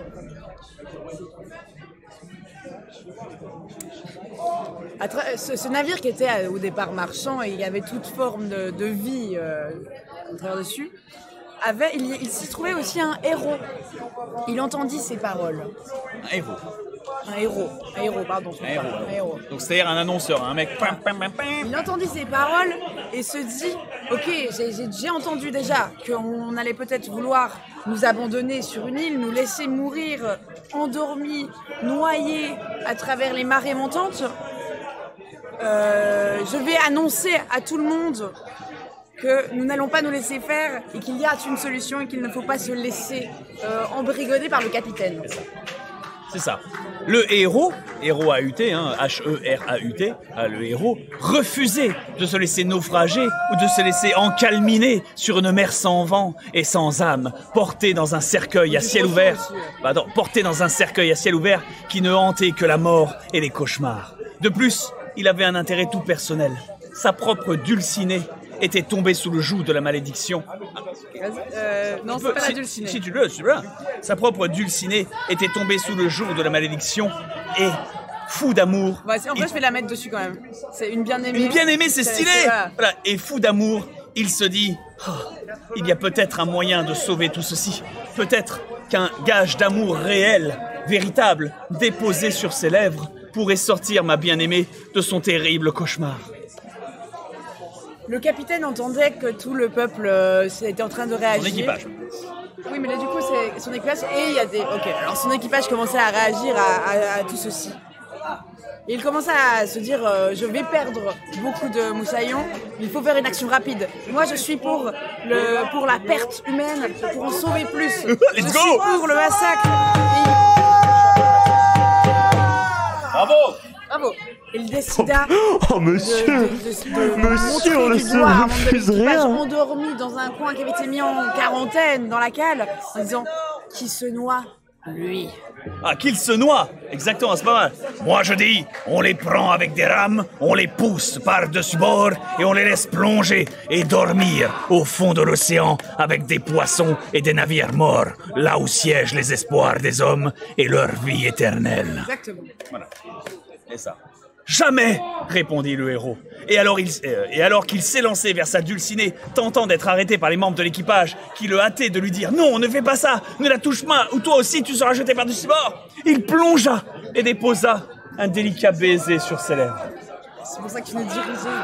Ce navire qui était au départ marchand et il y avait toute forme de vie à travers dessus, il s'y trouvait aussi un héros. Il entendit ces paroles.
Un héros.
Un héros, pardon. Un héros.
Donc c'est-à-dire un annonceur, un mec.
Il entendit ces paroles et se dit, ok, j'ai entendu déjà qu'on allait peut-être vouloir nous abandonner sur une île, nous laisser mourir endormis, noyés à travers les marées montantes. Je vais annoncer à tout le monde que nous n'allons pas nous laisser faire et qu'il y a une solution et qu'il ne faut pas se laisser embrigader par le capitaine.
C'est ça. Le héros AUT, hein, H-E-R-A-U-T, le héros, refusait de se laisser naufrager ou de se laisser encalminer sur une mer sans vent et sans âme, porté dans un cercueil à ciel ouvert. Porté dans un cercueil à ciel ouvert qui ne hantait que la mort et les cauchemars. De plus, il avait un intérêt tout personnel. Sa propre dulcinée était tombée sous le joug de la malédiction.
Non, c'est pas la dulcinée.
Si tu veux. Sa propre dulcinée était tombée sous le joug de la malédiction et, fou d'amour...
En vrai, je vais la mettre dessus quand même. C'est une bien-aimée.
Une bien-aimée, c'est stylé. Voilà. Et fou d'amour, il se dit il y a peut-être un moyen de sauver tout ceci. Peut-être qu'un gage d'amour réel, véritable, déposé sur ses lèvres, pourrait sortir ma bien-aimée de son terrible cauchemar.
Le capitaine entendait que tout le peuple était en train de réagir.
Son équipage.
Oui, mais là, du coup, c'est son équipage et il y a des... Ok, alors son équipage commençait à réagir à tout ceci. Et il commençait à se dire, je vais perdre beaucoup de moussaillons, il faut faire une action rapide. Moi, je suis pour la perte humaine, pour en sauver plus. Je suis pour le massacre. Bravo. Il décida
monsieur, on ne se refuse rien.
Endormi dans un coin qui avait été mis en quarantaine dans la cale, en disant qui se noie, lui.
Ah, qu'il se noie. Exactement, c'est pas mal. Moi, je dis, on les prend avec des rames, on les pousse par-dessus bord et on les laisse plonger et dormir au fond de l'océan avec des poissons et des navires morts, là où siègent les espoirs des hommes et leur vie éternelle.
Exactement.
Voilà. Et ça. Jamais, répondit le héros. Et alors qu'il s'élançait vers sa dulcinée, tentant d'être arrêté par les membres de l'équipage, qui le hâtaient de lui dire « Non, ne fais pas ça, ne la touche pas, ou toi aussi tu seras jeté par-dessus bord !» Il plongea et déposa un délicat baiser sur ses lèvres.
C'est pour ça qu'il nous dirigeait.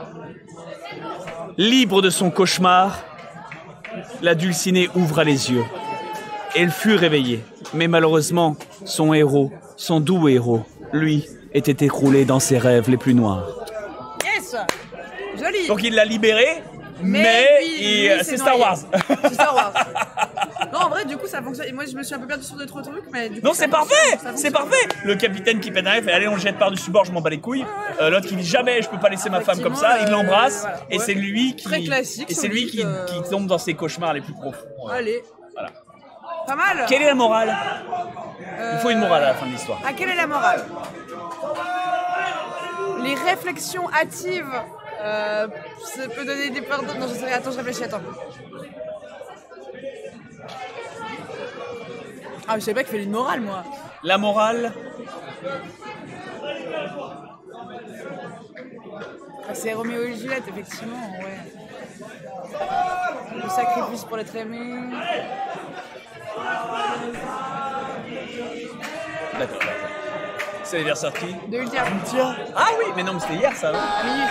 Libre de son cauchemar, la Dulcinée ouvra les yeux. Elle fut réveillée, mais malheureusement, son héros, son doux héros, lui, était écroulé dans ses rêves les plus noirs.
Yes. Joli.
Donc il l'a libéré, mais c'est Star Wars.
C'est Star Wars. Non, en vrai, du coup, ça fonctionne. Et moi, je me suis un peu perdu sur 2-3 trucs, mais du coup.
Non, c'est parfait. C'est parfait. Le capitaine qui pète un fait allez, on le jette par-dessus bord, je m'en bats les couilles. L'autre qui dit jamais, je peux pas laisser ma femme comme ça. Il l'embrasse
voilà.
et c'est lui qui.
Très classique.
Et c'est lui qui tombe dans ses cauchemars les plus profonds.
Allez.
Voilà.
Pas mal.
Quelle est la morale? Il faut une morale à la fin de l'histoire.
Ah, quelle est la morale? Les réflexions hâtives, ça peut donner des peurs. Non, je sais rien. Attends, je réfléchis. Attends. Ah, je savais pas qu'il fallait une morale, moi.
La morale.
Ah, c'est Roméo et Juliette, effectivement, ouais. Le sacrifice pour l'être aimé.
D'accord. C'est l'anniversaire de qui?
De Ultia.
Ah oui, mais non, mais c'était hier ça, non?
À minuit.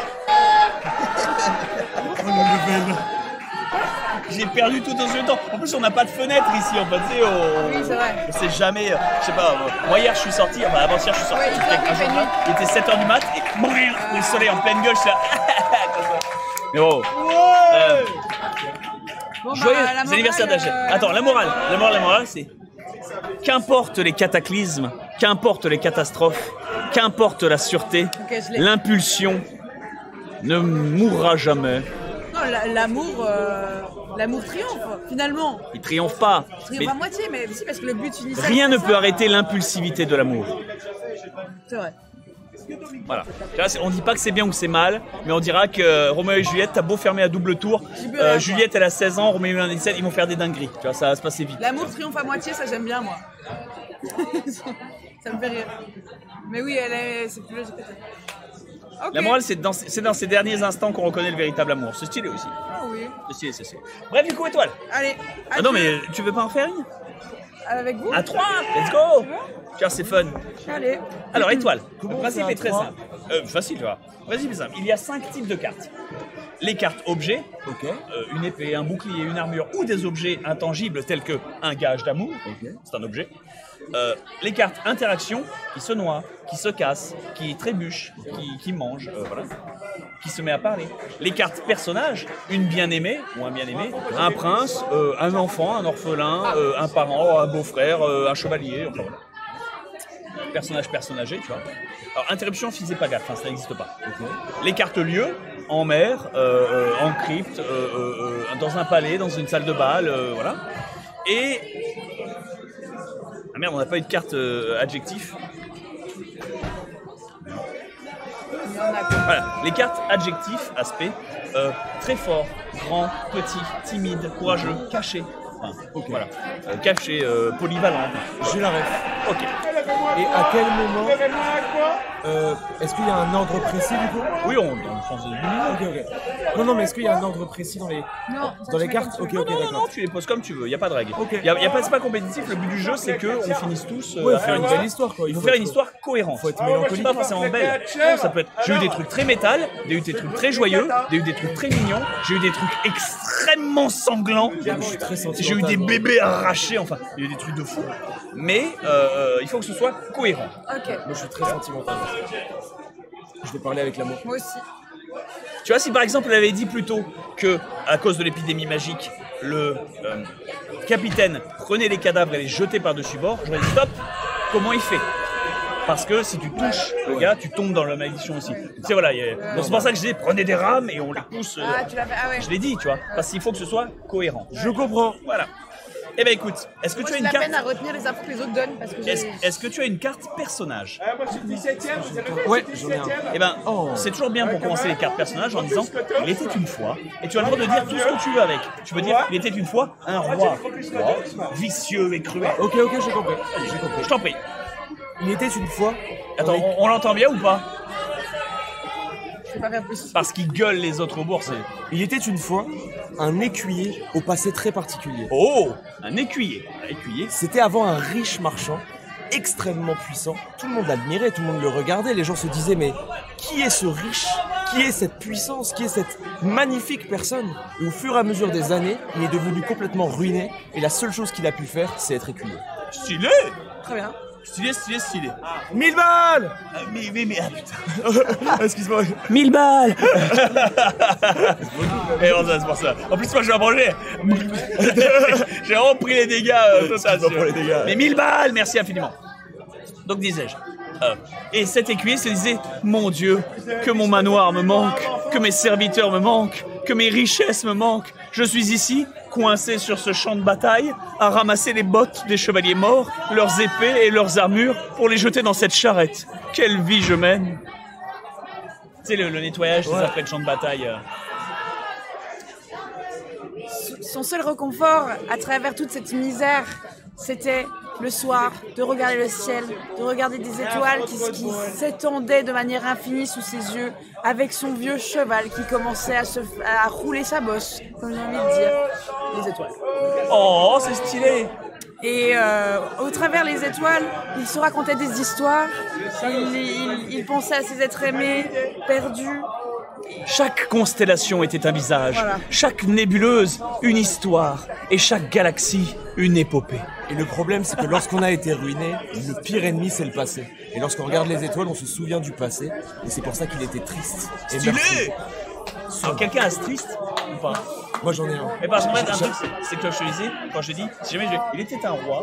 Oh mon level. J'ai perdu tout dans ce temps. En plus, on n'a pas de fenêtre ici. On peut dire,
Oui, c'est vrai.
on sait jamais. Je sais pas. Moi, hier, je suis sorti. Enfin, avant-hier, je suis sorti.
Ouais,
Il était 7h du mat et le soleil en pleine gueule. Je suis là. Mais oh.
Bon,
Joyeux
la morale,
anniversaire d'Achille. Attends, la morale, c'est qu'importe les cataclysmes, qu'importe les catastrophes, qu'importe la sûreté,
Ok, je l'ai.
l'impulsion ne mourra jamais.
Non, l'amour triomphe, finalement.
Il triomphe pas.
Il triomphe
Mais
à moitié, mais si, parce que le but initial.
rien
c'est
ne
ça.
peut arrêter l'impulsivité de l'amour.
C'est vrai.
Voilà. Là, on dit pas que c'est bien ou c'est mal, mais on dira que Roméo et Juliette, t'as beau fermer à double tour, Juliette elle a 16 ans, Roméo il a 17, ils vont faire des dingueries. Tu vois, ça va se passer vite.
L'amour triomphe à moitié, ça j'aime bien, moi. Ça me fait rire. Mais oui, c'est plus logique. Ok.
La morale, c'est dans ces derniers instants qu'on reconnaît le véritable amour. C'est stylé aussi.
Ah oui.
C'est stylé. Bref, du coup, étoile.
Allez.
Ah non, mais tu veux pas en faire une?
Avec vous?
À 3, let's go. Car c'est fun.
Allez.
Alors, étoile. Le principe est très simple. Facile, tu vois. Le principe est simple. Il y a 5 types de cartes. Les cartes objets, une épée, un bouclier, une armure ou des objets intangibles tels que un gage d'amour, c'est un objet. Les cartes interaction qui se noient, qui se cassent, qui trébuchent, qui mangent, voilà, qui se met à parler. Les cartes personnages, une bien-aimée ou un bien-aimé, un prince, un enfant, un orphelin, un parent, un beau-frère, un chevalier, enfin voilà. Personnage personnagé, tu vois. Alors interruption, si c'est pas gaffe, ça n'existe pas. Les cartes lieux, en mer, en crypte, dans un palais, dans une salle de bal, voilà. Et ah merde, on n'a pas eu de carte adjectif. Voilà, les cartes adjectifs, aspect, très fort, grand, petit, timide, courageux, caché. Enfin, voilà. Caché, polyvalent.
J'ai la ref.
Ok.
Et à quel moment est-ce qu'il y a un ordre précis du coup?
Oui, on pense de
Ok. Non, mais est-ce qu'il y a un ordre précis dans les cartes? Ok, d'accord.
Non, tu les poses comme tu veux, il n'y a pas de règle. C'est pas compétitif, le but du jeu c'est qu'on finisse tous à faire une belle histoire. Il faut faire une histoire cohérente.
Faut être mélancolique.
Pas forcément belle. Non, ça peut être. J'ai eu des trucs très métal, j'ai eu des trucs très joyeux, j'ai eu des trucs très mignons, j'ai eu des trucs extrêmement sanglants, j'ai eu des bébés arrachés, enfin, il y a eu des trucs de fou. Mais il faut que ce soit cohérent.
Ok.
Moi je suis très sentimental. Je vais parler avec l'amour.
Moi aussi.
Tu vois, si par exemple elle avait dit plutôt que, à cause de l'épidémie magique, le capitaine prenait les cadavres et les jetait par-dessus bord, j'aurais dit stop, comment il fait? Parce que si tu touches le gars, tu tombes dans la malédiction aussi. Tu sais, voilà, donc c'est pour ça que je disais prenez des rames et on les pousse.
Ah, tu l'as fait, ah ouais.
Je l'ai dit, tu vois, parce qu'il faut que ce soit cohérent.
Je comprends.
Voilà. Eh ben écoute, est-ce que tu as une
la
carte?
peine à retenir les infos que les autres donnent parce que
Est-ce que tu as une carte personnage?
Moi je suis 17ème, vous avez
Ouais, j'en ai un.
Eh ben, c'est toujours bien pour commencer les cartes personnages en disant il était une fois, et tu as le droit de dire tout ce que tu veux avec. Tu peux dire il était une fois un roi vicieux et cruel.
Ok, j'ai compris.
Je t'en prie.
Il était une fois.
Attends, on l'entend bien ou pas?
Je peux pas faire plus.
Parce qu'il gueule les autres au bourses.
Il était une fois un écuyer au passé très particulier.
Oh, un écuyer. Un écuyer.
C'était avant un riche marchand extrêmement puissant. Tout le monde l'admirait, tout le monde le regardait. Les gens se disaient, mais qui est ce riche? Qui est cette puissance? Qui est cette magnifique personne? Et au fur et à mesure des années, il est devenu complètement ruiné. Et la seule chose qu'il a pu faire, c'est être écuyer.
Stylé!
Très bien.
Stylé, stylé, stylé.
1000 balles!
Mais, ah putain.
Excuse-moi.
1000 balles! Et bon, c'est pour ça. En plus, moi, je vais manger. J'ai vraiment pris les dégâts.
Pour les dégâts.
Mais 1000 balles, merci infiniment. Donc, disais-je. Et cet écuyer se disait, mon Dieu, que mon manoir me manque, que mes serviteurs me manquent, que mes richesses me manquent. Je suis ici, coincé sur ce champ de bataille, à ramasser les bottes des chevaliers morts, leurs épées et leurs armures, pour les jeter dans cette charrette. Quelle vie je mène! Tu sais, le nettoyage des après le champ de bataille.
Son seul réconfort à travers toute cette misère, c'était le soir, de regarder le ciel, de regarder des étoiles qui s'étendaient de manière infinie sous ses yeux, avec son vieux cheval qui commençait à rouler sa bosse, comme j'ai envie de dire, les étoiles.
Oh, c'est stylé!
Et au travers les étoiles, il se racontait des histoires, il pensait à ses êtres aimés, perdus.
Chaque constellation était un visage,
Voilà.
chaque nébuleuse une histoire, et chaque galaxie une épopée.
Et le problème, c'est que lorsqu'on a été ruiné, le pire ennemi, c'est le passé. Et lorsqu'on regarde les étoiles, on se souvient du passé. Et c'est pour ça qu'il était triste. Et
Stylé!
merci.
Alors, quelqu'un a ce triste ou pas?
Moi, j'en ai un.
Mais par contre, un truc, c'est que je te disais, quand je dis, si jamais il était un roi,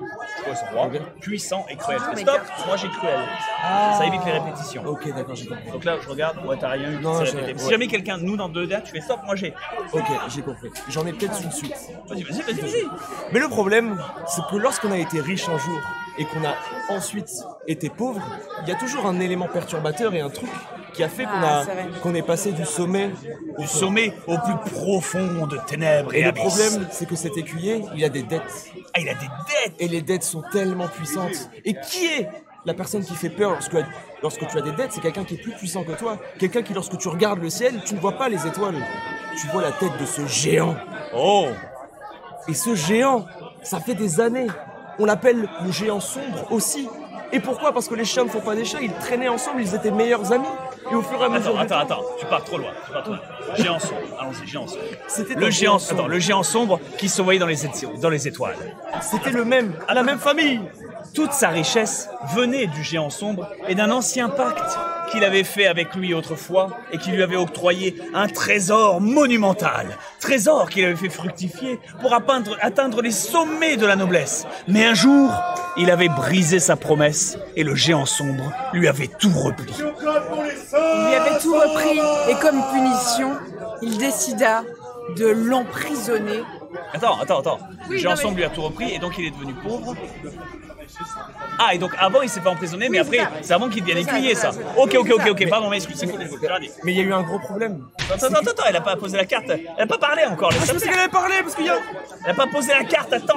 puissant et cruel. Stop, moi j'ai cruel. Ça évite les répétitions.
Ok, d'accord, j'ai compris.
Donc là, je regarde, ouais, t'as rien eu,
Non,
c'est
j'ai-
répété.
ouais.
Si jamais quelqu'un, nous, dans 2 dates, tu fais stop, moi j'ai.
Ok, j'ai compris. J'en ai peut-être une suite.
Vas-y.
Mais le problème, c'est que lorsqu'on a été riche un jour et qu'on a ensuite été pauvre, il y a toujours un élément perturbateur et un truc qui a fait qu'on est passé du sommet
au plus profond de ténèbres
Et
et
le
abysses.
problème, c'est que cet écuyer, il a des dettes.
Ah, il a des dettes!
Et les dettes sont tellement puissantes. Et qui est la personne qui fait peur lorsque tu as des dettes? C'est quelqu'un qui est plus puissant que toi. Quelqu'un qui, lorsque tu regardes le ciel, tu ne vois pas les étoiles. Tu vois la tête de ce géant.
Oh!
Et ce géant, ça fait des années. On l'appelle le géant sombre aussi. Et pourquoi? Parce que les chiens ne font pas des chats, ils traînaient ensemble, ils étaient meilleurs amis. Et au fur et à mesure
Attends, tu pars trop loin. Géant sombre, allons-y, géant sombre.
C'était
Le
un
géant,
sombre.
attends, le géant sombre qui se voyait dans les étoiles.
C'était le même, à la même famille.
Toute sa richesse venait du géant sombre et d'un ancien pacte qu'il avait fait avec lui autrefois et qui lui avait octroyé un trésor monumental. Trésor qu'il avait fait fructifier pour atteindre les sommets de la noblesse. Mais un jour, il avait brisé sa promesse et le géant sombre lui avait tout repris.
Il lui avait tout repris et comme punition, il décida de l'emprisonner.
Attends. Le
Oui,
géant
non, mais-
sombre lui a tout repris et donc il est devenu pauvre. Ah, et donc avant il s'est pas emprisonné, mais
Oui, c'est
après
ça.
c'est avant qu'il devienne
C'est ça,
écuyer
c'est
ça.
ça, c'est ça.
Ok,
Mais-
pardon, mais excuse, c'est cool, j'ai rien dit.
Mais il y a eu un gros problème.
Attends, elle a pas posé la carte, elle a pas parlé encore.
Je pensais qu'elle avait parlé parce qu'il y a...
Elle a pas posé la carte, attends.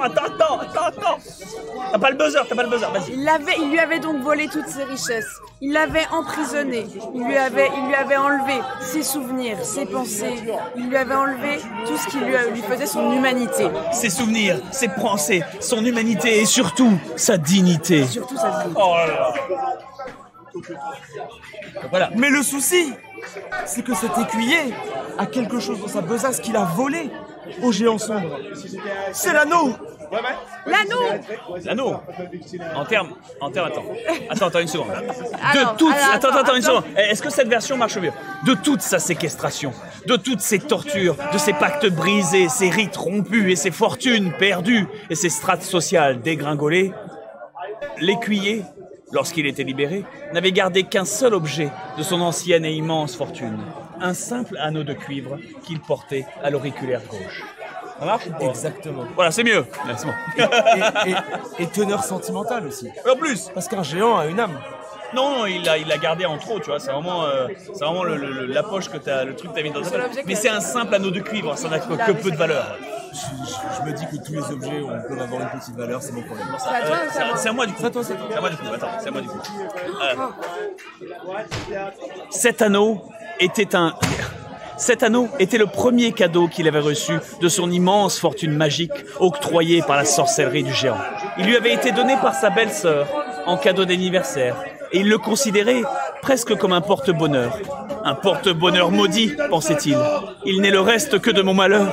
T'as pas le buzzer, vas-y.
Il lui avait donc volé toutes ses richesses. Il l'avait emprisonné. Il lui avait enlevé ses souvenirs, ses pensées. Il lui avait enlevé tout ce qui lui faisait son humanité.
Ses souvenirs, ses pensées, son humanité et surtout sa dignité.
Surtout sa dignité.
Oh là là. Voilà.
Mais le souci, c'est que cet écuyer a quelque chose dans sa besace qu'il a volé au géant sombre. C'est l'anneau.
L'anneau. En termes, attends une seconde.
Alors,
Une seconde. Est-ce que cette version marche mieux? De toute sa séquestration, de toutes ses tortures, de ses pactes brisés, ses rites rompus et ses fortunes perdues et ses strates sociales dégringolées, l'écuyer, lorsqu'il était libéré, n'avait gardé qu'un seul objet de son ancienne et immense fortune. Un simple anneau de cuivre qu'il portait à l'auriculaire gauche. Ça marche ou pas?
Exactement.
Voilà, c'est mieux. C'est bon.
Et teneur sentimentale aussi.
En plus.
Parce qu'un géant a une âme.
Non, il l'a gardé en trop, tu vois. C'est vraiment la poche que t'as, le truc que t'as mis dans ta poche. Mais c'est un simple anneau de cuivre, ça n'a que peu de valeur.
Je me dis que tous les objets peuvent avoir une petite valeur, c'est mon problème.
C'est à moi du coup. C'est à moi du coup. Attends, c'est à moi du coup. Cet anneau était le premier cadeau qu'il avait reçu de son immense fortune magique octroyée par la sorcellerie du géant. Il lui avait été donné par sa belle-sœur en cadeau d'anniversaire et il le considérait presque comme un porte-bonheur. Un porte-bonheur maudit, pensait-il. Il n'est le reste que de mon malheur.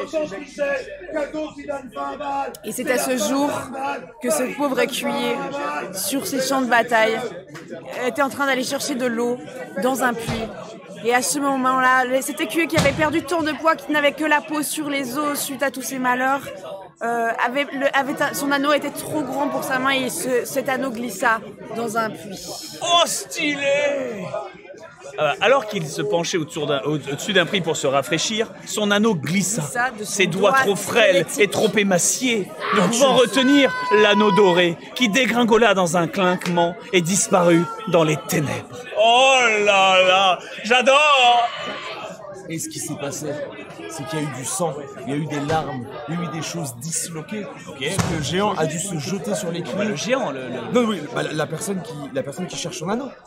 Et c'est à ce jour que ce pauvre écuyer, sur ses champs de bataille, était en train d'aller chercher de l'eau dans un puits. Et à ce moment-là, cet écuyer qui avait perdu tant de poids, qui n'avait que la peau sur les os suite à tous ses malheurs, son anneau était trop grand pour sa main et cet anneau glissa dans un puits.
Oh, stylé! Alors qu'il se penchait au-dessus d'un puits pour se rafraîchir, son anneau glissa. Ses doigts trop frêles et trop émaciés, ne pouvant retenir l'anneau doré qui dégringola dans un clinquement et disparut dans les ténèbres. Oh là là, j'adore!
Et ce qui s'est passé, c'est qu'il y a eu du sang, il y a eu des larmes, il y a eu des choses disloquées. Le géant a dû se jeter sur l'écuyer.
Le géant,
Non, oui, la personne qui cherche son anneau.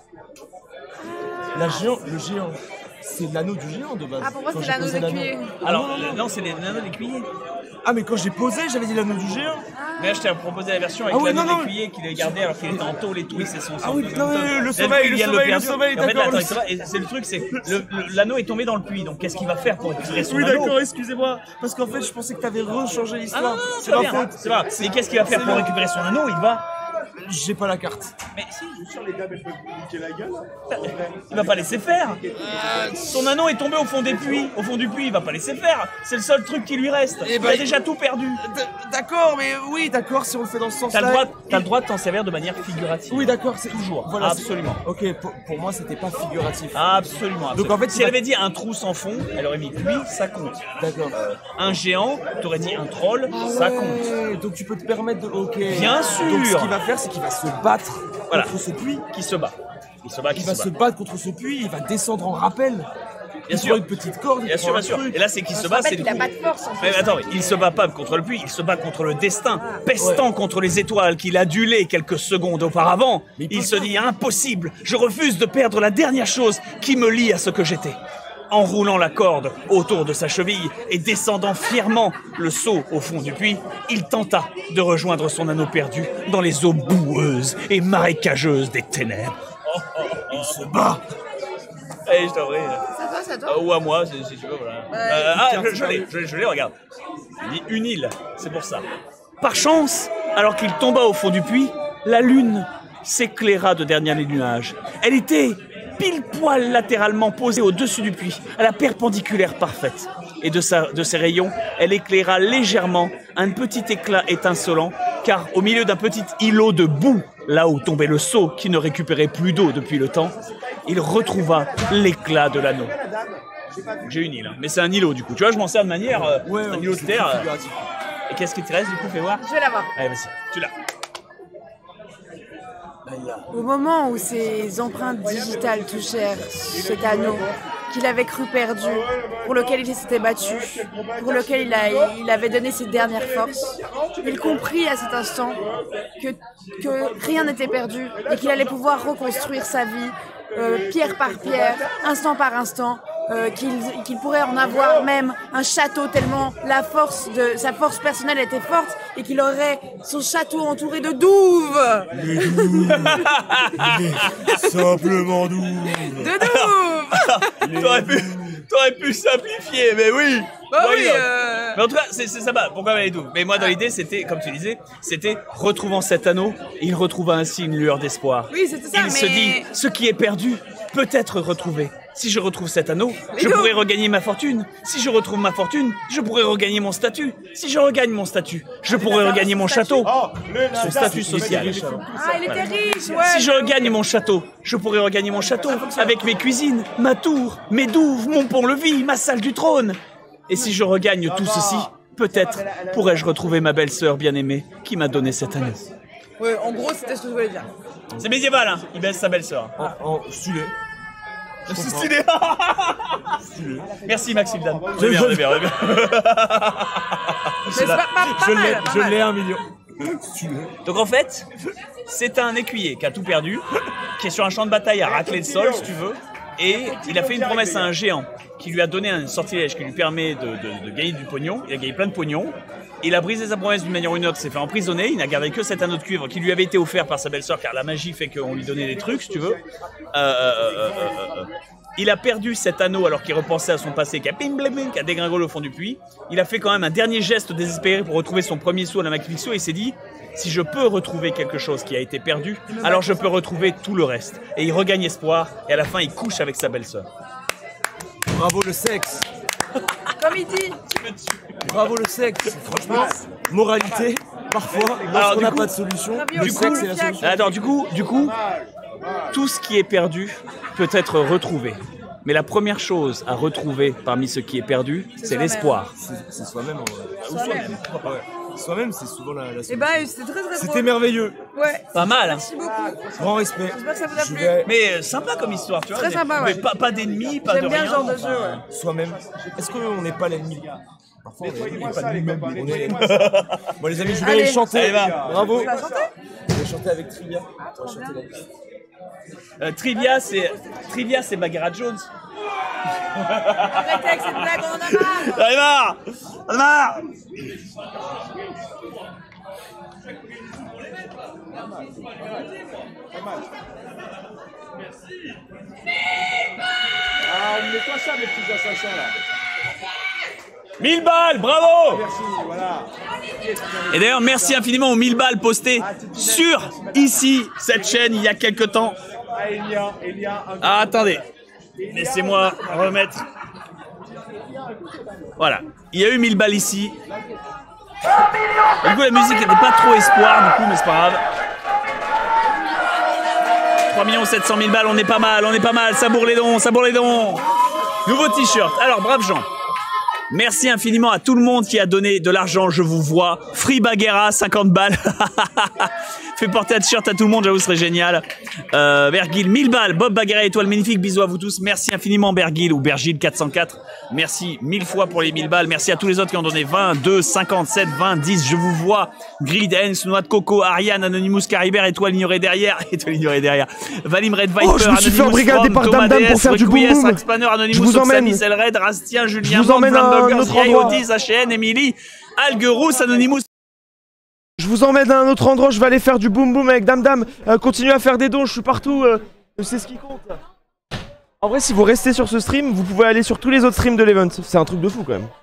Le géant, c'est l'anneau du géant de base.
Ah, pour moi, c'est l'anneau d'écuyer.
Alors, non, c'est l'anneau d'écuyer.
Ah, mais quand j'ai posé, j'avais dit l'anneau du géant.
Mais là, je t'ai proposé la version avec l'anneau d'écuyer qu'il avait gardé alors qu'il était en tôle et tout, et c'est son sang.
Ah oui, le sommeil, d'accord.
Et c'est le truc, c'est l'anneau est tombé dans le puits, donc qu'est-ce qu'il va faire pour récupérer son anneau?
Oui, d'accord, excusez-moi, parce qu'en fait, je pensais que t'avais rechangé l'histoire.
Ah non, c'est ma faute. C'est pas. Et qu'est-ce qu'il va faire pour récupérer son anneau? Il va...
J'ai pas la carte.
Mais si,
je suis sûr les dames elles peuvent niquer la gueule.
Il va pas laisser faire. Son anneau est tombé au fond du puits, il va pas laisser faire. C'est le seul truc qui lui reste. Il a déjà tout perdu.
D'accord, mais oui, d'accord, si on le fait dans ce sens-là.
T'as le droit de t'en servir de manière figurative.
Oui, d'accord, c'est
toujours.
Voilà,
absolument.
Ok, pour moi, c'était pas figuratif.
Absolument.
Donc en fait,
si elle avait dit un trou sans fond, elle aurait mis puits, ça compte.
D'accord.
Un géant, t'aurais dit un troll, ça compte.
Donc tu peux te permettre de. Ok.
Bien sûr.
Donc ce qu'il va faire, c'est qu'il va se battre contre ce puits.
Qui se bat.
Il va se battre contre ce puits, il va descendre en rappel.
Bien sûr.
Une petite corde.
Bien sûr, bien sûr. Et là, c'est qu'il se bat, c'est
il a pas de force en fait.
Mais attends, il se bat pas contre le puits, il se bat contre le destin, pestant contre les étoiles qu'il a adulées quelques secondes auparavant. Il se dit impossible, je refuse de perdre la dernière chose qui me lie à ce que j'étais. Enroulant la corde autour de sa cheville et descendant fièrement le seau au fond du puits, il tenta de rejoindre son anneau perdu dans les eaux boueuses et marécageuses des ténèbres. Il se bat. Allez, je t'en prie.
C'est à toi.
Ou à moi, si tu veux, voilà. Je l'ai, regarde. Il dit une île, c'est pour ça. Par chance, alors qu'il tomba au fond du puits, la lune s'éclaira de derniers nuages. Elle était pile poil latéralement posée au-dessus du puits, à la perpendiculaire parfaite. Et de ses rayons, elle éclaira légèrement un petit éclat étincelant, car au milieu d'un petit îlot de boue, là où tombait le seau qui ne récupérait plus d'eau depuis le temps, il retrouva l'éclat de l'anneau. J'ai une île, hein. Mais c'est un îlot du coup. Tu vois, je m'en sers de manière un îlot de terre. Et qu'est-ce qui te reste du coup? Fais voir.
Je vais l'avoir.
Allez, vas-y, tu l'as.
Au moment où ses empreintes digitales touchèrent cet anneau qu'il avait cru perdu, pour lequel il s'était battu, pour lequel il avait donné ses dernières forces, il comprit à cet instant que rien n'était perdu et qu'il allait pouvoir reconstruire sa vie pierre par pierre, instant par instant, qu'il pourrait en avoir même un château tellement sa force personnelle était forte et qu'il aurait son château entouré de douves.
Les douves. Simplement douves.
De douves.
T'aurais pu simplifier, mais oui.
Bah oui.
Mais en tout cas, c'est ça va. Pourquoi les douves? Mais moi, dans l'idée, c'était, comme tu disais, c'était retrouvant cet anneau, il retrouva ainsi une lueur d'espoir.
Oui, c'était ça.
Il se dit, ce qui est perdu peut être retrouvé. Si je retrouve cet anneau, je pourrai regagner ma fortune. Si je retrouve ma fortune, je pourrai regagner mon statut. Si je regagne mon statut, je pourrai regagner mon château. Son statut social.
Ah, il était riche, ouais.
Si je regagne mon château, je pourrai regagner mon château avec mes cuisines, ma tour, mes douves, mon pont-levis, ma salle du trône. Et si je regagne tout ceci, peut-être pourrais-je retrouver ma belle-sœur bien-aimée qui m'a donné cet anneau.
Ouais, en gros, c'était ce que je voulais dire.
C'est médiéval, hein. Il baisse sa belle-sœur.
Stylé.
C'est stylé. Merci Maxime Dan.
Je l'ai 1 million.
Donc en fait, c'est un écuyer qui a tout perdu, qui est sur un champ de bataille à racler le sol, si tu veux, et il a fait une promesse à un géant qui lui a donné un sortilège qui lui permet de gagner du pognon. Il a gagné plein de pognon. Il a brisé sa promesse d'une manière ou d'une autre, s'est fait emprisonner, il n'a gardé que cet anneau de cuivre qui lui avait été offert par sa belle-sœur, car la magie fait qu'on lui donnait des trucs, si tu veux. Il a perdu cet anneau alors qu'il repensait à son passé, qui a dégringolé au fond du puits. Il a fait quand même un dernier geste désespéré pour retrouver son premier saut à la Magnifique Saut et s'est dit, si je peux retrouver quelque chose qui a été perdu, alors je peux retrouver tout le reste. Et il regagne espoir, et à la fin il couche avec sa belle-sœur.
Bravo le sexe.
Comme il dit.
Bravo le sexe. Franchement, moralité, parfois, lorsqu'on n'a pas de solution, le sexe est la solution.
Alors du coup, tout ce qui est perdu peut être retrouvé. Mais la première chose à retrouver parmi ce qui est perdu, c'est l'espoir.
C'est soi-même. Soi-même, c'est souvent la solution.
Et bah, c'était très très
C'était merveilleux.
Ouais.
Pas mal.
Merci beaucoup.
Grand respect.
J'espère que ça vous a plu.
Mais sympa comme histoire, tu vois.
Très sympa, ouais.
Mais pas d'ennemis, pas de rien.
J'aime bien ce genre de jeu, ouais.
Soi-même. Est-ce qu'on n'est pas l'ennemi? Parfois, on n'est pas nous-mêmes. Bon, les amis, je vais aller chanter.
Allez, va.
Bravo.
Tu vas chanter?
Je vais chanter avec Trivia. On va chanter la liste.
Trivia, c'est Bagheera Jones.
Arrêtez avec cette blague, on en a marre.
J'en ai marre. On en a marre.
Ah, on met pas ça, mes petits assassins là.
1000 balles, bravo.
Merci, voilà.
Et d'ailleurs, merci infiniment aux 1000 balles postées sur ici, cette chaîne, il y a quelques temps.
Ah, il y a un...
Ah, attendez. Laissez-moi remettre. Voilà. Il y a eu 1000 balles ici. Et du coup, la musique n'était pas trop espoir, du coup, mais c'est pas grave. 3 700 000 balles, on est pas mal, ça bourre les dons, Nouveau t-shirt. Alors, braves gens. Merci infiniment à tout le monde qui a donné de l'argent, je vous vois. Free Bagheera, 50 balles. Fait porter un t-shirt à tout le monde, j'avoue, ce serait génial. Bergil, 1000 balles. Bob Bagheera, étoile magnifique, bisous à vous tous. Merci infiniment Bergil ou Bergil 404. Merci 1000 fois pour les 1000 balles. Merci à tous les autres qui ont donné 20, 2, 57, 20, 10, je vous vois. Grid, Hens, Noix de Coco, Ariane, Anonymous, Caribert, étoile ignorée derrière. Valim Red Viper,
oh, je me suis fait embrigader par Dame Dame pour faire du boom boom.
Je vous emmène. Elred, Rastien, Julien,
je vous emmène à un autre endroit.
Otis, HN, Emily, Algerous, Anonymous.
Je vous emmène à un autre endroit, je vais aller faire du boom boom avec Dame Dame. Continuez à faire des dons, je suis partout, c'est ce qui compte. En vrai, si vous restez sur ce stream, vous pouvez aller sur tous les autres streams de l'event. C'est un truc de fou quand même.